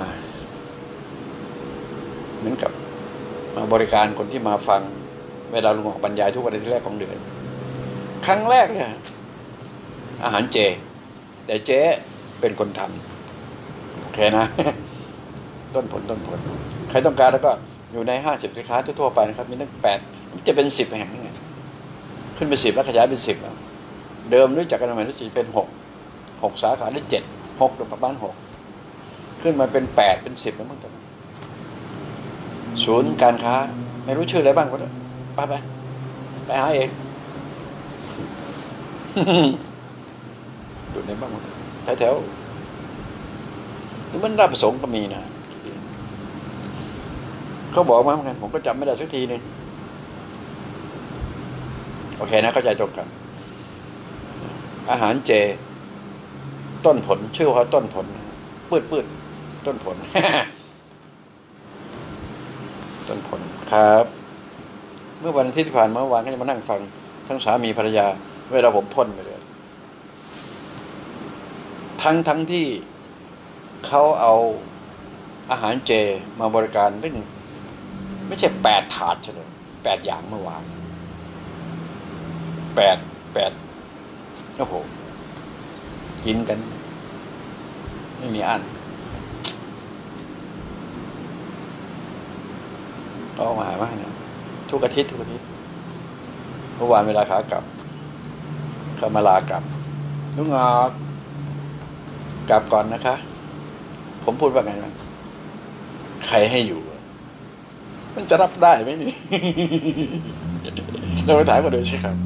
เหมือนกับมาบริการคนที่มาฟังเวลาลุงหงอกบรรยายทุกวันอาทิตย์แรกของเดือนครั้งแรกเนี่ยอาหารเจแต่เจ๊เป็นคนทำโอเคนะ ต้นผลต้นผลใครต้องการแล้วก็อยู่ในห้าสิบสินค้าทั่วไปนะครับมีตั้งแปดจะเป็นสิบแห่งนี่ไงขึ้นไปสิบแล้วขยายเป็นสิบแล้วเดิมรู้จักกันมารู้สึกเป็นหกหกสาขาได้เจ็ดหกประมาณหกขึ้นมาเป็นแปดเป็นสิบแล้วมั้งศูนย์การค้าไม่รู้ชื่ออะไรบ้างก็ได้ไปไปไปหาเอง ดูในบ้างแถวแถวนี่มันราชประสงค์ก็มีนะเขาบอกมาเหมือนกันผมก็จำไม่ได้สักทีนึงโอเคนะเข้าใจตรงกันอาหารเจต้นผลชื่อเขาต้นผลปืดปืดต้นผล ต้นผลครับเมื่อวันอาทิตย์ที่ผ่านมาเมื่อวานก็จะมานั่งฟังทั้งสามีภรรยาเวลาผมพ่นไปเลยทั้งทั้งที่เขาเอาอาหารเจมาบริการเป็นไม่ใช่แปดถาดเฉยแปดอย่างเมื่อวานแปดแปดโอ้โหกินกันไม่มีอันก็มาหามากนะทุกอาทิตย์ทุกอาทิตย์เมื่อวานเวลาขากลับเขามาลากลับลุงงอกกลับก่อนนะคะผมพูดว่าไงนะใครให้อยู่มันจะรับได้ไหมนี่ เราไปถามกันดูใช่ครับ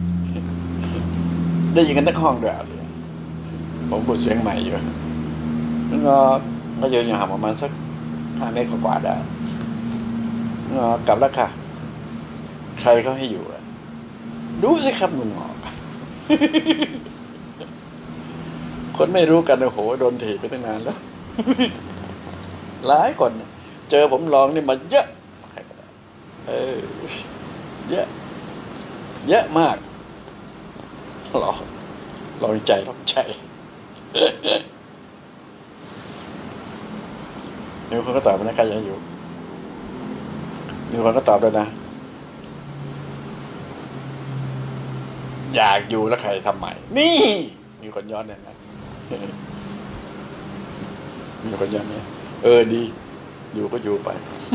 ได้ยินกันทั้งห้องด้วยผมพูดเสียงใหม่อยู่ลุงงอกก็ยืนอยู่ห่างประมาณสักห้าเมตรกว่าได้ลุงงอกกลับแล้วค่ะใครเขาให้อยู่ดูสิครับลุงงอก คนไม่รู้กันโอ้โหโดนถีบไปตั้งนานแล้ว หลายคนเจอผมลองนี่มาเยอะเออเยอะเยอะมากหรอลองใจลองใจ มีคนก็ตอบมานะใครยังอยู่มีคนก็ตอบด้วยนะอยากอยู่แล้วใครทำใหม่นี่มีคนย้อนเนี่ยนะมีคนย้อนเนี่ยเออดีอยู่ก็อยู่ไป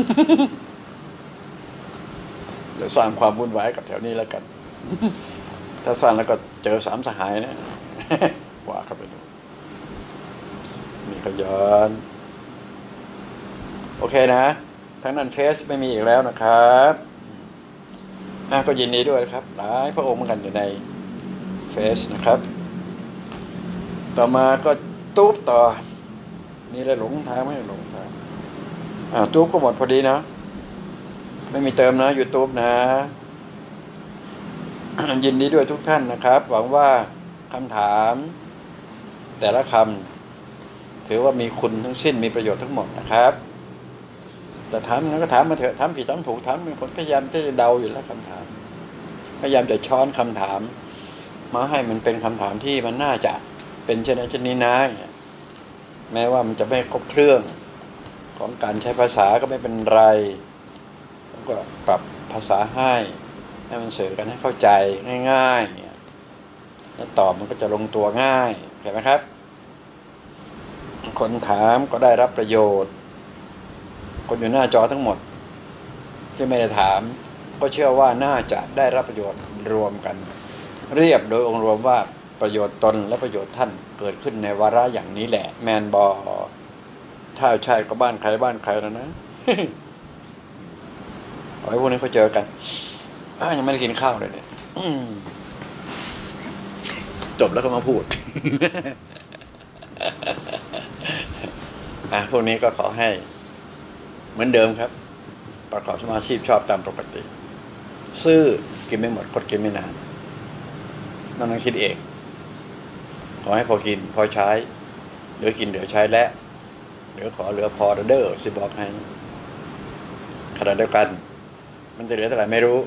เดี๋ยวสร้างความวุ่นวายกับแถวนี้แล้วกัน ถ้าสร้างแล้วก็เจอสามสหายนะ ว่าเข้าไปดูมีคนย้อนโอเคนะถ้าทั้งนั้นเฟซไม่มีอีกแล้วนะครับอ่ะก็ยินดีด้วยครับหลายพระองค์เหมือนกันอยู่ในเฟซนะครับต่อมาก็ตูบต่อนี่ได้หลงทางไม่ได้หลงทางอ่าตูบก็หมดพอดีนะไม่มีเติมนะยูทูบนะ ยินดีด้วยทุกท่านนะครับหวังว่าคำถามแต่ละคำถือว่ามีคุณทั้งสิ้นมีประโยชน์ทั้งหมดนะครับแต่ถามนั้นก็ถามมาเถอะถามผิดถามถูกถามเป็นคนพยายามที่จะเดาอยู่แล้วคำถามพยายามจะช้อนคำถามมาให้มันเป็นคำถามที่มันน่าจะเป็นชนิดชนิดนะแม้ว่ามันจะไม่ครบเครื่องของการใช้ภาษาก็ไม่เป็นไรแล้วก็ปรับภาษาให้ให้มันสื่อกันให้เข้าใจง่ายๆเนี่ยแล้วตอบมันก็จะลงตัวง่ายเห็นไหมครับคนถามก็ได้รับประโยชน์คนอยู่หน้าจอทั้งหมดที่ไม่ได้ถามก็เชื่อว่าน่าจะได้รับประโยชน์รวมกันเรียบโดยองค์รวมว่าประโยชน์ตนและประโยชน์ท่านเกิดขึ้นในวาระอย่างนี้แหละแมนบอถ้าใช่ก็บ้านใครบ้านใครแล้วนะ ขอให้พวกนี้เขาเจอกันยังไม่ได้กินข้าวเลยเนี่ยจบแล้วก็มาพูด อ่ะพวกนี้ก็ขอให้เหมือนเดิมครับประกอบสมาชีพชอบตามปกติซื้อกินไม่หมดคดกินไม่นานนั่นต้องคิดเองขอให้พอกินพอใช้เหลือกินเหลือใช้และเหลือขอเหลือพอเด้อสิบอกให้ขณะเดียวกันมันจะเหลือเท่าไหร่ไม่รู้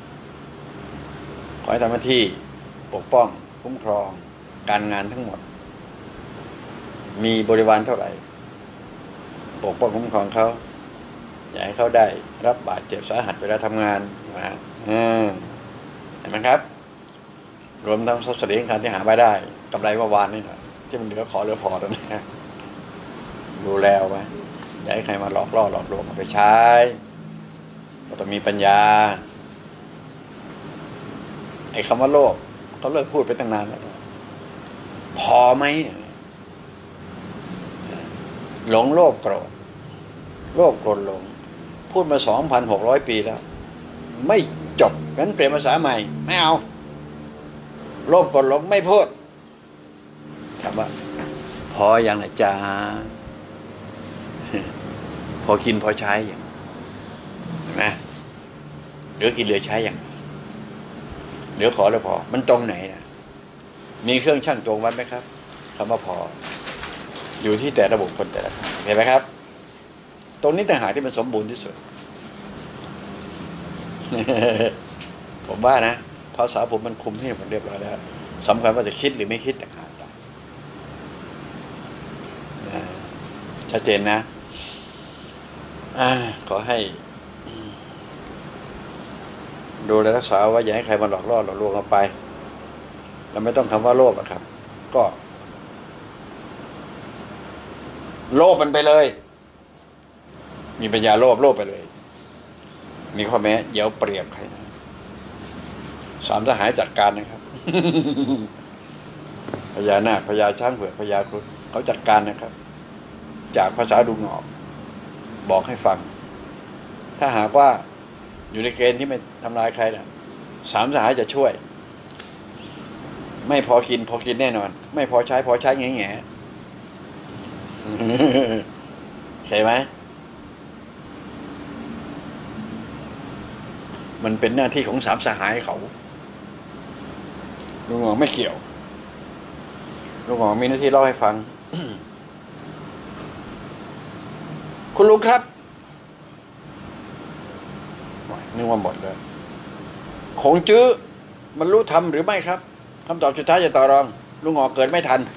ขอให้ทำหน้าที่ปกป้องคุ้มครองการงานทั้งหมดมีบริวารเท่าไหร่ปกป้องคุ้มครองเขาอย่าให้เขาได้รับบาดเจ็บสาหัสเวลาทำงานนะฮะเห็นไหมครับรวมทั้งทรัพย์สินการที่หาไม่ได้กำไรเมื่อวานนี่นะที่มันเหลือขอเหลือพอแล้วนะดูแลไว้อย่าให้ใครมาหลอกล่อหลอกลวงเอาไปใช้ก็ต้องมีปัญญาไอ้คำว่าโลภเขาเลิกพูดไปตั้งนานแล้วพอไหมหลงโลภโกรธโลภโกรธหลงพูดมาสองพันหกร้อยปีแล้วไม่จบงั้นเปลี่ยนภาษาใหม่ไม่เอาโลภโกรธหลงไม่พูดถามว่าพออย่างไรจ้าพอกินพอใช้อย่างนะเหลือกินเหลือใช้อย่างเหลือขอแล้วพอมันตรงไหนนะมีเครื่องชั่งตวงวัดไหมครับคำว่าพออยู่ที่แต่ระบบคนแต่ละท่านเห็นไหมครับตรงนี้ต่างหากที่มันสมบูรณ์ที่สุด ผมว่านะภาษาผมมันคุมให้มันเรียบร้อยแล้วสำคัญว่าจะคิดหรือไม่คิดต่างหากชัดเจนนะอ่าขอให้ดูแลรักษาว่าอย่าให้ใครมาหลอกล่อหลอกลวงเอาไปเราไม่ต้องคำว่าโลภอะครับก็โลภมันไปเลยมีปัญญาโลภโลภไปเลยมีข้อแม้เดี๋ยวเปรียบใครนะสามสหายจัดการนะครับ พญานาคพญาช้างเผือกพญาครุฑเขาจัดการนะครับจากภาษาดูงอกบอกให้ฟังถ้าหากว่าอยู่ในเกณฑ์ที่ไม่ทำลายใครนะสามสหายจะช่วยไม่พอกินพอกินแน่นอนไม่พอใช้พอใช้แง่แง่ใช่ไหมมันเป็นหน้าที่ของสามสหายเขาลุงหงอไม่เกี่ยวลุงหงอมีหน้าที่เล่าให้ฟัง คุณลุงครับนึกว่าหมดเลยคงจื้อบรรลุธรรมหรือไม่ครับคำตอบสุดท้ายจะต่อรองลุงหงอเกิดไม่ทัน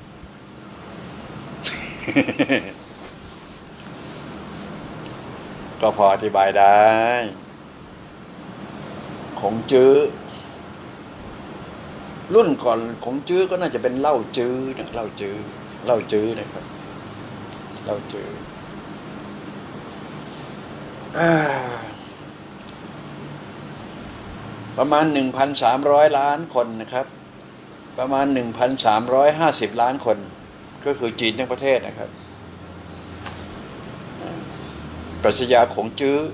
ก็พออธิบายได้คงจื้อรุ่นก่อนคงจื้อก็น่าจะเป็นเหล้าจื้อนะเหล้าจื้อเหล้าจื้อนะครับเหล้าจื้อประมาณหนึ่งพันสามร้อยล้านคนนะครับประมาณหนึ่งพันสามร้อยห้าสิบล้านคนก็คือจีนทั้งประเทศนะครับปรัชญาของจื้อ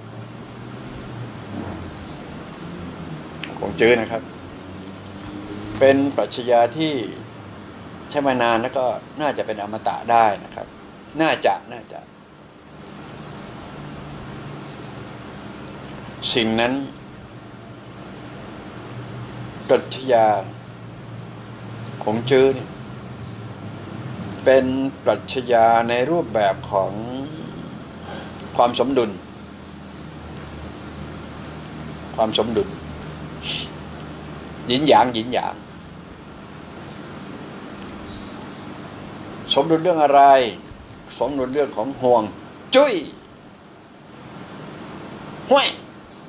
ของจื้อนะครับเป็นปรัชญาที่ใช้มานานแล้วก็น่าจะเป็นอมตะได้นะครับ น่าจะน่าจะสิ่งนั้นปรัชญาของจื้อเนี่ยเป็นปรัชญาในรูปแบบของความสมดุลความสมดุลหยินหยางหยินหยางสมดุลเรื่องอะไรสมดุลเรื่องของห่วงจุ้ยห้วย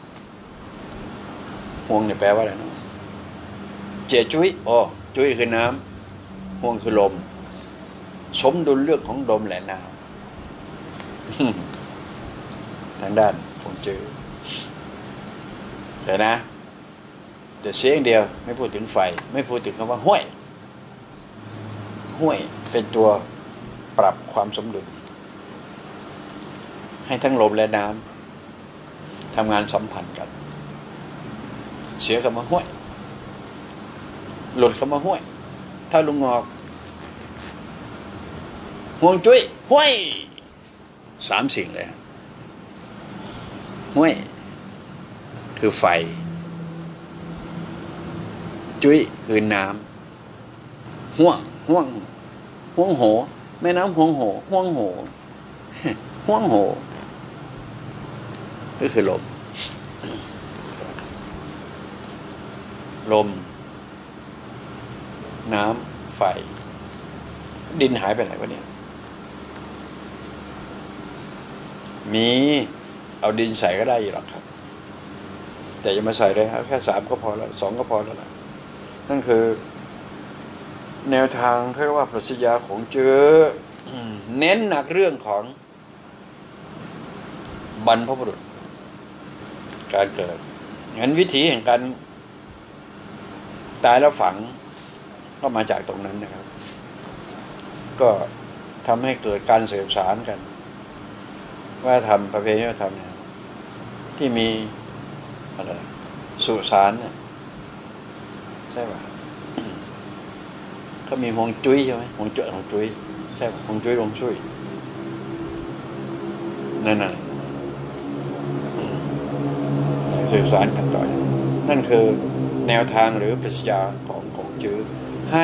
ห่วงเนี่ยแปลว่าอะไรนะเจี๋ยจุ้ยอ๋อจุ้ยคือน้ำห่วงคือลมสมดุลเรื่องของลมและน้ำทางด้านผมเจอแต่นะแต่เสียงเดียวไม่พูดถึงไฟไม่พูดถึงคำว่าห้วยห้วยเป็นตัวปรับความสมดุลให้ทั้งลมและน้ำทำงานสัมพันธ์กันเสียคำว่าห้วยหลุดคำว่าห้วยถ้าลุงงอกห่วงจุ้ยห้วยสามสิ่งเลยห้วยคือไฟจุ้ยคือน้ำห่วงห่วงห่วงโหแม่น้ำห่วงโหห่วงโหห่วงโหก็คือลมลมน้ำไฟดินหายไปไหนวะเนี่ยมีเอาดินใส่ก็ได้อยู่หรอกครับแต่อย่ามาใส่เลยครับแค่สามก็พอแล้วสองก็พอแล้วล่ะนั่นคือแนวทางเขาเรียกว่าปรัชญาของเจื้อเน้นหนักเรื่องของบรรพบุรุษการเกิดงั้นวิถีแห่งการตายแล้วฝังก็มาจากตรงนั้นนะครับก็ทำให้เกิดการสืบสานกันว่าทำประเพณีว่าทำเนี่ยที่มีอะไรสุสานเนี่ยใช่ป่ะเขามีฮวงจุ้ยใช่ไหมฮวงจุ้ยฮวงจุ้ยใช่ป่ะฮวงจุ้ยฮวงจุ้ยนั่นน่ะสืบสานกันต่อนั่นคือแนวทางหรือปรัชญาของของจื้อให้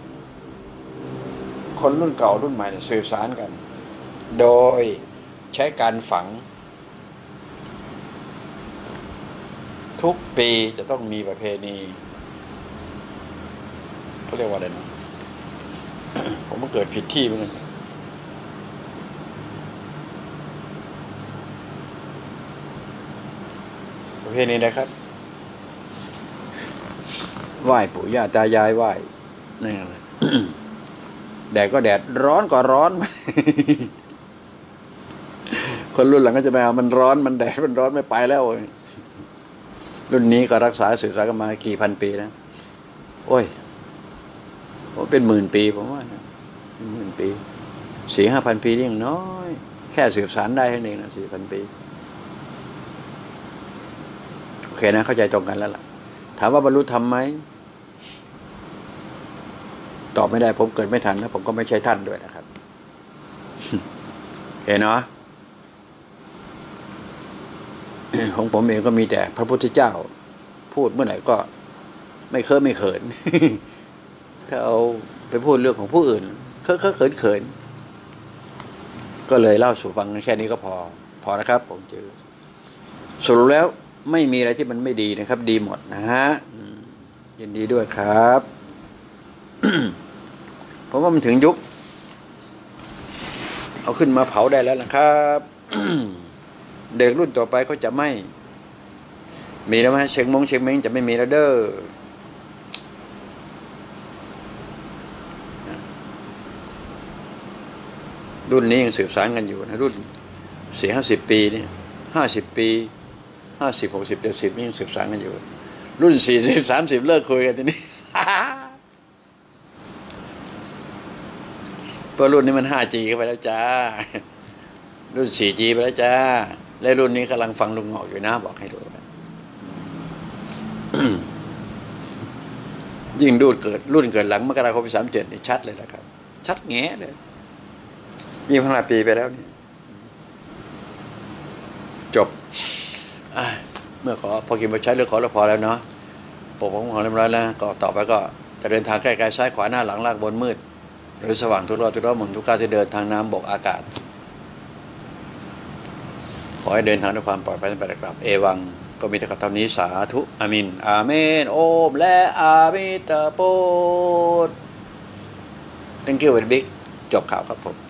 คนรุ่นเก่ารุ่นใหม่สืบสานกันโดยใช้การฝังทุกปีจะต้องมีประเพณีเขาเรียกว่าอะไรนะ ผมก็เกิดผิดที่เหมือนกันประเพณีนะครับไหว้ปู่ย่าตายายไหว้นี่แหละ แดดก็แดดร้อนก็ร้อน คนรุ่นหลังก็จะไปเอามันร้อนมันแดดมันร้อนไม่ไปแล้วรุ่นนี้ก็รักษาสืบสานกันมากี่พันปีแล้วโอ้ยเป็นหมื่นปีผมว่าเป็นหมื่นปีสี่ห้าพันปีนี่ยังน้อยแค่สืบสานได้แค่นี้นะสี่พันปีโอเคนะเข้าใจตรงกันแล้วล่ะถามว่าบรรลุธรรมไหมตอบไม่ได้ผมเกิดไม่ทันแล้วผมก็ไม่ใช่ท่านด้วยนะครับเห็นเนาะของผมเองก็มีแต่พระพุทธเจ้าพูดเมื่อไหร่ก็ไม่เคอะไม่เขิน ถ้าเอาไปพูดเรื่องของผู้อื่นเคอะเคอะเขินเขินก็เลยเล่าสู่ฟังแค่นี้ก็พอพอนะครับผมเจอสรุปแล้วไม่มีอะไรที่มันไม่ดีนะครับดีหมดนะฮะยินดีด้วยครับ เพราะว่ามันถึงยุคเอาขึ้นมาเผาได้แล้วนะครับ เด็กรุ่นต่อไปก็จะไม่มีแล้วไหมเชียงมงเชียงเม้งจะไม่มีแล้วเด้อรุ่นนี้ยังสืบสานกันอยู่นะรุ่นสี่ห้าสิบปีนี่ห้าสิบปีห้าสิบหกสิบเจ็ดสิบนี่ยังสืบสานกันอยู่รุ่นสี่สิบสามสิบเลิกคุยกันทีนี้ เพราะรุ่นนี้มัน ห้าจี เข้าไปแล้วจ้ารุ่น สี่จี ไปแล้วจ้าและรุ่นนี้กำลังฟังลุงหงอกอยู่นะบอกให้รู้นะ ยิ่งรุ่นเกิดรุ่นเกิดหลังมกราคมปีสามเจ็ดนี่ชัดเลยนะครับชัดแง่เลยยิ่งพันปีไปแล้วนี่จบเมื่อขอพอกินพอใช้เรื่องขอแล้วพอแล้วเนาะปกป้องของเรียบร้อยแล้วก็ต่อไปก็จะเดินทางใกล้ๆซ้ายขวาหน้าหลังล่างบนมืดหรือสว่างทุกรอบทุกรอบหมุนทุกก้าวที่เดินทางน้ำบกอากาศขอให้เดินทางด้วยความปลอดภัยไปกลับเอวังก็มีแต่คำนี้สาธุอามินอาเมนโอมและอามิตาโปด thank you very big จบข่าวครับผม